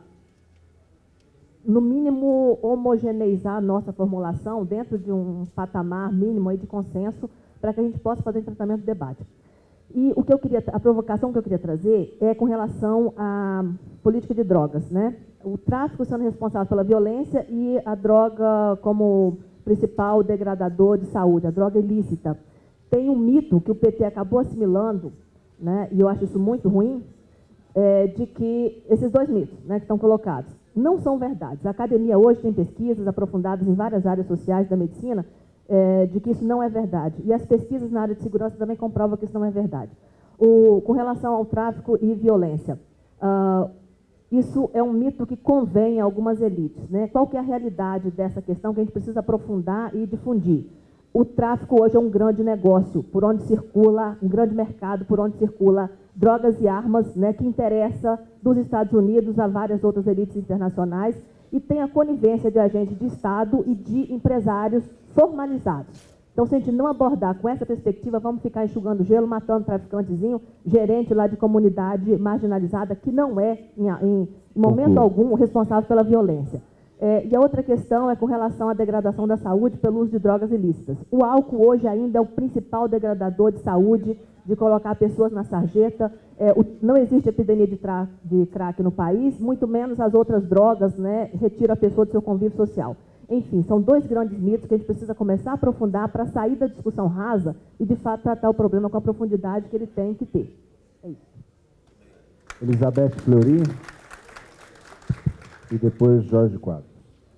no mínimo, homogeneizar a nossa formulação dentro de um patamar mínimo aí de consenso para que a gente possa fazer um tratamento do debate. E o que eu queria, a provocação que eu queria trazer é com relação à política de drogas, né? O tráfico sendo responsável pela violência e a droga como principal degradador de saúde, a droga ilícita. Tem um mito que o P T acabou assimilando, né, e eu acho isso muito ruim, é, de que esses dois mitos, né, que estão colocados não são verdades. A academia hoje tem pesquisas aprofundadas em várias áreas sociais da medicina é, de que isso não é verdade. E as pesquisas na área de segurança também comprovam que isso não é verdade. O, com relação ao tráfico e violência, uh, isso é um mito que convém a algumas elites, né? Qual que é a realidade dessa questão que a gente precisa aprofundar e difundir? O tráfico hoje é um grande negócio, por onde circula, um grande mercado, por onde circula drogas e armas, né, que interessa dos Estados Unidos a várias outras elites internacionais e tem a conivência de agentes de Estado e de empresários formalizados. Então, se a gente não abordar com essa perspectiva, vamos ficar enxugando gelo, matando traficantezinho, gerente lá de comunidade marginalizada, que não é, em, em momento algum, responsável pela violência. É, e a outra questão é com relação à degradação da saúde pelo uso de drogas ilícitas. O álcool hoje ainda é o principal degradador de saúde, de colocar pessoas na sarjeta. É, o, não existe epidemia de, tra, de crack no país, muito menos as outras drogas, né, retiram a pessoa do seu convívio social. Enfim, são dois grandes mitos que a gente precisa começar a aprofundar para sair da discussão rasa e, de fato, tratar o problema com a profundidade que ele tem que ter. É isso. Elizabeth Fleury e depois Jorge Quadros.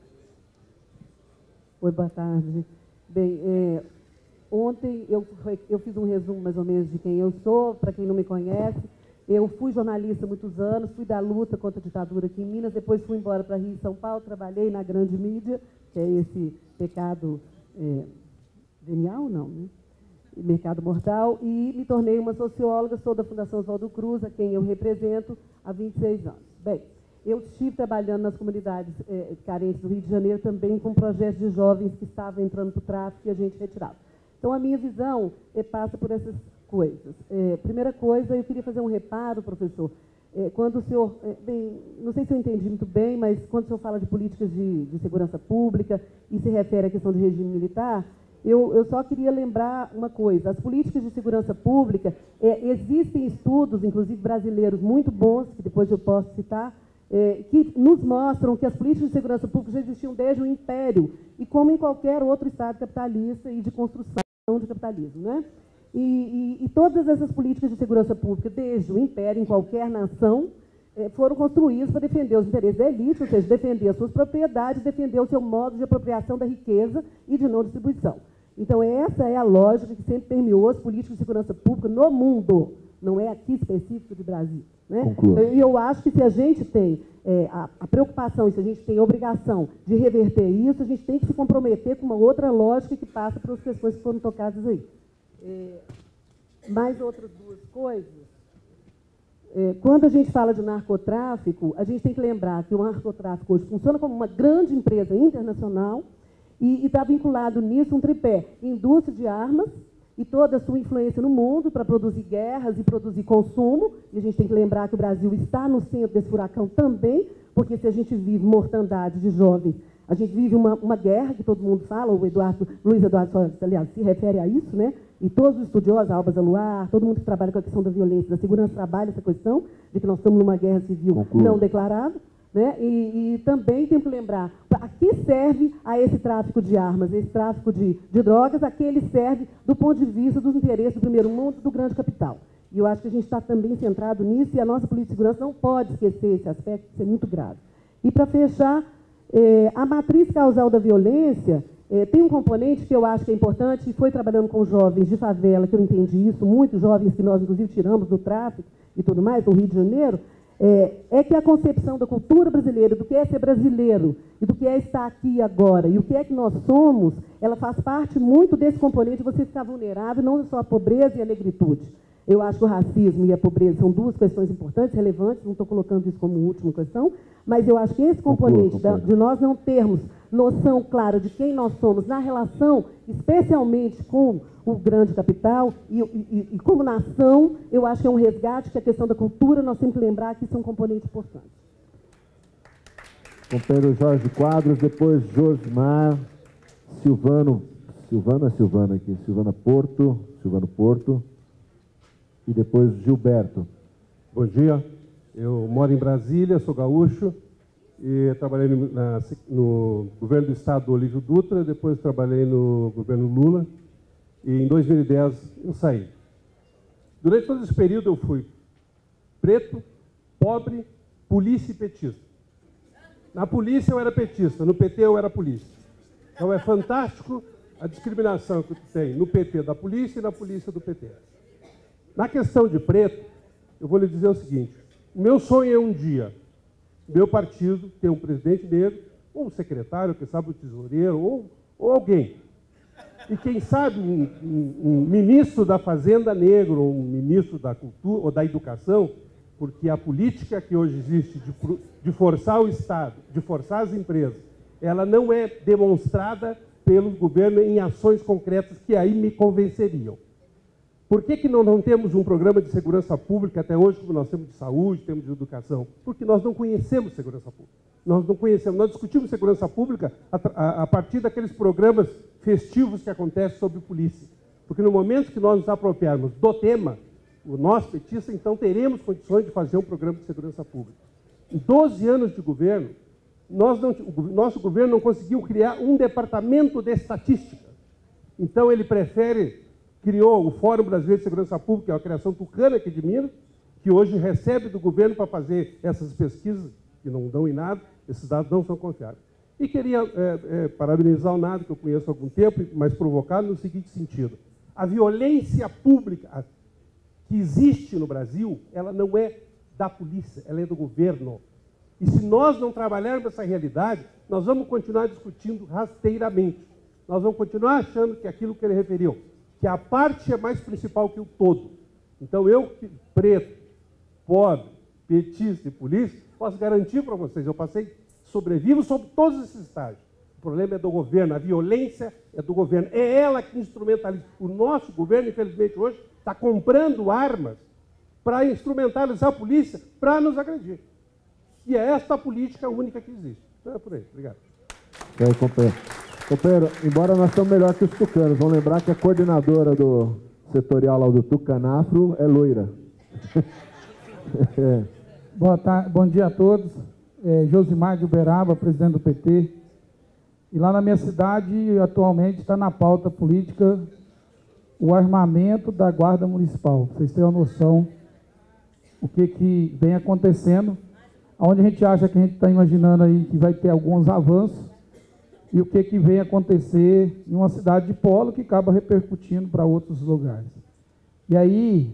Oi, boa tarde. Bem, é, ontem eu, eu fiz um resumo mais ou menos de quem eu sou, para quem não me conhece. Eu fui jornalista há muitos anos, fui da luta contra a ditadura aqui em Minas, depois fui embora para Rio e São Paulo, trabalhei na grande mídia, que é esse pecado é, venial, não, né? Mercado mortal, e me tornei uma socióloga, sou da Fundação Oswaldo Cruz, a quem eu represento há vinte e seis anos. Bem, eu estive trabalhando nas comunidades é, carentes do Rio de Janeiro também com projetos de jovens que estavam entrando para o tráfico e a gente retirava. Então, a minha visão é, passa por essas coisas. É, primeira coisa, eu queria fazer um reparo, professor. É, quando o senhor, é, bem, não sei se eu entendi muito bem, mas quando o senhor fala de políticas de, de segurança pública e se refere à questão de regime militar, eu, eu só queria lembrar uma coisa. As políticas de segurança pública, é, existem estudos, inclusive brasileiros, muito bons, que depois eu posso citar, é, que nos mostram que as políticas de segurança pública já existiam desde o Império, e como em qualquer outro Estado capitalista e de construção de capitalismo, né? E, e, e todas essas políticas de segurança pública, desde o Império, em qualquer nação, eh, foram construídas para defender os interesses da elite, ou seja, defender as suas propriedades, defender o seu modo de apropriação da riqueza e de não distribuição. Então, essa é a lógica que sempre permeou as políticas de segurança pública no mundo. não é aqui específico de Brasília. Né? Conclua. E eu acho que se a gente tem é, a, a preocupação, e se a gente tem a obrigação de reverter isso, a gente tem que se comprometer com uma outra lógica que passa pelas questões que foram tocadas aí. É, mais outras duas coisas. É, quando a gente fala de narcotráfico, a gente tem que lembrar que o narcotráfico hoje funciona como uma grande empresa internacional e está vinculado nisso um tripé: indústria de armas e toda a sua influência no mundo para produzir guerras e produzir consumo. E a gente tem que lembrar que o Brasil está no centro desse furacão também, porque se a gente vive mortandade de jovens, a gente vive uma, uma guerra que todo mundo fala, o Eduardo, Luiz Eduardo Soares, aliás, se refere a isso, né? E todos os estudiosos, Alba Zaluar, todo mundo que trabalha com a questão da violência, da segurança, trabalha essa questão de que nós estamos numa guerra civil Conclua. não declarada. Né? E, e também tem que lembrar, a que serve a esse tráfico de armas, esse tráfico de, de drogas, a que ele serve do ponto de vista dos interesses do primeiro mundo, do grande capital. E eu acho que a gente está também centrado nisso e a nossa política de segurança não pode esquecer esse aspecto, isso é muito grave. E para fechar, eh, a matriz causal da violência eh, tem um componente que eu acho que é importante, e foi trabalhando com jovens de favela, que eu entendi isso, muitos jovens que nós, inclusive, tiramos do tráfico e tudo mais, no Rio de Janeiro, É, é que a concepção da cultura brasileira, do que é ser brasileiro, e do que é estar aqui agora, e o que é que nós somos, ela faz parte muito desse componente de você ficar vulnerável, não só a pobreza e a negritude. Eu acho que o racismo e a pobreza são duas questões importantes, relevantes, não estou colocando isso como última questão, mas eu acho que esse componente da, de nós não termos noção clara de quem nós somos na relação, especialmente com o grande capital e, e, e como nação, eu acho que é um resgate, que a questão da cultura, nós temos que lembrar que isso é um componente importante. Companheiro Jorge Quadros, depois Josmar, Silvano, Silvana, Silvana aqui, Silvana Porto, Silvano Porto, e depois Gilberto. Bom dia, eu moro em Brasília, sou gaúcho, e trabalhei no, na, no governo do estado do Olívio Dutra, depois trabalhei no governo Lula, e em dois mil e dez eu saí. Durante todo esse período eu fui preto, pobre, polícia e petista. Na polícia eu era petista, no P T eu era polícia. Então é fantástico a discriminação que tem no P T da polícia e na polícia do P T. Na questão de preto, eu vou lhe dizer o seguinte: o meu sonho é um dia, meu partido ter um presidente negro, ou um secretário, quem sabe um tesoureiro, ou, ou alguém. E quem sabe um, um, um ministro da Fazenda negro, ou um ministro da Cultura ou da Educação, porque a política que hoje existe de, de forçar o Estado, de forçar as empresas, ela não é demonstrada pelo governo em ações concretas que aí me convenceriam. Por que que não, não temos um programa de segurança pública até hoje, como nós temos de saúde, temos de educação? Porque nós não conhecemos segurança pública. Nós não conhecemos. Nós discutimos segurança pública a, a, a partir daqueles programas festivos que acontecem sobre polícia. Porque no momento que nós nos apropriarmos do tema, o nosso petista, então teremos condições de fazer um programa de segurança pública. Em doze anos de governo, nós não, o nosso governo não conseguiu criar um departamento de estatística. Então ele prefere... criou o Fórum Brasileiro de Segurança Pública, que é a criação tucana aqui de Minas, que hoje recebe do governo para fazer essas pesquisas, que não dão em nada, esses dados não são confiáveis. E queria é, é, parabenizar o Nado, que eu conheço há algum tempo, mas provocado no seguinte sentido: a violência pública que existe no Brasil, ela não é da polícia, ela é do governo. E se nós não trabalharmos essa realidade, nós vamos continuar discutindo rasteiramente. Nós vamos continuar achando que aquilo que ele referiu, que a parte é mais principal que o todo. Então, eu, preto, pobre, petista e polícia, posso garantir para vocês, eu passei, sobrevivo sobre todos esses estágios. O problema é do governo, a violência é do governo. É ela que instrumentaliza. O nosso governo, infelizmente, hoje, está comprando armas para instrumentalizar a polícia para nos agredir. E é esta a política única que existe. Então é por aí. Obrigado. E aí, companheiro? Companheiro, embora nós estamos melhor que os tucanos, vamos lembrar que a coordenadora do setorial lá do Tucanafro é loira. é. Boa tarde, bom dia a todos. É, Josimar de Uberaba, presidente do P T. E lá na minha cidade, atualmente, está na pauta política o armamento da Guarda Municipal. Vocês têm uma noção o que, que vem acontecendo, onde a gente acha que a gente está imaginando aí que vai ter alguns avanços, e o que, que vem acontecer em uma cidade de polo que acaba repercutindo para outros lugares. E aí,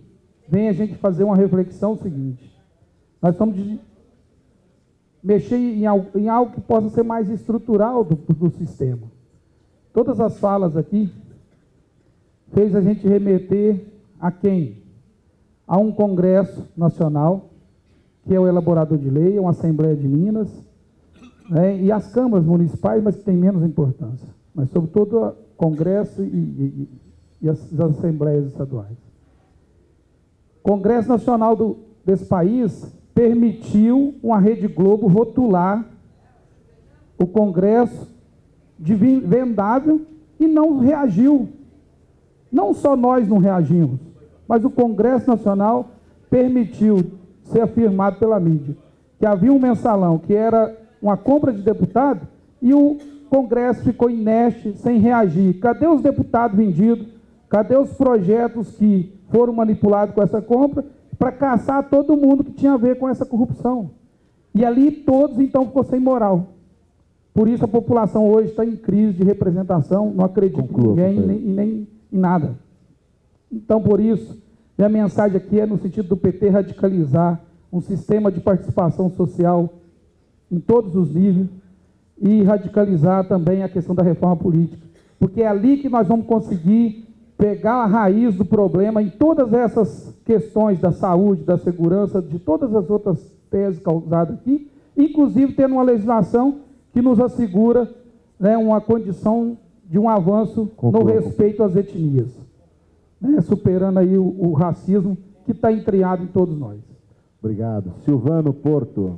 vem a gente fazer uma reflexão seguinte. Nós estamos de mexer em algo, em algo que possa ser mais estrutural do, do sistema. Todas as falas aqui fez a gente remeter a quem? A um Congresso Nacional, que é o elaborador de lei, uma Assembleia de Minas, né, e as câmaras municipais, mas que tem menos importância. Mas, sobretudo, o Congresso e, e, e as, as Assembleias Estaduais. O Congresso Nacional do, desse país permitiu uma Rede Globo rotular o Congresso de vendável e não reagiu. Não só nós não reagimos, mas o Congresso Nacional permitiu ser afirmado pela mídia que havia um mensalão que era uma compra de deputado e o Congresso ficou inerte, sem reagir. Cadê os deputados vendidos? Cadê os projetos que foram manipulados com essa compra para caçar todo mundo que tinha a ver com essa corrupção? E ali todos, então, ficou sem moral. Por isso a população hoje está em crise de representação, não acredita em ninguém e nem, e nem em nada. Então, por isso, minha mensagem aqui é no sentido do P T radicalizar um sistema de participação social em todos os níveis e radicalizar também a questão da reforma política. Porque é ali que nós vamos conseguir pegar a raiz do problema em todas essas questões da saúde, da segurança, de todas as outras teses causadas aqui, inclusive tendo uma legislação que nos assegura, né, uma condição de um avanço no respeito às etnias, né, superando aí o, o racismo que está entreado em todos nós. Obrigado. Silvano Porto.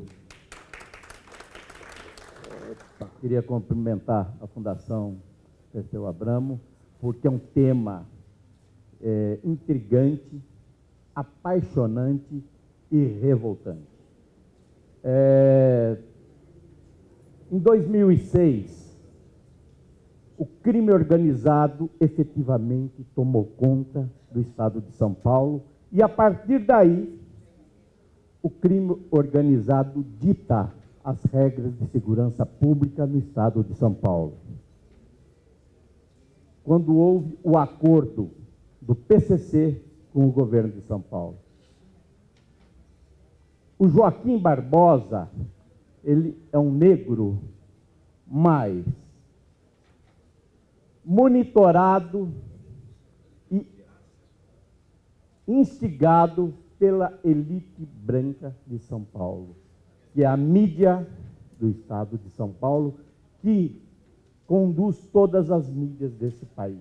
Queria cumprimentar a Fundação Perseu Abramo, porque é um tema é, intrigante, apaixonante e revoltante. É, em dois mil e seis, o crime organizado efetivamente tomou conta do estado de São Paulo e, a partir daí, o crime organizado dita as regras de segurança pública no estado de São Paulo. Quando houve o acordo do P C C com o governo de São Paulo. O Joaquim Barbosa, ele é um negro, mas monitorado e instigado pela elite branca de São Paulo, que é a mídia do estado de São Paulo, que conduz todas as mídias desse país.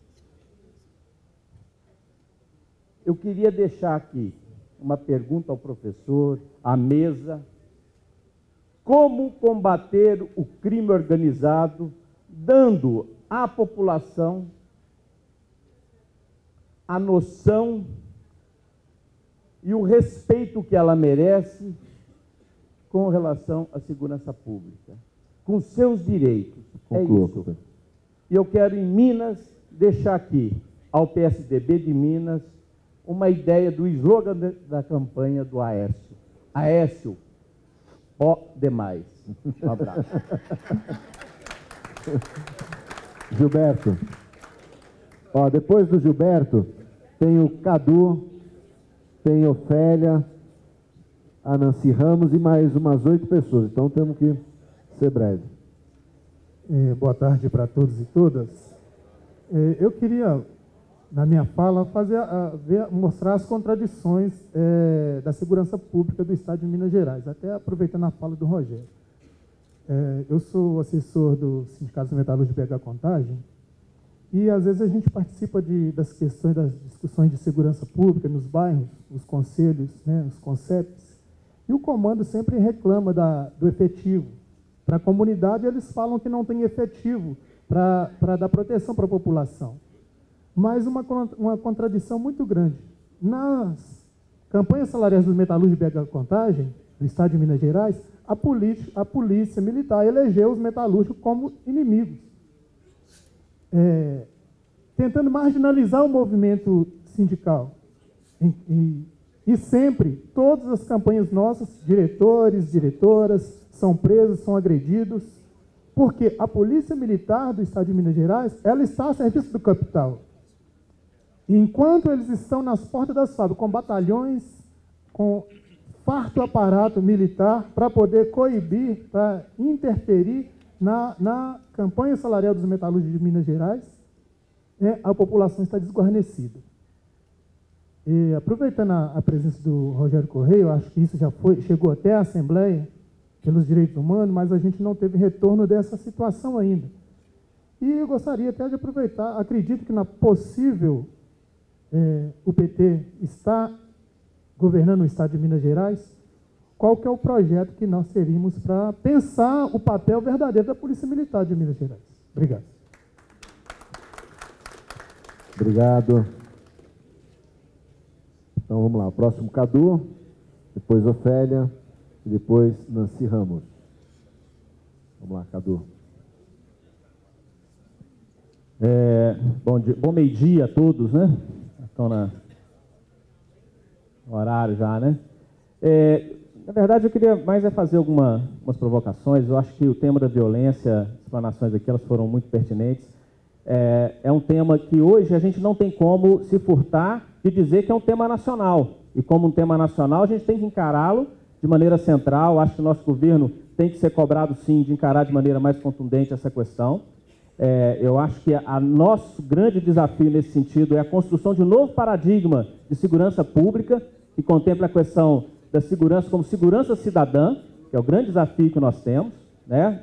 Eu queria deixar aqui uma pergunta ao professor, à mesa: como combater o crime organizado, dando à população a noção e o respeito que ela merece com relação à segurança pública, com seus direitos. Conclua, é isso. E eu quero, em Minas, deixar aqui ao P S D B de Minas uma ideia do slogan da campanha do Aécio. Aécio, ó demais. Um abraço. Gilberto. Ó, depois do Gilberto, tem o Cadu, tem Ofélia, a Nancy Ramos e mais umas oito pessoas. Então temos que ser breve. É, boa tarde para todos e todas. É, eu queria, na minha fala, fazer a, ver, mostrar as contradições é, da segurança pública do Estado de Minas Gerais, até aproveitando a fala do Rogério. É, eu sou assessor do Sindicato Metalúrgico B H Contagem e, às vezes, a gente participa de, das questões, das discussões de segurança pública nos bairros, os conselhos, né, os conceps, e o comando sempre reclama da, do efetivo. Para a comunidade, eles falam que não tem efetivo para dar proteção para a população. Mas uma, uma contradição muito grande. Nas campanhas salariais dos metalúrgicos de B H Contagem, do Estado de Minas Gerais, a polícia, a polícia militar elegeu os metalúrgicos como inimigos, é, tentando marginalizar o movimento sindical. E, e, e sempre, todas as campanhas nossas, diretores, diretoras, são presos, são agredidos, porque a Polícia Militar do Estado de Minas Gerais, ela está a serviço do capital. enquanto eles estão nas portas das fábricas, com batalhões, com farto aparato militar, para poder coibir, para interferir na, na campanha salarial dos metalúrgicos de Minas Gerais, é, a população está desguarnecida. E, aproveitando a, a presença do Rogério Correia, eu acho que isso já foi, chegou até a Assembleia pelos Direitos Humanos, mas a gente não teve retorno dessa situação ainda. E eu gostaria até de aproveitar, acredito que na possível, é, o P T está governando o Estado de Minas Gerais, qual que é o projeto que nós teríamos para pensar o papel verdadeiro da Polícia Militar de Minas Gerais. Obrigado. Obrigado. Então vamos lá, o próximo Cadu, depois Ofélia e depois Nancy Ramos. Vamos lá, Cadu. É, bom dia, bom meio-dia a todos, né? Estão na no horário já, né? É, na verdade, eu queria mais é fazer alguma, algumas provocações. Eu acho que o tema da violência, as explanações aqui, elas foram muito pertinentes. É, é um tema que hoje a gente não tem como se furtar de dizer que é um tema nacional. E como um tema nacional, a gente tem que encará-lo de maneira central. Acho que o nosso governo tem que ser cobrado, sim, de encarar de maneira mais contundente essa questão. É, eu acho que a nosso grande desafio nesse sentido é a construção de um novo paradigma de segurança pública, que contempla a questão da segurança como segurança cidadã, que é o grande desafio que nós temos, né?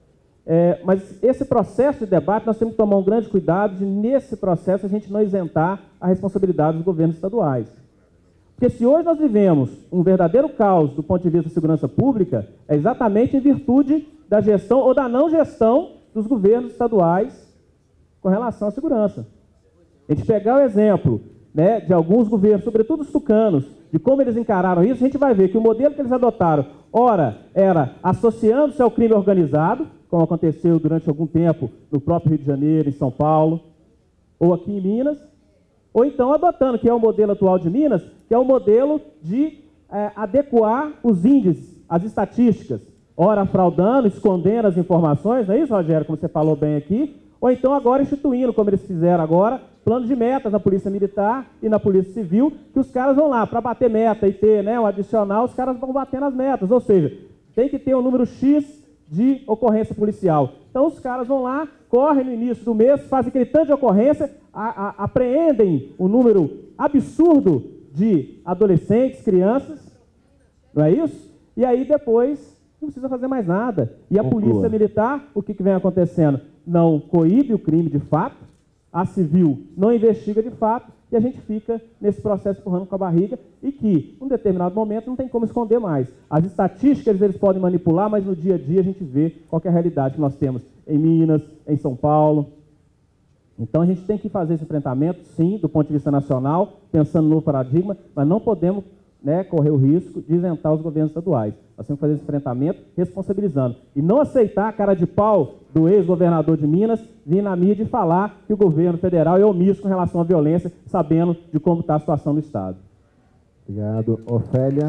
É, mas esse processo de debate, nós temos que tomar um grande cuidado de, nesse processo, a gente não isentar a responsabilidade dos governos estaduais. Porque se hoje nós vivemos um verdadeiro caos do ponto de vista da segurança pública, é exatamente em virtude da gestão ou da não gestão dos governos estaduais com relação à segurança. A gente pegar o exemplo, né, de alguns governos, sobretudo os tucanos, de como eles encararam isso, a gente vai ver que o modelo que eles adotaram, ora, era associando-se ao crime organizado, como aconteceu durante algum tempo no próprio Rio de Janeiro, em São Paulo, ou aqui em Minas, ou então adotando, que é o modelo atual de Minas, que é o modelo de é, adequar os índices, as estatísticas, ora fraudando, escondendo as informações, não é isso, Rogério, como você falou bem aqui, ou então agora instituindo, como eles fizeram agora, plano de metas na Polícia Militar e na Polícia Civil, que os caras vão lá, para bater meta e ter, né, um adicional, os caras vão bater nas metas, ou seja, tem que ter um número X de ocorrência policial. Então os caras vão lá, correm no início do mês, fazem aquele tanto de ocorrência, a, a, apreendem um número absurdo de adolescentes, crianças, não é isso? E aí depois não precisa fazer mais nada. E a Conclua. Polícia Militar, o que, que vem acontecendo? Não coíbe o crime de fato, a civil não investiga de fato, e a gente fica nesse processo empurrando com a barriga, e que, em um determinado momento, não tem como esconder mais. As estatísticas eles podem manipular, mas no dia a dia a gente vê qual que é a realidade que nós temos em Minas, em São Paulo. Então a gente tem que fazer esse enfrentamento, sim, do ponto de vista nacional, pensando no paradigma, mas não podemos, né, correr o risco de isentar os governos estaduais. Nós temos que fazer esse enfrentamento responsabilizando. E não aceitar a cara de pau do ex-governador de Minas vir na mídia e falar que o governo federal é omisso com relação à violência, sabendo de como está a situação no Estado. Obrigado. Ofélia.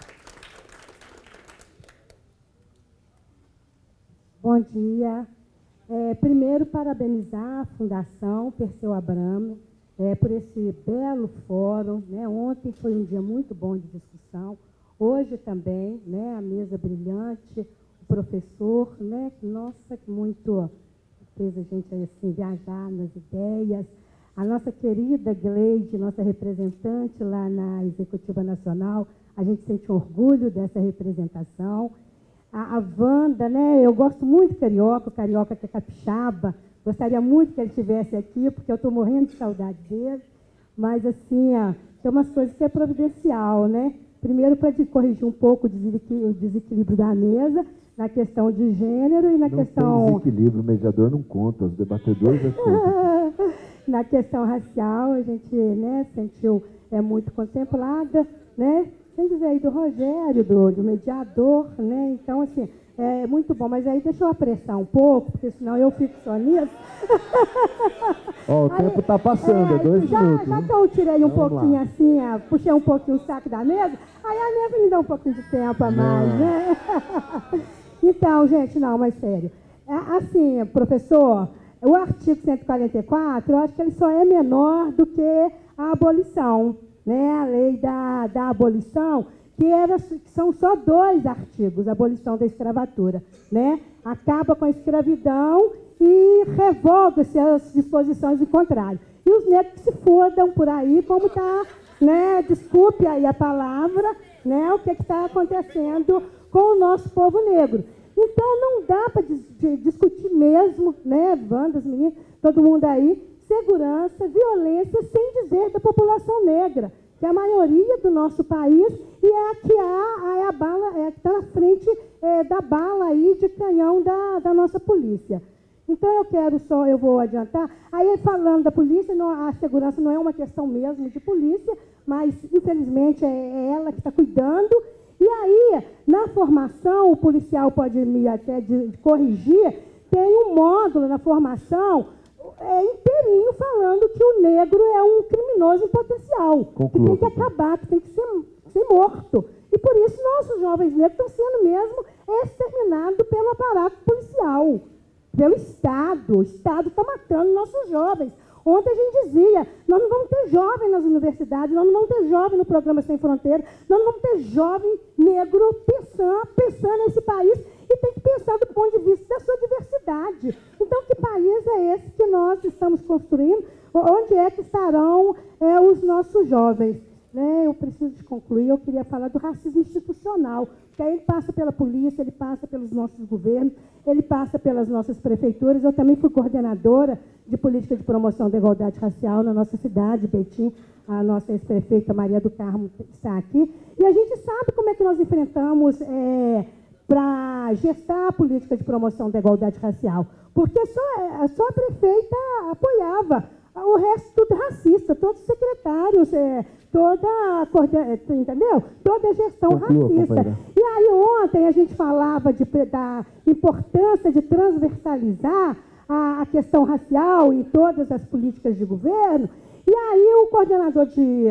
Bom dia. É, primeiro, parabenizar a Fundação Perseu Abramo é, por esse belo fórum, né? Ontem foi um dia muito bom de discussão, hoje também, né? A mesa brilhante, o professor, né? Nossa, que muito fez a gente assim, viajar nas ideias. A nossa querida Gleide, nossa representante lá na Executiva Nacional, a gente sente orgulho dessa representação. A, a Wanda, né? Eu gosto muito de Carioca, o Carioca que é capixaba. Gostaria muito que ele estivesse aqui, porque eu estou morrendo de saudade dele. Mas, assim, ó, tem umas coisas que é providencial, né? Primeiro, para corrigir um pouco o desequilíbrio da mesa, na questão de gênero e na não questão... Tem desequilíbrio, o mediador não conta, os debatedores é tudo. Na questão racial, a gente, né, sentiu, é muito contemplada, né? Sem dizer aí do Rogério, do, do mediador, né? Então, assim, é muito bom. Mas aí deixa eu apressar um pouco, porque senão eu fico só nisso. Ó, o aí, tempo está passando, é, é dois já, minutos. Já que eu tirei um Vamos pouquinho lá. assim, ó, puxei um pouquinho o saco da mesa, aí a mesa me dá um pouquinho de tempo a mais, Não. né? Então, gente, não, mas sério. Assim, professor, o artigo cento e quarenta e quatro, eu acho que ele só é menor do que a abolição, né? A lei da, da abolição, que, era, que são só dois artigos, a abolição da escravatura, né? Acaba com a escravidão e revoga-se as disposições em contrário. E os negros que se fodam por aí, como está, né? Desculpe aí a palavra, né? O que está acontecendo com o nosso povo negro. Então, não dá para discutir mesmo, né, bandas, meninas, todo mundo aí, segurança, violência, sem dizer da população negra, que é a maioria do nosso país e é a que há, é a bala, é a que está na frente é, da bala aí de canhão da, da nossa polícia. Então, eu quero só, eu vou adiantar, aí falando da polícia, não, a segurança não é uma questão mesmo de polícia, mas, infelizmente, é, é ela que está cuidando. E aí, na formação, o policial pode me até de, de corrigir, tem um módulo na formação é, inteirinho falando que o negro é um criminoso em potencial, Conclua, que tem que acabar, que tem que ser, ser morto. E por isso nossos jovens negros estão sendo mesmo exterminados pelo aparato policial, pelo Estado. O Estado está matando nossos jovens. Ontem a gente dizia, nós não vamos ter jovem nas universidades, nós não vamos ter jovem no programa Sem Fronteiras, nós não vamos ter jovem negro pensando, pensando nesse país e tem que pensar do ponto de vista da sua diversidade. Então, que país é esse que nós estamos construindo? Onde é que estarão é, os nossos jovens? Né? Eu preciso de concluir, eu queria falar do racismo institucional, que aí ele passa pela polícia, ele passa pelos nossos governos, ele passa pelas nossas prefeituras. Eu também fui coordenadora de política de promoção da igualdade racial na nossa cidade, Betim, a nossa ex-prefeita Maria do Carmo está aqui, e a gente sabe como é que nós enfrentamos é, para gestar a política de promoção da igualdade racial, porque só, só a prefeita apoiava, o resto tudo racista, todos os secretários, é, toda a, entendeu? Toda a gestão Conclua, racista. Companheira. E aí ontem a gente falava de, da importância de transversalizar a, a questão racial em todas as políticas de governo, e aí o coordenador de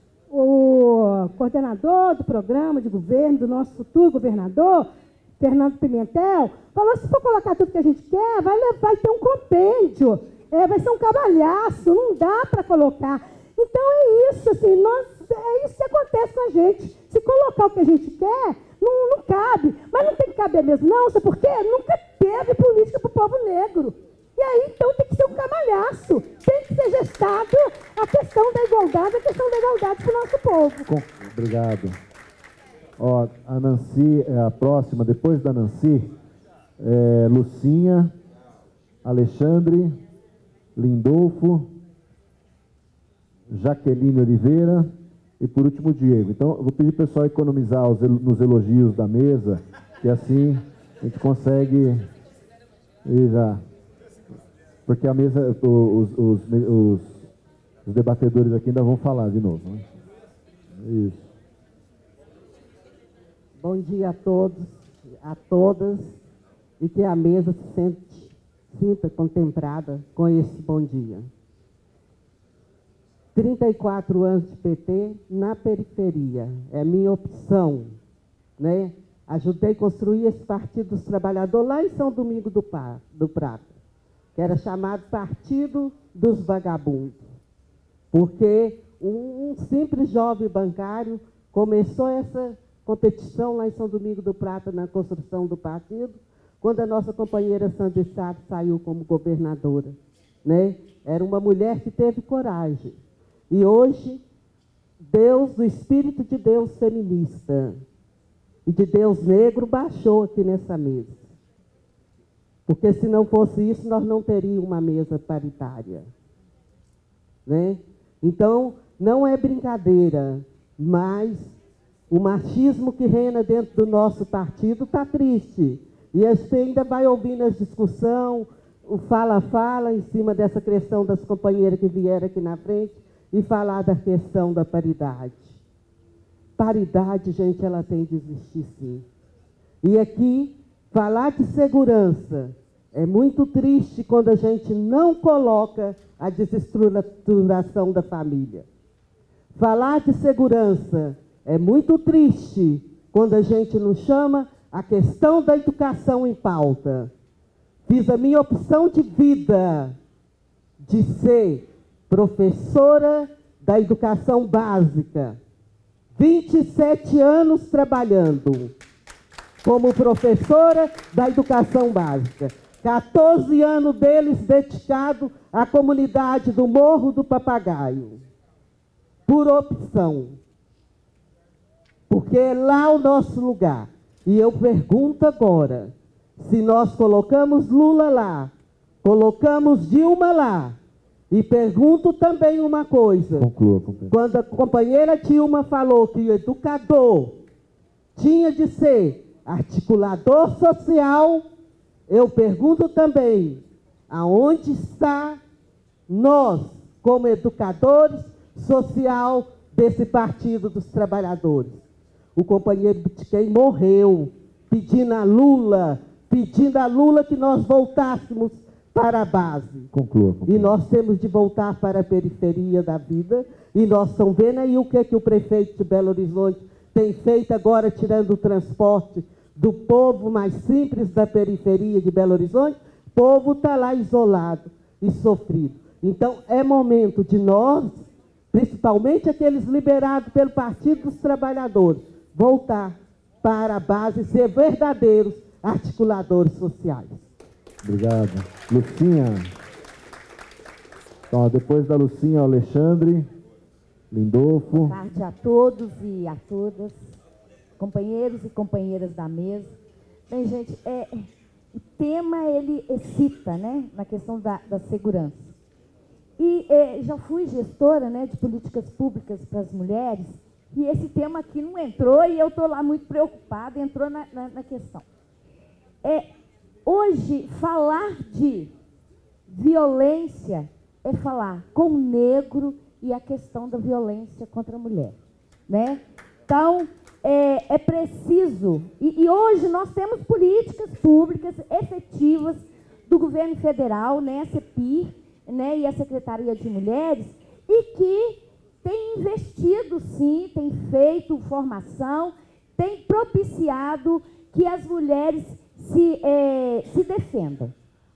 o coordenador do programa de governo, do nosso futuro governador, Fernando Pimentel, falou: se for colocar tudo que a gente quer, vai, vai ter um compêndio, é, vai ser um cavalhaço, não dá para colocar. Então é isso, assim, nós, é isso que acontece com a gente. Se colocar o que a gente quer, não, não cabe. Mas não tem que caber mesmo, não, sabe por quê? Nunca teve política para o povo negro. E aí, então, tem que ser um camalhaço. Tem que ser gestado a questão da igualdade, a questão da igualdade para o nosso povo. Obrigado. Ó, a Nancy é a próxima, depois da Nancy, é Lucinha, Alexandre, Lindolfo, Jaqueline Oliveira e, por último, Diego. Então, eu vou pedir para o pessoal economizar os, nos elogios da mesa, que assim a gente consegue ir já. Porque a mesa, os, os, os, os debatedores aqui ainda vão falar de novo. Né? Isso. Bom dia a todos, a todas, e que a mesa se sente, sinta contemplada com esse bom dia. trinta e quatro anos de P T na periferia, é minha opção, né? Ajudei a construir esse Partido dos Trabalhadores lá em São Domingos do, Par, do Prata, que era chamado Partido dos Vagabundos, porque um, um simples jovem bancário começou essa competição lá em São Domingos do Prata, na construção do partido, quando a nossa companheira Sandra Sá saiu como governadora, né? Era uma mulher que teve coragem. E hoje, Deus, o Espírito de Deus feminista e de Deus negro baixou aqui nessa mesa. Porque se não fosse isso, nós não teríamos uma mesa paritária. Né? Então, não é brincadeira, mas o machismo que reina dentro do nosso partido está triste. E você ainda vai ouvindo a discussão, o fala-fala em cima dessa questão das companheiras que vieram aqui na frente e falar da questão da paridade. Paridade, gente, ela tem de existir sim. E aqui, falar de segurança é muito triste quando a gente não coloca a desestruturação da família. Falar de segurança é muito triste quando a gente não chama a questão da educação em pauta. fiz a minha opção de vida de ser professora da educação básica. vinte e sete anos trabalhando como professora da educação básica. quatorze anos deles dedicados à comunidade do Morro do Papagaio. Por opção. Porque é lá o nosso lugar. E eu pergunto agora, se nós colocamos Lula lá, colocamos Dilma lá, e pergunto também uma coisa. Conclua, conclua. Quando a companheira Dilma falou que o educador tinha de ser articulador social, eu pergunto também, aonde está nós, como educadores social desse Partido dos Trabalhadores? O companheiro Butiquem morreu pedindo a Lula, pedindo a Lula que nós voltássemos para a base. Conclua, conclua. E nós temos de voltar para a periferia da vida. E nós estamos vendo aí o que, é que o prefeito de Belo Horizonte tem feito agora, tirando o transporte do povo mais simples da periferia de Belo Horizonte. O povo está lá isolado e sofrido. Então, é momento de nós, principalmente aqueles liberados pelo Partido dos Trabalhadores, voltar para a base e ser verdadeiros articuladores sociais. Obrigado. Lucinha. Então, depois da Lucinha, o Alexandre Lindolfo. Boa tarde a todos e a todas, companheiros e companheiras da mesa. Bem, gente, é, o tema, ele excita, né, na questão da, da segurança. E é, já fui gestora, né, de políticas públicas para as mulheres, e esse tema aqui não entrou, e eu estou lá muito preocupada, entrou na, na, na questão. É, hoje, falar de violência é falar com o negro e a questão da violência contra a mulher, né? Então, é, é preciso, e, e hoje nós temos políticas públicas efetivas do governo federal, né, a CEPIR, né, e a Secretaria de Mulheres, e que tem investido, sim, tem feito formação, tem propiciado que as mulheres se, é, se defendam.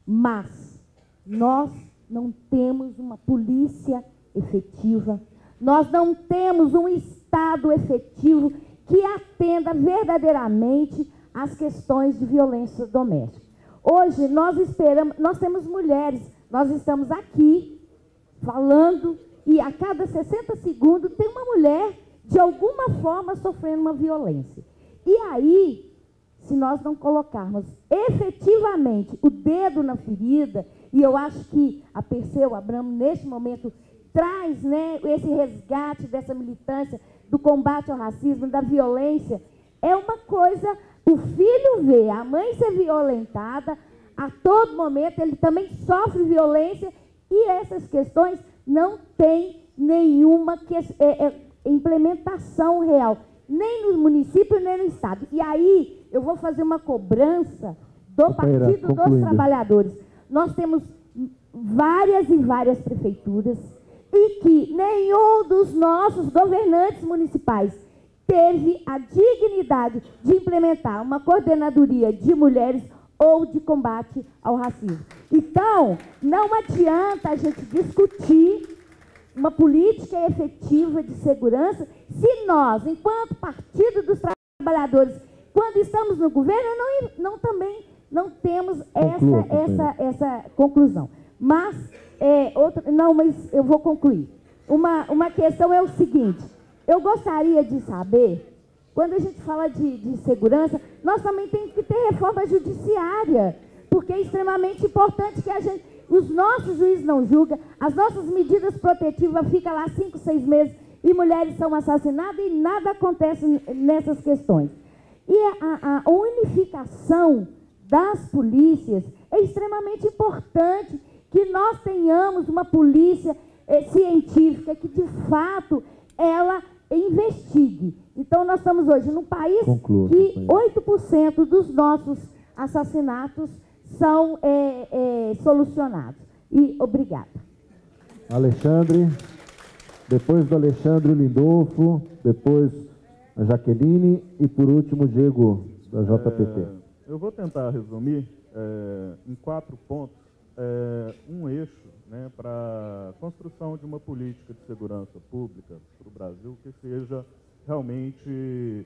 Mas nós não temos uma polícia efetiva, nós não temos um Estado efetivo que atenda verdadeiramente às questões de violência doméstica. Hoje nós esperamos, nós temos mulheres, nós estamos aqui falando e a cada sessenta segundos tem uma mulher de alguma forma sofrendo uma violência. E aí, se nós não colocarmos efetivamente o dedo na ferida, e eu acho que a Perseu Abramo, neste momento, traz, né, esse resgate dessa militância do combate ao racismo, da violência, é uma coisa, o filho vê a mãe ser violentada, a todo momento ele também sofre violência, e essas questões não têm nenhuma que, é, é, implementação real, nem no município, nem no Estado. E aí, eu vou fazer uma cobrança do Partido dos Trabalhadores. Nós temos várias e várias prefeituras e que nenhum dos nossos governantes municipais teve a dignidade de implementar uma coordenadoria de mulheres ou de combate ao racismo. Então, não adianta a gente discutir uma política efetiva de segurança se nós, enquanto Partido dos Trabalhadores, quando estamos no governo, não, não também não temos essa, Conclua, essa, essa conclusão. Mas, é, outro, não, mas eu vou concluir. Uma, uma questão é o seguinte, eu gostaria de saber, quando a gente fala de, de segurança, nós também temos que ter reforma judiciária, porque é extremamente importante que a gente, os nossos juízes não julgam, as nossas medidas protetivas ficam lá cinco, seis meses e mulheres são assassinadas e nada acontece nessas questões. E a, a unificação das polícias é extremamente importante que nós tenhamos uma polícia eh, científica que, de fato, ela investigue. Então, nós estamos hoje num país Conclua, que oito por cento dos nossos assassinatos são é, é, solucionados. E obrigada. Alexandre, depois do Alexandre Lindolfo, depois a Jaqueline e, por último, o Diego, da J P T. É, eu vou tentar resumir é, em quatro pontos é, um eixo, né, para a construção de uma política de segurança pública para o Brasil que seja realmente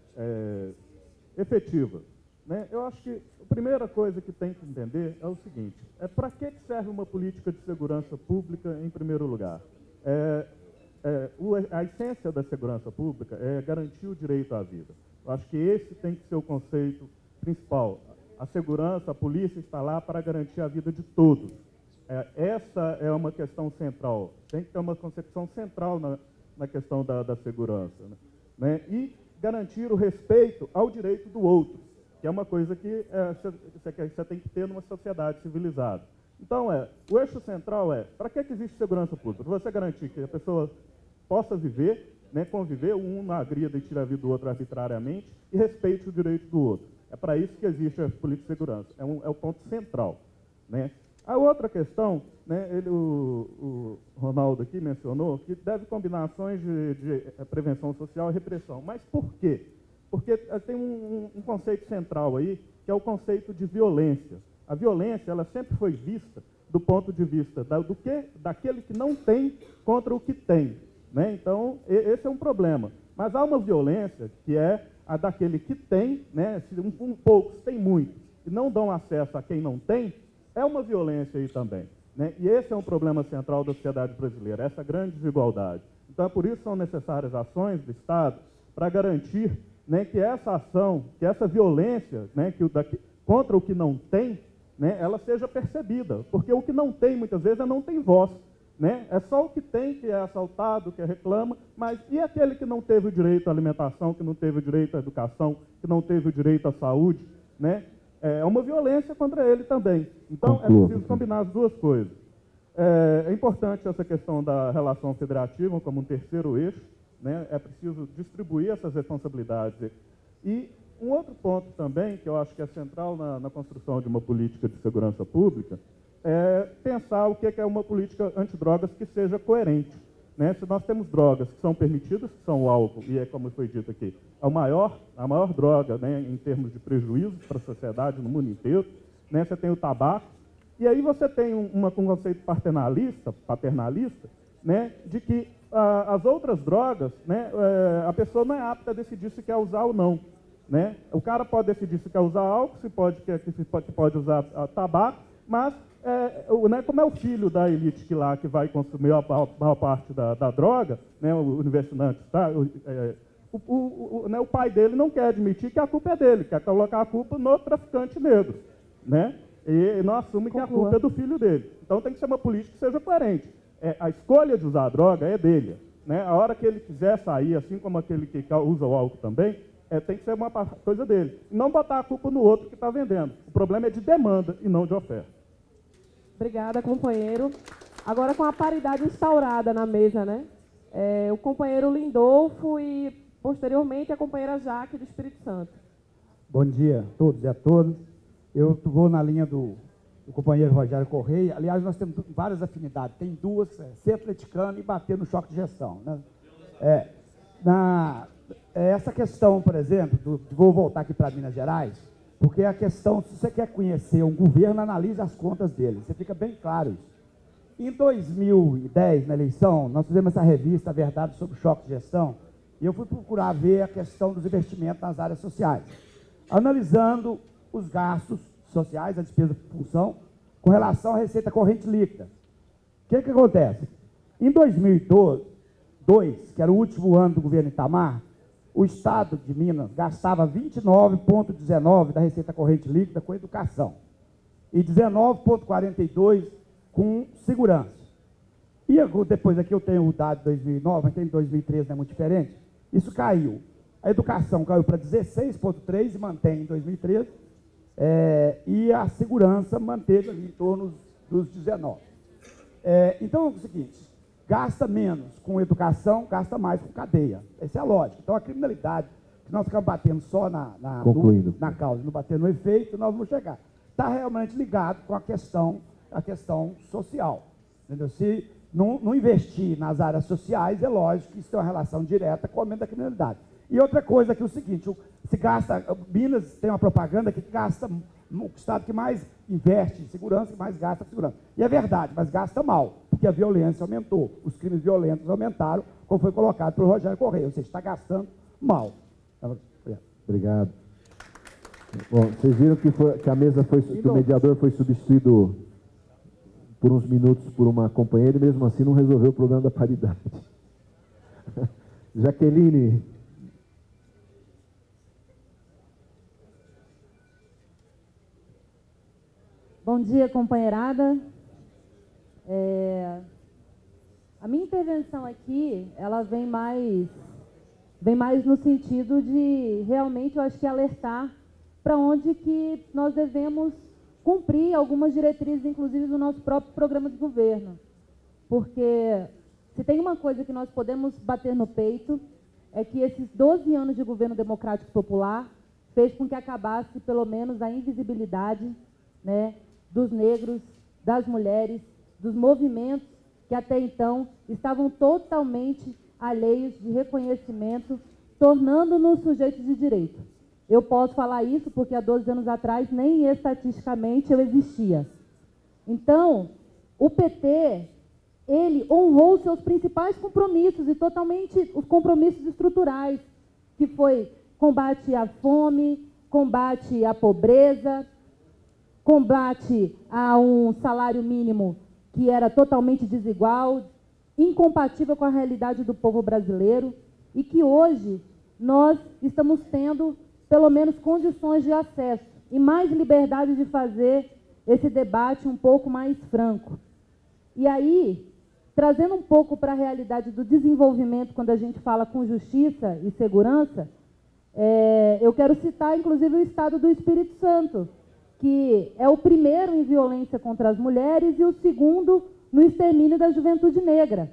é, efetiva. Né? Eu acho que a primeira coisa que tem que entender é o seguinte, é para que serve uma política de segurança pública em primeiro lugar? É, é, o, a essência da segurança pública é garantir o direito à vida. Eu acho que esse tem que ser o conceito principal. A segurança, a polícia está lá para garantir a vida de todos. É, essa é uma questão central. Tem que ter uma concepção central na, na questão da, da segurança. Né? Né? E garantir o respeito ao direito do outro, que é uma coisa que você é, tem que ter numa sociedade civilizada. Então, é, o eixo central é, para que, que existe segurança pública? Para você garantir que a pessoa possa viver, né, conviver, um não agrida e tira a vida do outro arbitrariamente, e respeite o direito do outro. É para isso que existe a política de segurança. É, um, é o ponto central. Né? A outra questão, né, ele, o, o Ronaldo aqui mencionou, que deve combinar ações de, de prevenção social e repressão. Mas por quê? Porque tem um, um conceito central aí, que é o conceito de violência. A violência, ela sempre foi vista do ponto de vista da, do que, daquele que não tem contra o que tem. Né? Então, esse é um problema. Mas há uma violência que é a daquele que tem, né? Se um, um poucos têm muito e não dão acesso a quem não tem, é uma violência aí também. Né? E esse é um problema central da sociedade brasileira, essa grande desigualdade. Então, é por isso que são necessárias ações do Estado para garantir, né, que essa ação, que essa violência, né, que o daqui, contra o que não tem, né, ela seja percebida. Porque o que não tem, muitas vezes, é não tem voz. Né? É só o que tem que é assaltado, que reclama, mas e aquele que não teve o direito à alimentação, que não teve o direito à educação, que não teve o direito à saúde? Né? É uma violência contra ele também. Então, é preciso combinar as duas coisas. É, é importante essa questão da relação federativa como um terceiro eixo, né? É preciso distribuir essas responsabilidades. E um outro ponto também, que eu acho que é central na, na construção de uma política de segurança pública, é pensar o que é uma política antidrogas que seja coerente. Né? Se nós temos drogas que são permitidas, que são o álcool, e é como foi dito aqui, a maior, a maior droga, né, em termos de prejuízos para a sociedade no mundo inteiro, né? Você tem o tabaco, e aí você tem um, uma, um conceito paternalista, paternalista, né, de que ah, as outras drogas, né, é, a pessoa não é apta a decidir se quer usar ou não. Né? O cara pode decidir se quer usar álcool, se pode, se pode, pode usar a, tabaco, mas é, o, né, como é o filho da elite que lá que vai consumir a maior parte da, da droga, né, o universitário, tá? o, é, o, o, o, né, o pai dele não quer admitir que a culpa é dele, quer colocar a culpa no traficante negro. Né? E não assume que a culpa é do filho dele. Então tem que ser uma política que seja coerente. É, a escolha de usar a droga é dele. Né? A hora que ele quiser sair, assim como aquele que usa o álcool também, é, tem que ser uma coisa dele. E não botar a culpa no outro que está vendendo. O problema é de demanda e não de oferta. Obrigada, companheiro. Agora, com a paridade instaurada na mesa, né? É, o companheiro Lindolfo e, posteriormente, a companheira Jaque do Espírito Santo. Bom dia a todos e a todas. Eu vou na linha do, do companheiro Rogério Correia. Aliás, nós temos várias afinidades. Tem duas, é, ser atleticano e bater no choque de gestão. Né? É, na, é, essa questão, por exemplo, do, vou voltar aqui para Minas Gerais, porque a questão, se você quer conhecer um governo, analise as contas dele. Você fica bem claro isso. Em dois mil e dez, na eleição, nós fizemos essa revista, A Verdade sobre o Choque de Gestão, e eu fui procurar ver a questão dos investimentos nas áreas sociais, analisando os gastos sociais, a despesa por função, com relação à receita corrente líquida. O que que acontece? Em dois mil e dois, que era o último ano do governo Itamar, o Estado de Minas gastava vinte e nove vírgula dezenove da receita corrente líquida com educação e dezenove vírgula quarenta e dois com segurança. E depois aqui eu tenho o dado de dois mil e nove, mas tem de dois mil e treze, não é muito diferente. Isso caiu. A educação caiu para dezesseis vírgula três e mantém em dois mil e treze. É, e a segurança manteve ali em torno dos dezenove. É, então é o seguinte, gasta menos com educação, gasta mais com cadeia. Essa é a lógica. Então a criminalidade, que nós ficamos batendo só na, na, no, na causa, não batendo no efeito, nós vamos chegar. Está realmente ligado com a questão, a questão social. Entendeu? Se não, não investir nas áreas sociais, é lógico que isso tem uma relação direta com o aumento da criminalidade. E outra coisa que é o seguinte, se gasta, Minas tem uma propaganda que gasta, o estado que mais investe em segurança, que mais gasta em segurança. E é verdade, mas gasta mal, porque a violência aumentou, os crimes violentos aumentaram, como foi colocado pelo Rogério Correia, ou seja, está gastando mal. Obrigado. Bom, vocês viram que, foi, que a mesa foi, que o mediador foi substituído por uns minutos por uma companheira e mesmo assim não resolveu o problema da paridade. Jaqueline. Bom dia, companheirada. É, a minha intervenção aqui, ela vem mais, vem mais no sentido de realmente, eu acho que alertar para onde que nós devemos cumprir algumas diretrizes, inclusive do nosso próprio programa de governo. Porque se tem uma coisa que nós podemos bater no peito, é que esses doze anos de governo democrático popular fez com que acabasse, pelo menos, a invisibilidade, né, dos negros, das mulheres, dos movimentos que até então estavam totalmente alheios de reconhecimento, tornando-nos sujeitos de direito. Eu posso falar isso porque há doze anos atrás nem estatisticamente eu existia. Então, o P T, ele honrou seus principais compromissos e totalmente os compromissos estruturais, que foi combate à fome, combate à pobreza, combate a um salário mínimo que era totalmente desigual, incompatível com a realidade do povo brasileiro e que hoje nós estamos tendo pelo menos condições de acesso e mais liberdade de fazer esse debate um pouco mais franco. E aí, trazendo um pouco para a realidade do desenvolvimento, quando a gente fala com justiça e segurança, é, eu quero citar, inclusive, o estado do Espírito Santo, que é o primeiro em violência contra as mulheres e o segundo no extermínio da juventude negra.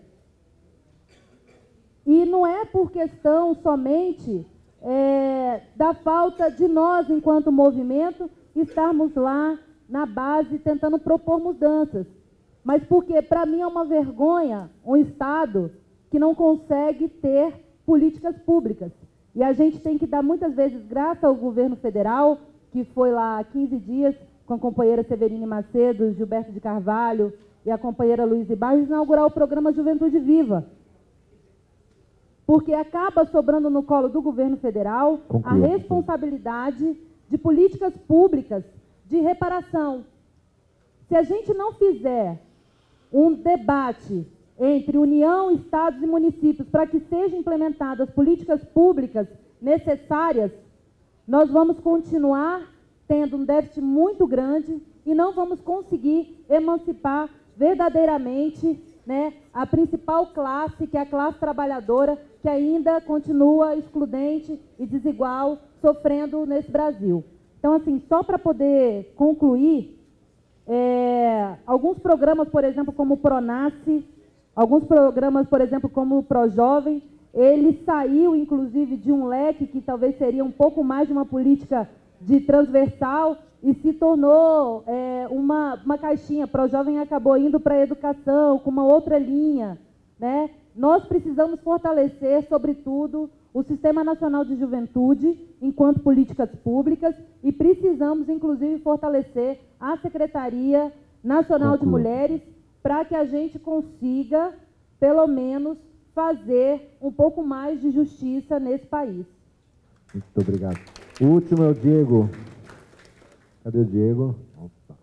E não é por questão somente é, da falta de nós, enquanto movimento, estarmos lá na base tentando propor mudanças, mas porque, para mim, é uma vergonha um Estado que não consegue ter políticas públicas. E a gente tem que dar, muitas vezes, graças ao governo federal, que foi lá há quinze dias, com a companheira Severine Macedo, Gilberto de Carvalho e a companheira Luísa Barros, inaugurar o programa Juventude Viva. Porque acaba sobrando no colo do governo federal a responsabilidade de políticas públicas de reparação. Se a gente não fizer um debate entre União, Estados e municípios para que sejam implementadas políticas públicas necessárias, nós vamos continuar tendo um déficit muito grande e não vamos conseguir emancipar verdadeiramente, né, a principal classe, que é a classe trabalhadora, que ainda continua excludente e desigual, sofrendo nesse Brasil. Então, assim, só para poder concluir, é, alguns programas, por exemplo, como o Pronasce, alguns programas, por exemplo, como o Projovem, ele saiu, inclusive, de um leque que talvez seria um pouco mais de uma política de transversal e se tornou é, uma, uma caixinha. Projovem acabou indo para a educação, com uma outra linha, né? Nós precisamos fortalecer, sobretudo, o Sistema Nacional de Juventude, enquanto políticas públicas, e precisamos, inclusive, fortalecer a Secretaria Nacional de Mulheres, para que a gente consiga, pelo menos, fazer um pouco mais de justiça nesse país. Muito obrigado. O último é o Diego. Cadê o Diego? Opa.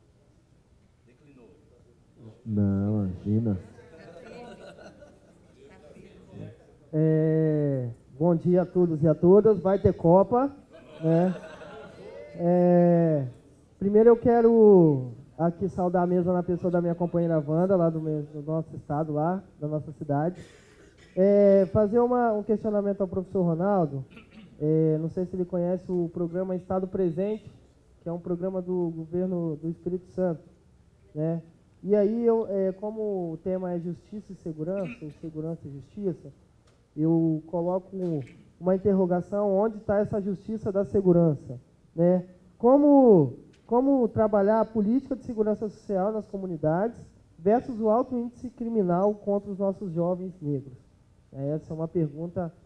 Não, imagina. É, bom dia a todos e a todas. Vai ter Copa, né? É, primeiro eu quero aqui saudar a mesa na pessoa da minha companheira Wanda, lá do, meu, do nosso estado, lá, da nossa cidade. É, fazer uma, um questionamento ao professor Ronaldo. É, não sei se ele conhece o programa Estado Presente, que é um programa do governo do Espírito Santo, né? E aí, eu, é, como o tema é justiça e segurança, ou segurança e justiça, eu coloco uma interrogação: onde está essa justiça da segurança, né? Como, como trabalhar a política de segurança social nas comunidades versus o alto índice criminal contra os nossos jovens negros? Essa é uma pergunta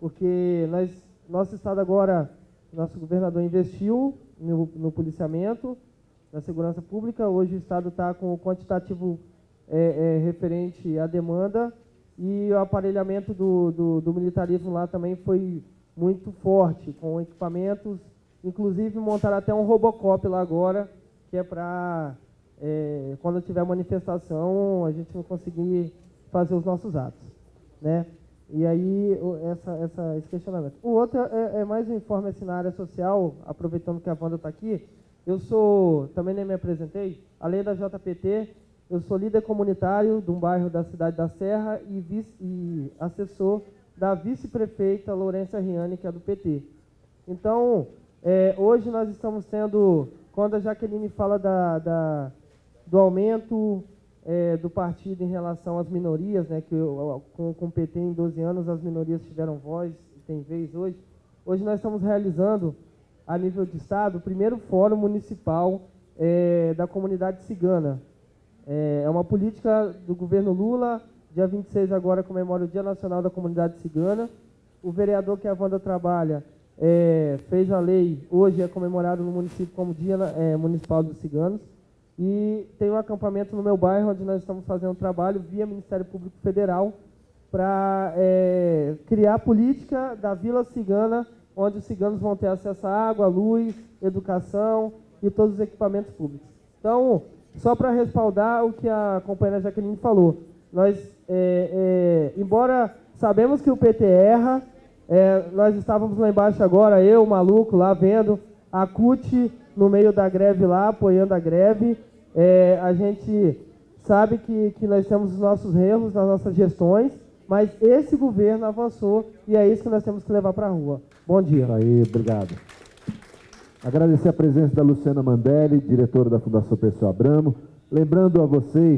porque nós, nosso Estado agora, nosso governador investiu no, no policiamento, na segurança pública. Hoje o Estado está com o quantitativo é, é, referente à demanda, e o aparelhamento do, do, do militarismo lá também foi muito forte, com equipamentos, inclusive montaram até um Robocop lá agora, que é para, é, quando tiver manifestação, a gente não conseguir fazer os nossos atos, né? E aí, essa, essa, esse questionamento. O outro é, é mais um informe assim, na área social, aproveitando que a Wanda está aqui. Eu sou, também nem me apresentei, além da J P T, eu sou líder comunitário de um bairro da cidade da Serra e, vice, e assessor da vice-prefeita Lourença Riani, que é do P T. Então, é, hoje nós estamos tendo, quando a Jaqueline fala da, da, do aumento é, do partido em relação às minorias, né, que eu, com, com o P T em doze anos as minorias tiveram voz e tem vez hoje. Hoje nós estamos realizando, a nível de Estado, o primeiro fórum municipal é, da comunidade cigana. É, é uma política do governo Lula. Dia vinte e seis agora comemora o Dia Nacional da Comunidade Cigana. O vereador que a Wanda trabalha é, fez a lei, hoje é comemorado no município como Dia é, Municipal dos Ciganos. E tem um acampamento no meu bairro, onde nós estamos fazendo um trabalho via Ministério Público Federal para é, criar a política da Vila Cigana, onde os ciganos vão ter acesso à água, luz, educação e todos os equipamentos públicos. Então, só para respaldar o que a companheira Jaqueline falou, nós, é, é, embora sabemos que o P T erra, é, nós estávamos lá embaixo agora, eu, o maluco, lá vendo a C U T no meio da greve lá, apoiando a greve. É, a gente sabe que, que nós temos os nossos erros nas nossas gestões, mas esse governo avançou e é isso que nós temos que levar para a rua. Bom dia. Aí, obrigado. Agradecer a presença da Luciana Mandelli, diretora da Fundação Perseu Abramo. Lembrando a vocês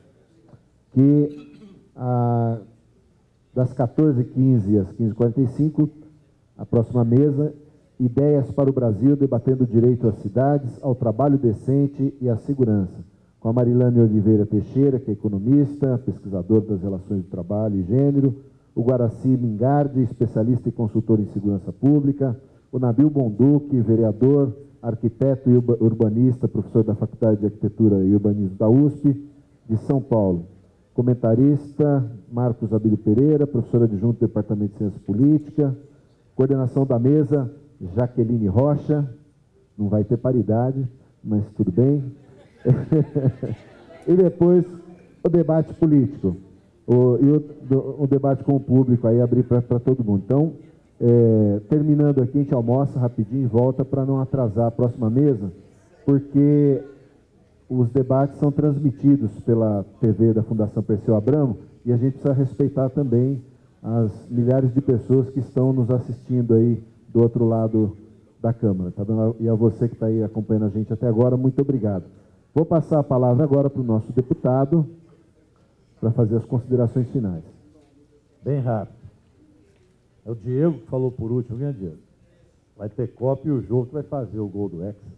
que ah, das quatorze e quinze às quinze e quarenta e cinco, a próxima mesa, Ideias para o Brasil, debatendo o direito às cidades, ao trabalho decente e à segurança, com a Marilane Oliveira Teixeira, que é economista, pesquisador das relações do trabalho e gênero, o Guaraci Mingardi, especialista e consultor em segurança pública, o Nabil Bonduque, vereador, arquiteto e urbanista, professor da Faculdade de Arquitetura e Urbanismo da U S P, de São Paulo. Comentarista, Marcos Abílio Pereira, professor adjunto do Departamento de Ciência Política. Coordenação da mesa, Jaqueline Rocha. Não vai ter paridade, mas tudo bem. E depois, o debate político. O, e o, o debate com o público, aí abrir para todo mundo. Então, é, terminando aqui, a gente almoça rapidinho e volta para não atrasar a próxima mesa, porque os debates são transmitidos pela T V da Fundação Perseu Abramo e a gente precisa respeitar também as milhares de pessoas que estão nos assistindo aí do outro lado da Câmara. Tá? E a você que está aí acompanhando a gente até agora, muito obrigado. Vou passar a palavra agora para o nosso deputado para fazer as considerações finais. Bem rápido. É o Diego que falou por último, viu, Diego? Vai ter Copa e o jogo que vai fazer o gol do Hexa.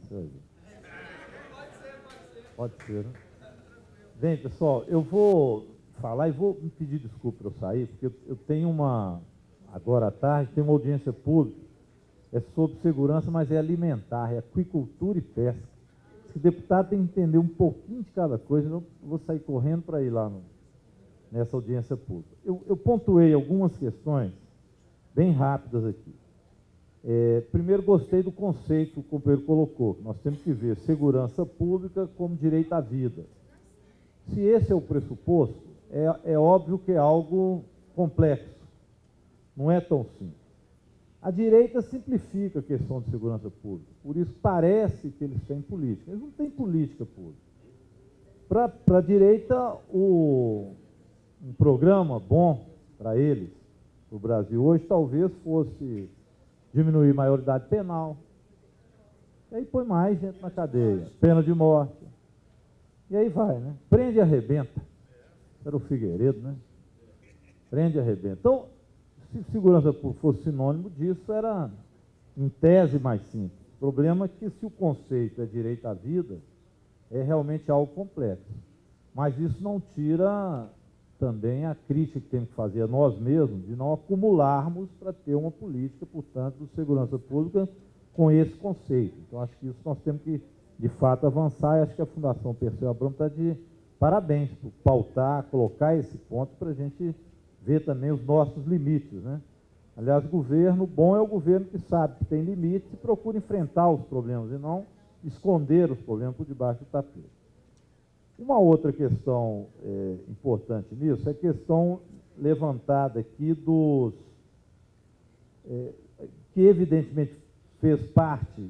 Pode ser, né? Bem, pessoal, eu vou falar e vou me pedir desculpa para eu sair, porque eu tenho uma, agora à tarde, tem uma audiência pública, é sobre segurança, mas é alimentar, é aquicultura e pesca. Esse deputado tem que entender um pouquinho de cada coisa, eu vou sair correndo para ir lá no, nessa audiência pública. Eu, eu pontuei algumas questões bem rápidas aqui. É, primeiro, gostei do conceito que o companheiro colocou. Nós temos que ver segurança pública como direito à vida. Se esse é o pressuposto, é, é óbvio que é algo complexo. Não é tão simples. A direita simplifica a questão de segurança pública. Por isso, parece que eles têm política. Eles não têm política pública. Para a direita, o, um programa bom para eles, para o Brasil hoje, talvez fosse diminuir a maioridade penal, e aí põe mais gente na cadeia, pena de morte, e aí vai, né? Prende e arrebenta. Era o Figueiredo, né? Prende e arrebenta. Então, se segurança pública fosse sinônimo disso, era, em tese, mais simples. O problema é que, se o conceito é direito à vida, é realmente algo complexo. Mas isso não tira também a crítica que temos que fazer a nós mesmos de não acumularmos para ter uma política, portanto, de segurança pública com esse conceito. Então, acho que isso nós temos que, de fato, avançar, e acho que a Fundação Perseu Abramo está de parabéns por pautar, colocar esse ponto para a gente ver também os nossos limites, né? Aliás, governo bom é o governo que sabe que tem limites e procura enfrentar os problemas e não esconder os problemas por debaixo do tapete. Uma outra questão é, importante nisso é a questão levantada aqui dos... É, que evidentemente fez parte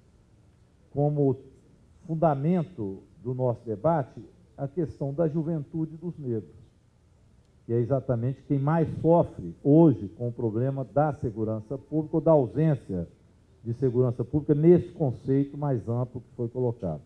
como fundamento do nosso debate a questão da juventude dos negros, que é exatamente quem mais sofre hoje com o problema da segurança pública ou da ausência de segurança pública nesse conceito mais amplo que foi colocado.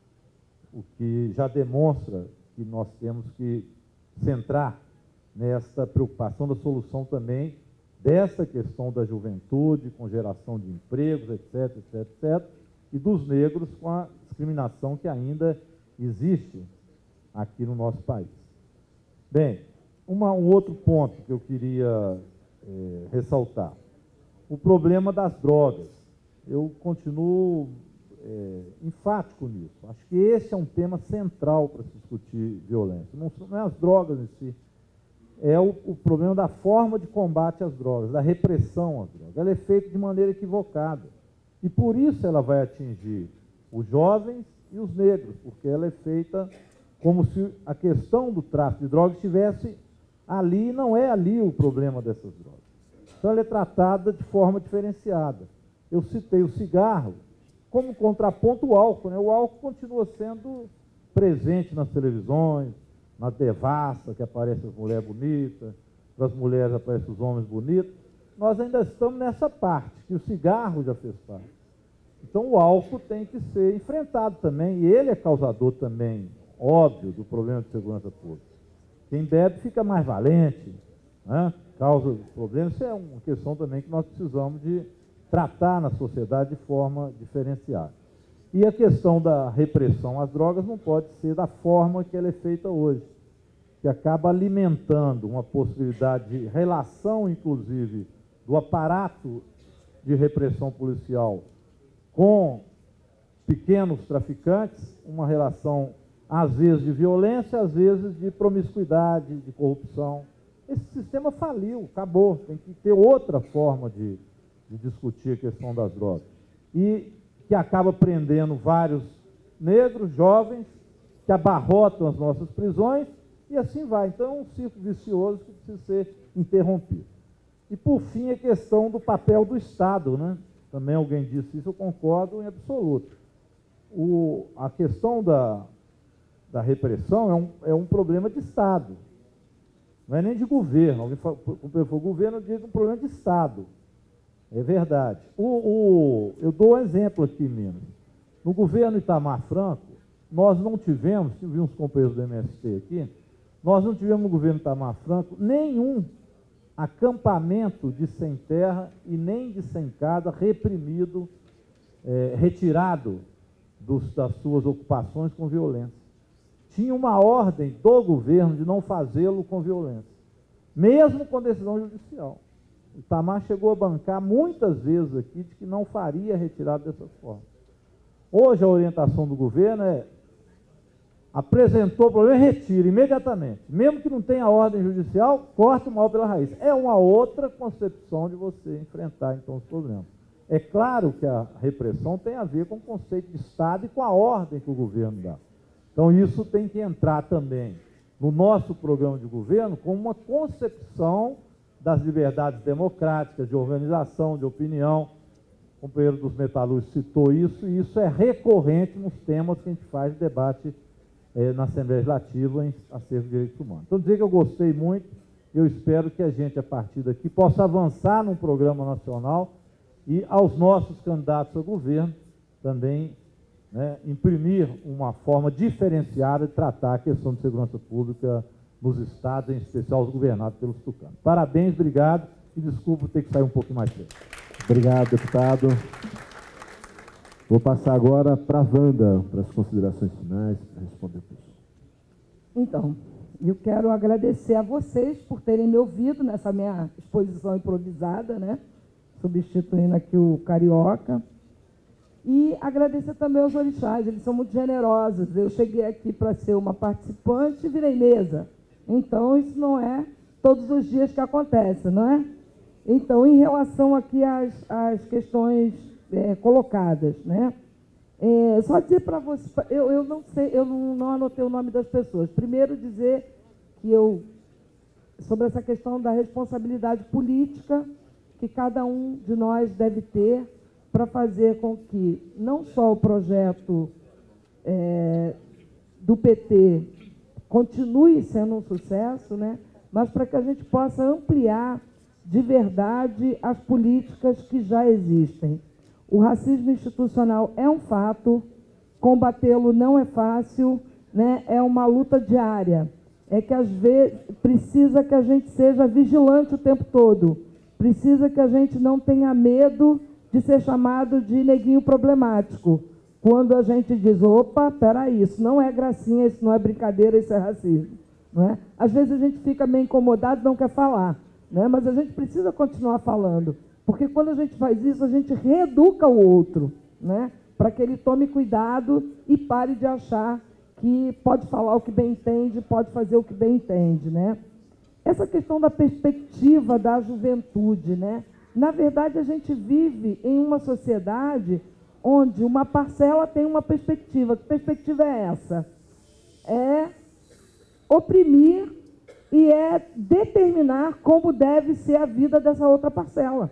O que já demonstra que nós temos que centrar nesta preocupação da solução também dessa questão da juventude, com geração de empregos, etc, etc, etcétera, e dos negros com a discriminação que ainda existe aqui no nosso país. Bem, uma, um outro ponto que eu queria é, ressaltar, o problema das drogas. Eu continuo é, enfático nisso. Acho que esse é um tema central para se discutir violência. Não, não é as drogas em si, é o, o problema da forma de combate às drogas, da repressão às drogas. Ela é feita de maneira equivocada. E por isso ela vai atingir os jovens e os negros, porque ela é feita como se a questão do tráfico de drogas estivesse ali, não é ali o problema dessas drogas. Então ela é tratada de forma diferenciada. Eu citei o cigarro como contraponto ao álcool, né? O álcool continua sendo presente nas televisões, na devassa, que aparecem as mulheres bonitas, para as mulheres aparecem os homens bonitos. Nós ainda estamos nessa parte, que o cigarro já fez parte. Então o álcool tem que ser enfrentado também, e ele é causador também, óbvio, do problema de segurança pública. Quem bebe fica mais valente, né? Causa problemas. Isso é uma questão também que nós precisamos de tratar na sociedade de forma diferenciada. E a questão da repressão às drogas não pode ser da forma que ela é feita hoje, que acaba alimentando uma possibilidade de relação, inclusive, do aparato de repressão policial com pequenos traficantes, uma relação, às vezes, de violência, às vezes, de promiscuidade, de corrupção. Esse sistema faliu, acabou. Tem que ter outra forma de, de discutir a questão das drogas. E que acaba prendendo vários negros, jovens, que abarrotam as nossas prisões, e assim vai. Então, é um ciclo vicioso que precisa ser interrompido. E, por fim, a questão do papel do Estado, né? Também alguém disse isso, eu concordo em absoluto. O, a questão da, da repressão é um, é um problema de Estado, não é nem de governo. Alguém falou, o governo diz um problema de Estado. É verdade. O, o, eu dou um exemplo aqui, Minas. No governo Itamar Franco, nós não tivemos, tive uns companheiros do M S T aqui, nós não tivemos no governo Itamar Franco nenhum acampamento de sem terra e nem de sem casa reprimido, é, retirado dos, das suas ocupações com violência. Tinha uma ordem do governo de não fazê-lo com violência, mesmo com decisão judicial. O Itamar chegou a bancar muitas vezes aqui de que não faria retirada dessa forma. Hoje a orientação do governo é: apresentou o problema, retira imediatamente. Mesmo que não tenha ordem judicial, corta o mal pela raiz. É uma outra concepção de você enfrentar, então, os problemas. É claro que a repressão tem a ver com o conceito de Estado e com a ordem que o governo dá. Então, isso tem que entrar também no nosso programa de governo como uma concepção das liberdades democráticas, de organização, de opinião. O companheiro dos metalúrgicos citou isso, e isso é recorrente nos temas que a gente faz de debate É, na Assembleia Legislativa em acerca de direitos humanos. Então, dizer que eu gostei muito, eu espero que a gente, a partir daqui, possa avançar num programa nacional e aos nossos candidatos ao governo também, né, imprimir uma forma diferenciada de tratar a questão de segurança pública nos estados, em especial os governados pelos tucanos. Parabéns, obrigado, e desculpa ter que sair um pouquinho mais cedo. Obrigado, deputado. Vou passar agora para a Wanda, para as considerações finais, para responder a pessoa. Então, eu quero agradecer a vocês por terem me ouvido nessa minha exposição improvisada, né? Substituindo aqui o Carioca. E agradecer também aos orixás, eles são muito generosos. Eu cheguei aqui para ser uma participante e virei mesa. Então, isso não é todos os dias que acontece, não é? Então, em relação aqui às, às questões é, colocadas, né? É, só dizer para você, eu, eu não sei, eu não, não anotei o nome das pessoas. Primeiro, dizer que eu, sobre essa questão da responsabilidade política que cada um de nós deve ter para fazer com que não só o projeto é, do P T continue sendo um sucesso, né, mas para que a gente possa ampliar de verdade as políticas que já existem. O racismo institucional é um fato, combatê-lo não é fácil, né, é uma luta diária. É que, às vezes, precisa que a gente seja vigilante o tempo todo, precisa que a gente não tenha medo de ser chamado de neguinho problemático. Quando a gente diz, opa, peraí, isso não é gracinha, isso não é brincadeira, isso é racismo. Não é? Às vezes a gente fica meio incomodado e não quer falar, né? Mas a gente precisa continuar falando, porque quando a gente faz isso, a gente reeduca o outro, né? Para que ele tome cuidado e pare de achar que pode falar o que bem entende, pode fazer o que bem entende, né? Essa questão da perspectiva da juventude, né? Na verdade, a gente vive em uma sociedade onde uma parcela tem uma perspectiva. Que perspectiva é essa? É oprimir e é determinar como deve ser a vida dessa outra parcela.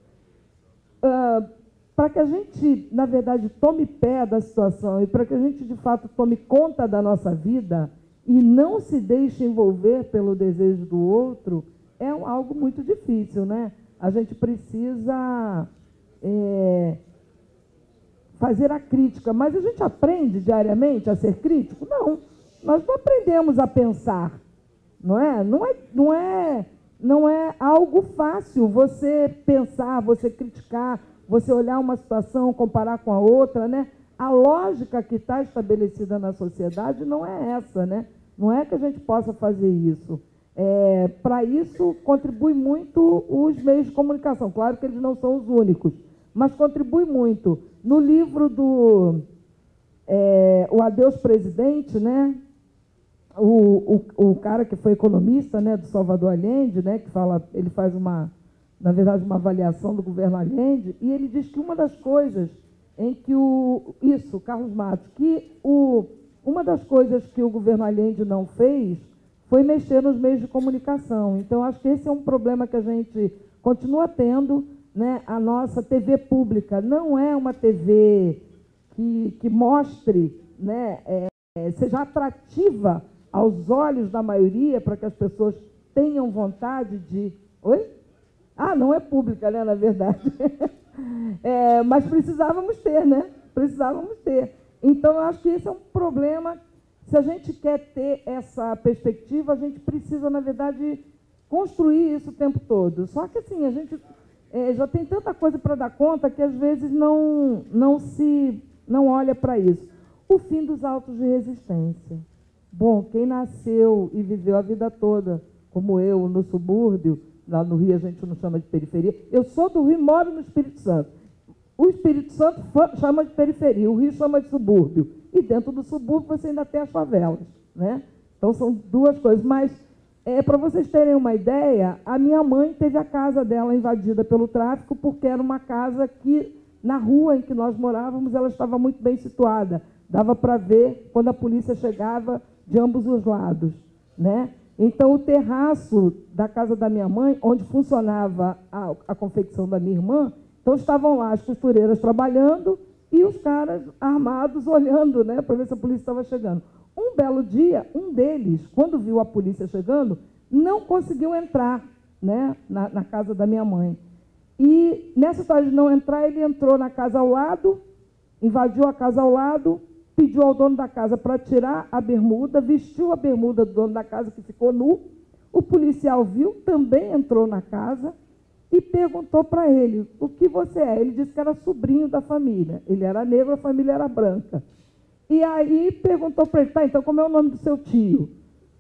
Uh, para que a gente, na verdade, tome pé da situação e para que a gente, de fato, tome conta da nossa vida e não se deixe envolver pelo desejo do outro, é algo muito difícil, né? A gente precisa é, fazer a crítica, mas a gente aprende diariamente a ser crítico? Não, nós não aprendemos a pensar, não é? Não é, não é, não é algo fácil você pensar, você criticar, você olhar uma situação, comparar com a outra, né? A lógica que está estabelecida na sociedade não é essa, né? Não é que a gente possa fazer isso. É, para isso, contribui muito os meios de comunicação. Claro que eles não são os únicos, mas contribui muito. No livro do é, O Adeus Presidente, né, o, o, o cara que foi economista, né, do Salvador Allende, né, que fala, ele faz uma, na verdade, uma avaliação do governo Allende, e ele diz que uma das coisas em que o... Isso, Carlos Matos, que o, uma das coisas que o governo Allende não fez foi mexer nos meios de comunicação. Então, acho que esse é um problema que a gente continua tendo, né? A nossa T V pública não é uma T V que, que mostre, né, é, seja atrativa aos olhos da maioria, para que as pessoas tenham vontade de... Oi? Ah, não é pública, né, na verdade. É, mas precisávamos ter, né? Precisávamos ter. Então, eu acho que esse é um problema. Se a gente quer ter essa perspectiva, a gente precisa, na verdade, construir isso o tempo todo. Só que, assim, a gente é, já tem tanta coisa para dar conta que, às vezes, não, não se não olha para isso. O fim dos autos de resistência. Bom, quem nasceu e viveu a vida toda, como eu, no subúrbio, lá no Rio a gente não chama de periferia. Eu sou do Rio e moro no Espírito Santo. O Espírito Santo chama de periferia, o Rio chama de subúrbio. E dentro do subúrbio você ainda tem as favelas, né? Então são duas coisas. Mas, é, para vocês terem uma ideia, a minha mãe teve a casa dela invadida pelo tráfico porque era uma casa que, na rua em que nós morávamos, ela estava muito bem situada. Dava para ver quando a polícia chegava de ambos os lados, né? Então, o terraço da casa da minha mãe, onde funcionava a, a confecção da minha irmã, então estavam lá as costureiras trabalhando e os caras armados olhando, né, para ver se a polícia estava chegando. Um belo dia, um deles, quando viu a polícia chegando, não conseguiu entrar, né, na, na casa da minha mãe. E, nessa história de não entrar, ele entrou na casa ao lado, invadiu a casa ao lado, pediu ao dono da casa para tirar a bermuda, vestiu a bermuda do dono da casa, que ficou nu. O policial viu, também entrou na casa e perguntou para ele, o que você é? Ele disse que era sobrinho da família. Ele era negro, a família era branca. E aí perguntou para ele, tá, então como é o nome do seu tio?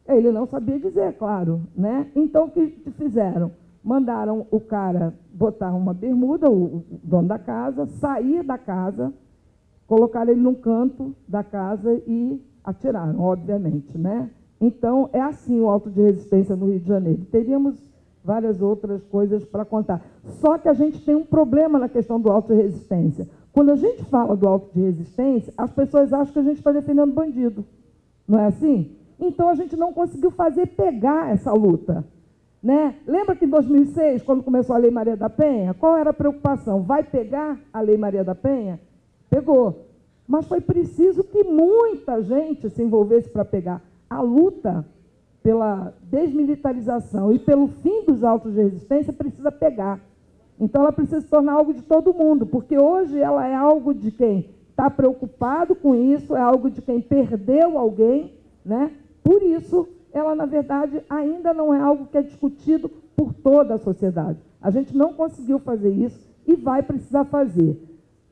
Ele não sabia dizer, claro, né? Então, o que fizeram? Mandaram o cara botar uma bermuda, o dono da casa, sair da casa, colocaram ele num canto da casa e atiraram, obviamente, né? Então, é assim o auto de resistência no Rio de Janeiro. Teríamos várias outras coisas para contar. Só que a gente tem um problema na questão do auto de resistência. Quando a gente fala do auto de resistência, as pessoas acham que a gente está defendendo bandido. Não é assim? Então, a gente não conseguiu fazer pegar essa luta. Né? Lembra que em dois mil e seis, quando começou a Lei Maria da Penha, qual era a preocupação? Vai pegar a Lei Maria da Penha? Pegou. Mas foi preciso que muita gente se envolvesse para pegar. A luta pela desmilitarização e pelo fim dos autos de resistência precisa pegar. Então, ela precisa se tornar algo de todo mundo, porque hoje ela é algo de quem está preocupado com isso, é algo de quem perdeu alguém, né? Por isso, ela, na verdade, ainda não é algo que é discutido por toda a sociedade. A gente não conseguiu fazer isso e vai precisar fazer.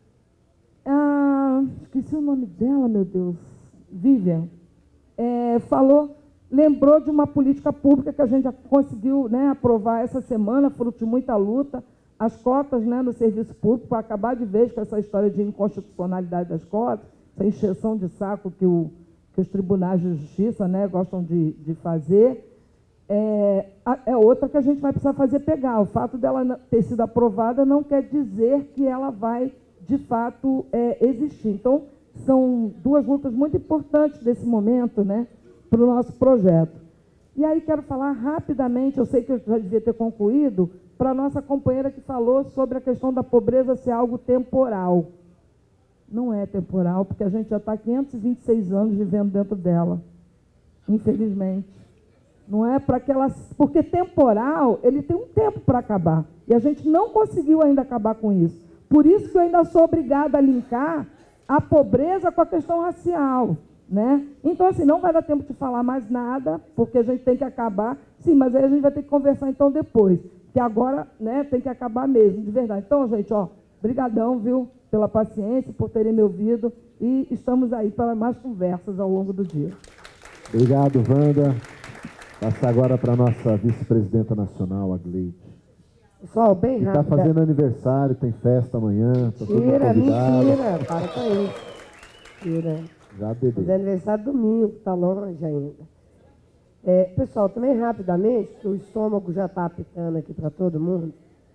Ah, esqueci o nome dela, meu Deus. Vivian. É, falou, lembrou de uma política pública que a gente já conseguiu, né, aprovar essa semana, fruto de muita luta, as cotas, né, no serviço público, para acabar de vez com essa história de inconstitucionalidade das cotas, essa encheção de saco que, o, que os tribunais de justiça, né, gostam de, de fazer. É, é outra que a gente vai precisar fazer pegar. O fato dela ter sido aprovada não quer dizer que ela vai, de fato, é, existir. Então, são duas lutas muito importantes desse momento, né, para o nosso projeto. E aí quero falar rapidamente, eu sei que eu já devia ter concluído, para a nossa companheira que falou sobre a questão da pobreza ser algo temporal. Não é temporal, porque a gente já está há quinhentos e vinte e seis anos vivendo dentro dela, infelizmente. Não é para que ela... Porque temporal, ele tem um tempo para acabar. E a gente não conseguiu ainda acabar com isso. Por isso que eu ainda sou obrigada a linkar a pobreza com a questão racial, né? Então, assim, não vai dar tempo de falar mais nada, porque a gente tem que acabar. Sim, mas aí a gente vai ter que conversar, então, depois. Que agora, né, tem que acabar mesmo, de verdade. Então, gente, ó, brigadão, viu, pela paciência, por terem me ouvido. E estamos aí para mais conversas ao longo do dia. Obrigado, Wanda. Passa agora para a nossa vice-presidenta nacional, a Gleide. Pessoal, bem rápido. Está fazendo aniversário, tem festa amanhã. Tá mentira, mentira. Para com isso. Mentira. Já bebeu. Fazer aniversário domingo, está longe ainda. É, pessoal, também rapidamente, que o estômago já está apitando aqui para todo mundo.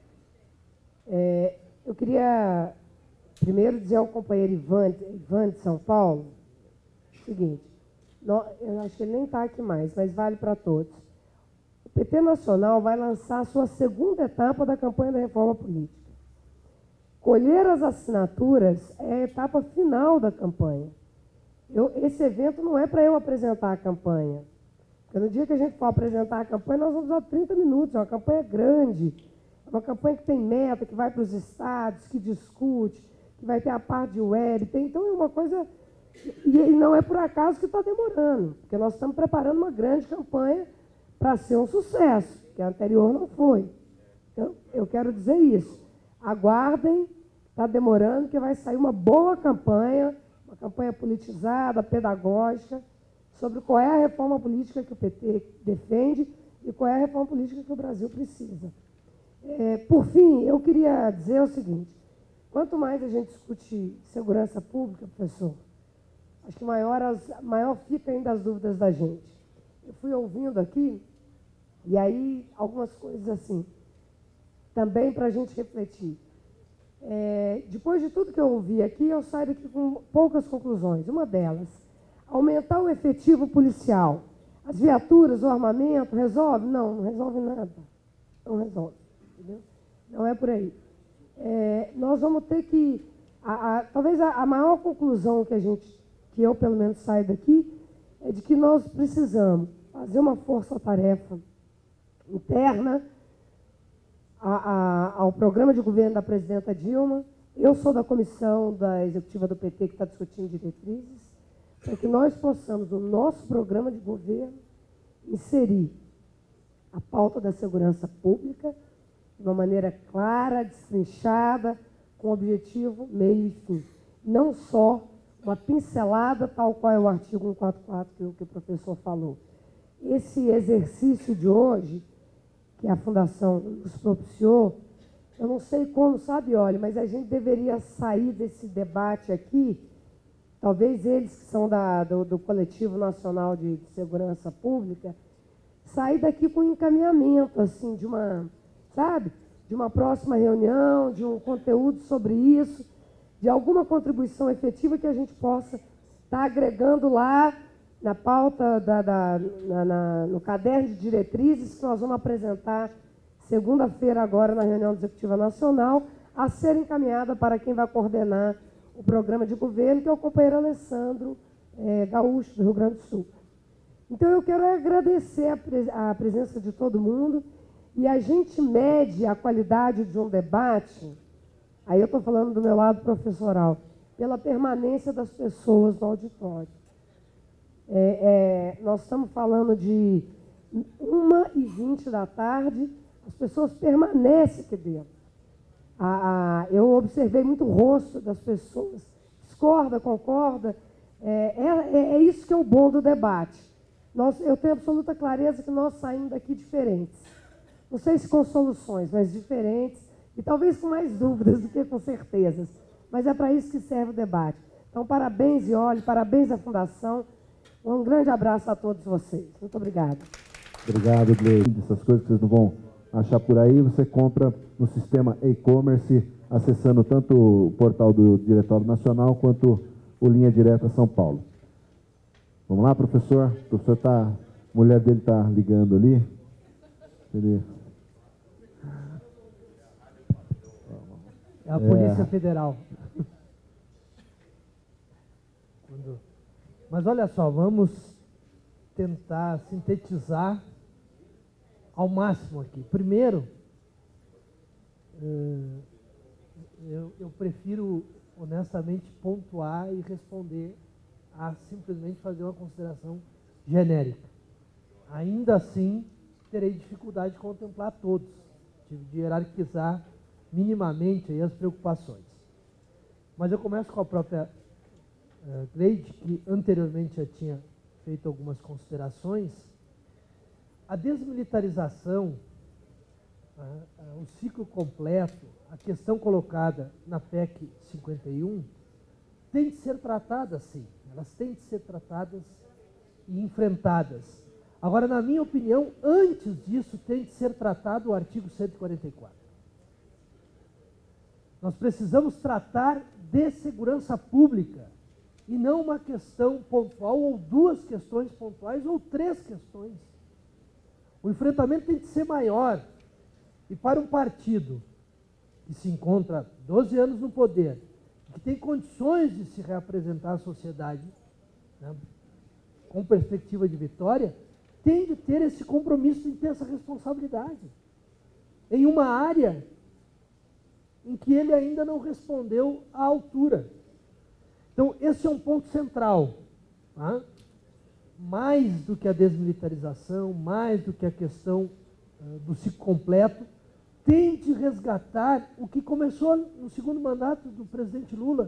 É, eu queria primeiro dizer ao companheiro Ivan, Ivan de São Paulo o seguinte. Nós, eu acho que ele nem está aqui mais, mas vale para todos. O P T Nacional vai lançar a sua segunda etapa da campanha da reforma política. Colher as assinaturas é a etapa final da campanha. Eu, esse evento não é para eu apresentar a campanha. Porque no dia que a gente for apresentar a campanha, nós vamos usar trinta minutos. É uma campanha grande. É uma campanha que tem meta, que vai para os estados, que discute, que vai ter a parte de web. Tem, então, é uma coisa... E não é por acaso que está demorando, porque nós estamos preparando uma grande campanha para ser um sucesso, que a anterior não foi. Então, eu quero dizer isso. Aguardem, está demorando, que vai sair uma boa campanha, uma campanha politizada, pedagógica, sobre qual é a reforma política que o P T defende e qual é a reforma política que o Brasil precisa. É, por fim, eu queria dizer o seguinte, quanto mais a gente discute segurança pública, professor, acho que maior, as, maior fica ainda as dúvidas da gente. Eu fui ouvindo aqui, e aí algumas coisas assim, também para a gente refletir. É, depois de tudo que eu ouvi aqui, eu saio daqui com poucas conclusões. Uma delas, aumentar o efetivo policial. As viaturas, o armamento, resolve? Não, não resolve nada. Não resolve. Entendeu? Não é por aí. É, nós vamos ter que... A, a, talvez a, a maior conclusão que a gente, que eu pelo menos saio daqui, é de que nós precisamos fazer uma força-tarefa interna a, a, ao programa de governo da presidenta Dilma. Eu sou da comissão da executiva do P T que está discutindo diretrizes, para que nós possamos, no nosso programa de governo, inserir a pauta da segurança pública de uma maneira clara, destrinchada, com objetivo, meio e fim. Não só uma pincelada, tal qual é o artigo cento e quarenta e quatro que o, que o professor falou. esse exercício de hoje, que a Fundação nos propiciou, eu não sei como, sabe, olha, mas a gente deveria sair desse debate aqui, talvez eles que são da, do, do Coletivo Nacional de, de Segurança Pública, sair daqui com um encaminhamento, assim, de uma, sabe, de uma próxima reunião, de um conteúdo sobre isso, de alguma contribuição efetiva que a gente possa estar agregando lá na pauta, da, da, na, na, no caderno de diretrizes que nós vamos apresentar segunda-feira agora na reunião executiva nacional, a ser encaminhada para quem vai coordenar o programa de governo, que é o companheiro Alessandro é, Gaúcho, do Rio Grande do Sul. Então, eu quero agradecer a, pres a presença de todo mundo, e a gente mede a qualidade de um debate, aí eu estou falando do meu lado professoral, pela permanência das pessoas no auditório. É, é, nós estamos falando de uma e vinte da tarde, as pessoas permanecem aqui dentro. A, a, eu observei muito o rosto das pessoas, discorda, concorda, é, é, é isso que é o bom do debate. Nós, eu tenho absoluta clareza que nós saímos daqui diferentes. Não sei se com soluções, mas diferentes, e talvez com mais dúvidas do que com certezas. Mas é para isso que serve o debate. Então, parabéns, Iole, parabéns à Fundação. Um grande abraço a todos vocês. Muito obrigada. Obrigado, Gleide. Essas coisas que vocês não vão achar por aí, você compra no sistema e-commerce, acessando tanto o portal do Diretório Nacional quanto o Linha Direta São Paulo. Vamos lá, professor? O professor tá, a mulher dele está ligando ali. Ele... É a Polícia É. Federal. Quando... Mas olha só, vamos tentar sintetizar ao máximo aqui. Primeiro, eu, eu prefiro honestamente pontuar e responder a simplesmente fazer uma consideração genérica. Ainda assim, terei dificuldade de contemplar todos. Tive de hierarquizar minimamente aí as preocupações. Mas eu começo com a própria uh, Gleide, que anteriormente já tinha feito algumas considerações. A desmilitarização, uh, uh, o ciclo completo, a questão colocada na P E C cinquenta e um, tem de ser tratada sim. Elas têm de ser tratadas e enfrentadas. Agora, na minha opinião, antes disso tem de ser tratado o artigo cento e quarenta e quatro. Nós precisamos tratar de segurança pública e não uma questão pontual ou duas questões pontuais ou três questões. O enfrentamento tem de ser maior. E para um partido que se encontra há doze anos no poder, que tem condições de se reapresentar à sociedade, né, com perspectiva de vitória, tem de ter esse compromisso de intensa responsabilidade em uma área em que ele ainda não respondeu à altura. Então, esse é um ponto central. Tá? Mais do que a desmilitarização, mais do que a questão uh, do ciclo completo, tem de resgatar o que começou no segundo mandato do presidente Lula.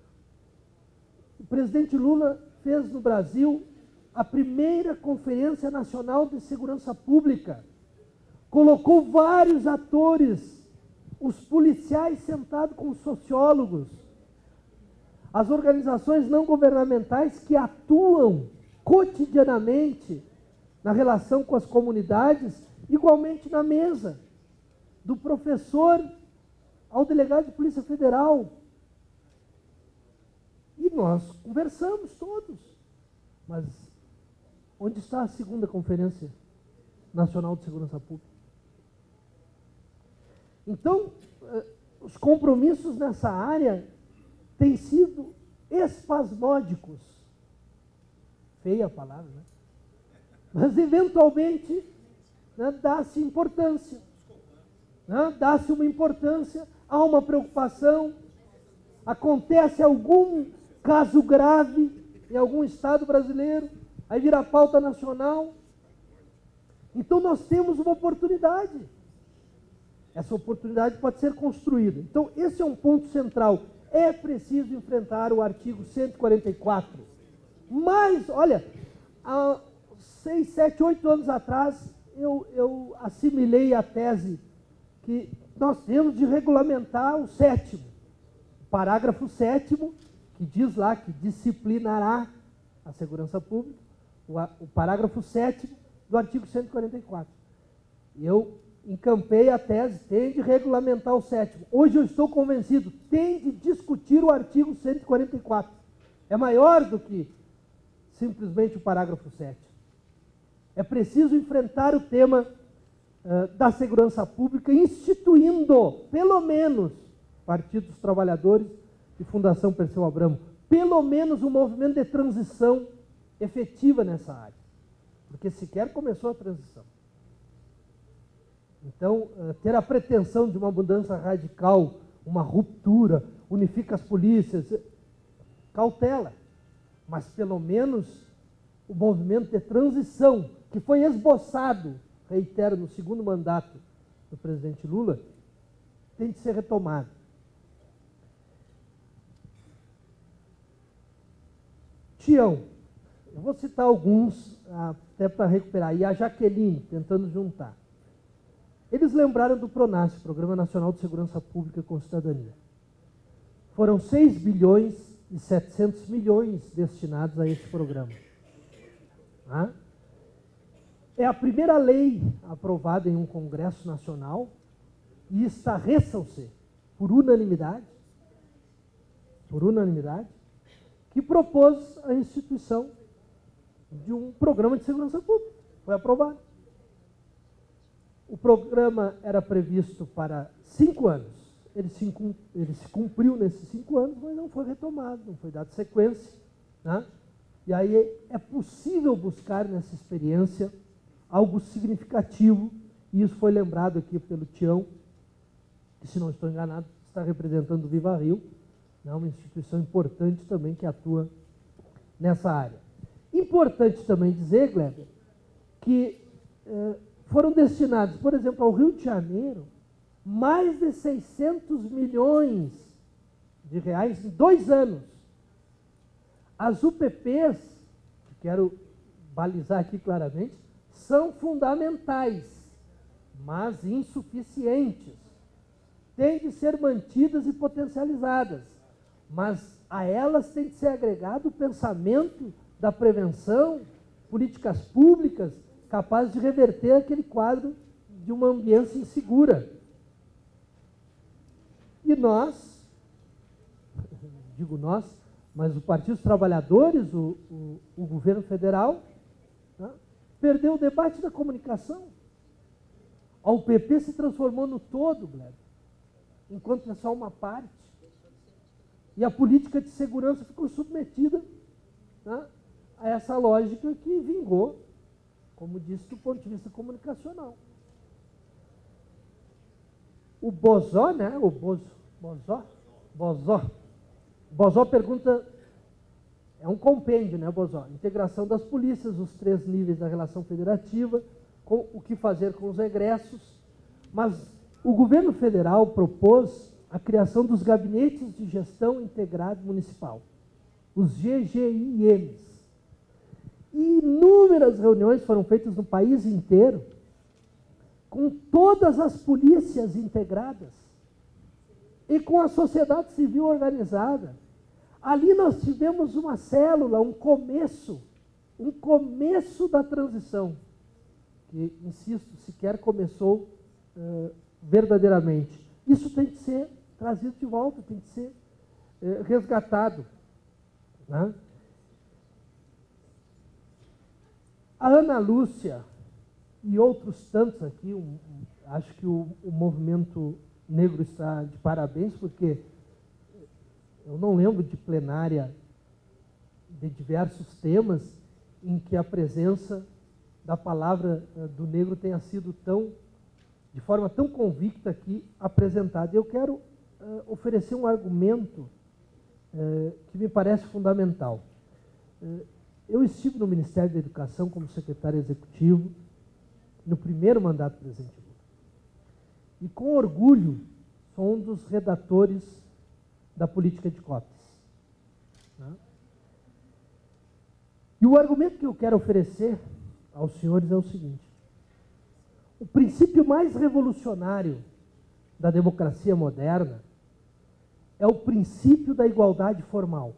O presidente Lula fez no Brasil a primeira Conferência Nacional de Segurança Pública. Colocou vários atores, os policiais sentados com os sociólogos, as organizações não governamentais que atuam cotidianamente na relação com as comunidades, igualmente na mesa, do professor ao delegado de Polícia Federal. E nós conversamos todos. Mas onde está a segunda Conferência Nacional de Segurança Pública? Então, os compromissos nessa área têm sido espasmódicos. Feia a palavra, né? Mas, eventualmente, né, dá-se importância. Né? Dá-se uma importância, há uma preocupação, acontece algum caso grave em algum estado brasileiro, aí vira pauta nacional. Então, nós temos uma oportunidade. Essa oportunidade pode ser construída. Então, esse é um ponto central. É preciso enfrentar o artigo cento e quarenta e quatro. Mas, olha, a seis, sete, oito anos atrás, eu, eu assimilei a tese que nós temos de regulamentar o sétimo, o parágrafo sétimo, que diz lá que disciplinará a segurança pública, o, o parágrafo sétimo do artigo cento e quarenta e quatro. Eu encampei a tese, tem de regulamentar o sétimo. Hoje eu estou convencido, tem de discutir o artigo cento e quarenta e quatro. É maior do que simplesmente o parágrafo sétimo. É preciso enfrentar o tema uh, da segurança pública, instituindo, pelo menos, Partido dos Trabalhadores e Fundação Perseu Abramo, pelo menos um movimento de transição efetiva nessa área. Porque sequer começou a transição. Então, ter a pretensão de uma mudança radical, uma ruptura, unifica as polícias, cautela. Mas, pelo menos, o movimento de transição, que foi esboçado, reitero, no segundo mandato do presidente Lula, tem de ser retomado. Tião, eu vou citar alguns, até para recuperar, e a Jaqueline, tentando juntar. Eles lembraram do PRONASSE, Programa Nacional de Segurança Pública com Cidadania. Foram seis bilhões e setecentos milhões destinados a esse programa. Ah? É a primeira lei aprovada em um Congresso Nacional e estarreçam-se por unanimidade, por unanimidade, que propôs a instituição de um programa de segurança pública. Foi aprovado. O programa era previsto para cinco anos. Ele se, ele se cumpriu nesses cinco anos, mas não foi retomado, não foi dado sequência. Né? E aí é possível buscar nessa experiência algo significativo, e isso foi lembrado aqui pelo Tião, que, se não estou enganado, está representando o Viva Rio, né? Uma instituição importante também que atua nessa área. Importante também dizer, Gleber, que eh, foram destinados, por exemplo, ao Rio de Janeiro, mais de seiscentos milhões de reais em dois anos. As U P Ps, que quero balizar aqui claramente, são fundamentais, mas insuficientes. Têm de ser mantidas e potencializadas, mas a elas tem de ser agregado o pensamento da prevenção, políticas públicas capazes de reverter aquele quadro de uma ambiência insegura. E nós, digo nós, mas o Partido dos Trabalhadores, o, o, o governo federal, né, perdeu o debate da comunicação. A U P P se transformou no todo, Gleber, enquanto é só uma parte. E a política de segurança ficou submetida, né, a essa lógica que vingou, como disse, do ponto de vista comunicacional. O Bozó, né? O Bozo, Bozó, Bozó, Bozó pergunta, é um compêndio, né, Bozó? Integração das polícias, os três níveis da relação federativa, com o que fazer com os egressos, mas o governo federal propôs a criação dos gabinetes de gestão integrado municipal, os G G I Ms. E inúmeras reuniões foram feitas no país inteiro, com todas as polícias integradas e com a sociedade civil organizada. Ali nós tivemos uma célula, um começo, um começo da transição, que, insisto, sequer começou uh, verdadeiramente. Isso tem que ser trazido de volta, tem que ser uh, resgatado. Né? A Ana Lúcia e outros tantos aqui, um, um, acho que o, o movimento negro está de parabéns, porque eu não lembro de plenária de diversos temas em que a presença da palavra uh, do negro tenha sido tão, de forma tão convicta aqui apresentada. Eu quero uh, oferecer um argumento uh, que me parece fundamental. Uh, eu estive no Ministério da Educação como secretário executivo no primeiro mandato do presidente Lula. E com orgulho sou um dos redatores da política de cotas. Né? E o argumento que eu quero oferecer aos senhores é o seguinte: o princípio mais revolucionário da democracia moderna é o princípio da igualdade formal.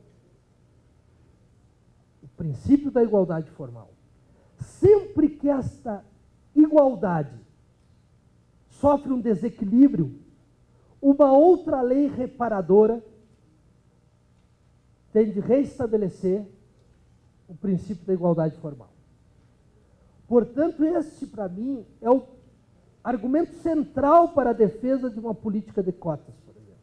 O princípio da igualdade formal. Sempre que esta igualdade sofre um desequilíbrio, uma outra lei reparadora tem de reestabelecer o princípio da igualdade formal. Portanto, este, para mim, é o argumento central para a defesa de uma política de cotas, por exemplo.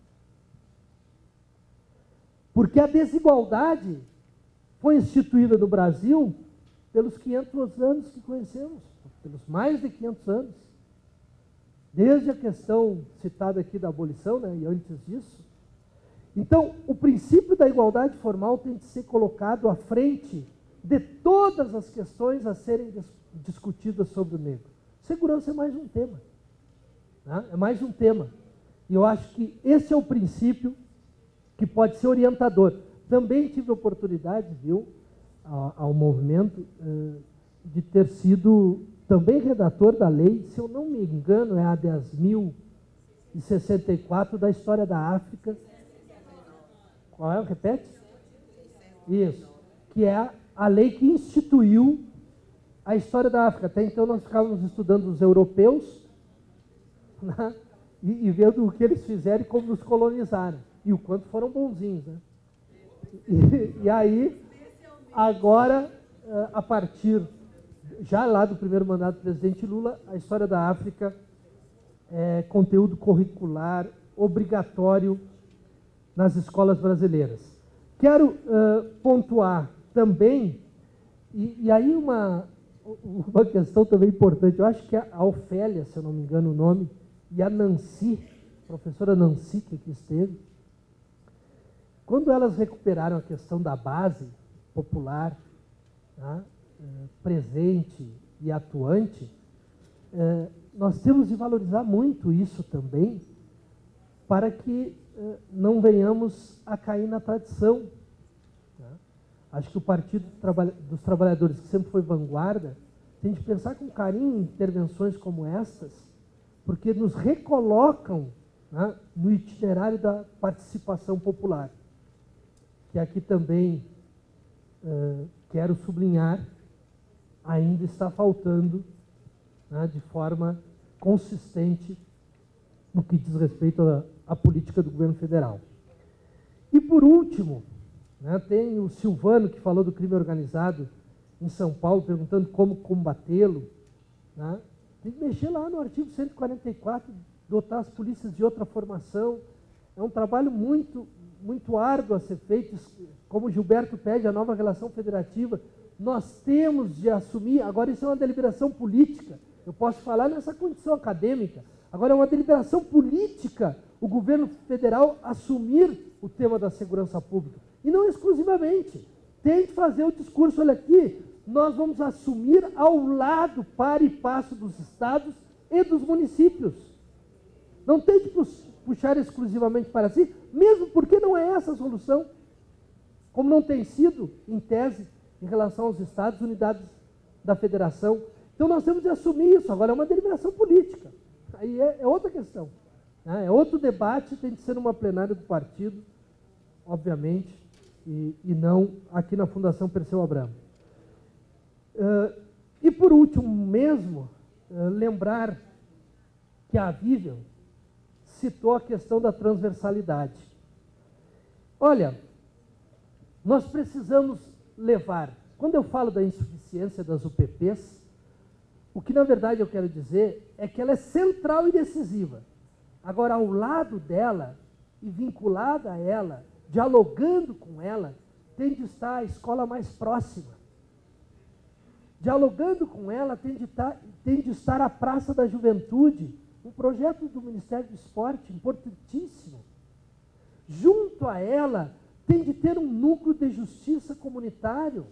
Porque a desigualdade foi instituída no Brasil pelos quinhentos anos que conhecemos, pelos mais de quinhentos anos. Desde a questão citada aqui da abolição, né, e antes disso. Então, o princípio da igualdade formal tem de ser colocado à frente de todas as questões a serem dis discutidas sobre o negro. Segurança é mais um tema. Né? É mais um tema. E eu acho que esse é o princípio que pode ser orientador. Também tive a oportunidade, viu, ao, ao movimento, uh, de ter sido também redator da lei, se eu não me engano, é a dez mil e sessenta e quatro da história da África. Qual é? Repete? Isso. Que é a lei que instituiu a história da África. Até então nós ficávamos estudando os europeus, né? e, e vendo o que eles fizeram e como nos colonizaram. E o quanto foram bonzinhos. Né? E, e aí, agora, a partir, já lá do primeiro mandato do presidente Lula, a história da África é conteúdo curricular obrigatório nas escolas brasileiras. Quero uh, pontuar também, e, e aí uma, uma questão também importante, eu acho que a Ofélia, se eu não me engano o nome, e a Nancy, a professora Nancy, que aqui esteve, quando elas recuperaram a questão da base popular, tá, presente e atuante, eh, nós temos de valorizar muito isso também, para que eh, não venhamos a cair na tradição. Tá? Acho que o Partido dos Trabalhadores, que sempre foi vanguarda, tem de pensar com carinho em intervenções como estas, porque nos recolocam, né, no itinerário da participação popular, que aqui também uh, quero sublinhar, ainda está faltando, né, de forma consistente no que diz respeito à, à política do governo federal. E por último, né, tem o Silvano, que falou do crime organizado em São Paulo, perguntando como combatê-lo. Né? Tem que mexer lá no artigo cento e quarenta e quatro, dotar as polícias de outra formação. É um trabalho muito, muito árduo a ser feito, como o Gilberto pede, a nova relação federativa. Nós temos de assumir, agora isso é uma deliberação política, eu posso falar nessa condição acadêmica, agora é uma deliberação política o governo federal assumir o tema da segurança pública, e não exclusivamente. Tem de fazer o discurso, olha aqui, nós vamos assumir ao lado, par e passo dos estados e dos municípios. Não tem de puxar exclusivamente para si, mesmo porque não é essa a solução, como não tem sido, em tese, em relação aos estados, unidades da federação. Então nós temos de assumir isso, agora é uma deliberação política, aí é, é outra questão, né? É outro debate, tem de ser numa plenária do partido, obviamente, e, e não aqui na Fundação Perseu Abramo. Uh, e por último mesmo, uh, lembrar que a Vivian citou a questão da transversalidade. Olha, nós precisamos levar, quando eu falo da insuficiência das U P Ps, o que na verdade eu quero dizer é que ela é central e decisiva. Agora, ao lado dela e vinculada a ela, dialogando com ela, tem de estar a escola mais próxima. Dialogando com ela, tem de estar, tem de estar a Praça da Juventude, um projeto do Ministério do Esporte importantíssimo. Junto a ela, tem de ter um núcleo de justiça comunitário,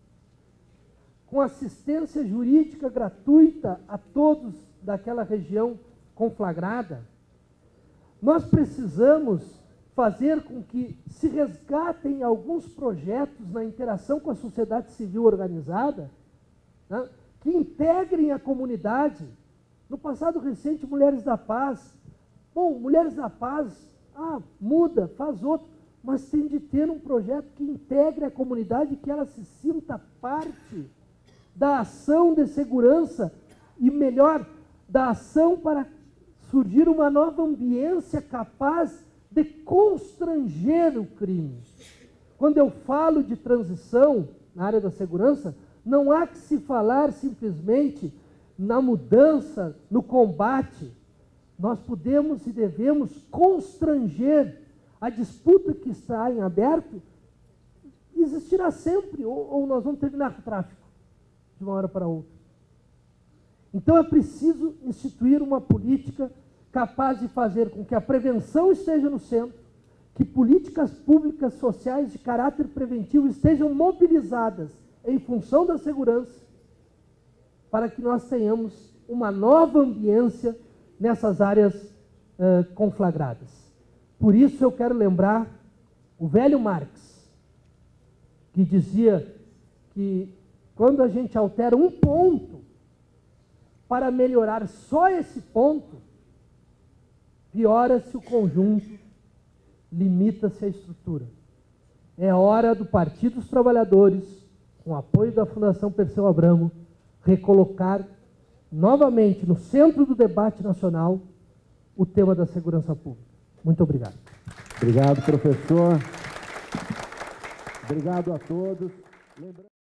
com assistência jurídica gratuita a todos daquela região conflagrada. Nós precisamos fazer com que se resgatem alguns projetos na interação com a sociedade civil organizada, né, que integrem a comunidade. No passado recente, Mulheres da Paz. Bom, Mulheres da Paz, ah, muda, faz outro, mas tem de ter um projeto que integre a comunidade, que ela se sinta parte da ação de segurança e, melhor, da ação para surgir uma nova ambiência capaz de constranger o crime. Quando eu falo de transição na área da segurança, não há que se falar simplesmente na mudança, no combate. Nós podemos e devemos constranger a disputa que está em aberto, existirá sempre, ou, ou nós vamos terminar com o tráfico de uma hora para outra. Então é preciso instituir uma política capaz de fazer com que a prevenção esteja no centro, que políticas públicas sociais de caráter preventivo estejam mobilizadas em função da segurança, para que nós tenhamos uma nova ambiência nessas áreas uh, conflagradas. Por isso eu quero lembrar o velho Marx, que dizia que quando a gente altera um ponto para melhorar só esse ponto, piora-se o conjunto, limita-se a estrutura. É hora do Partido dos Trabalhadores, com apoio da Fundação Perseu Abramo, recolocar novamente no centro do debate nacional o tema da segurança pública. Muito obrigado. Obrigado, professor. Obrigado a todos.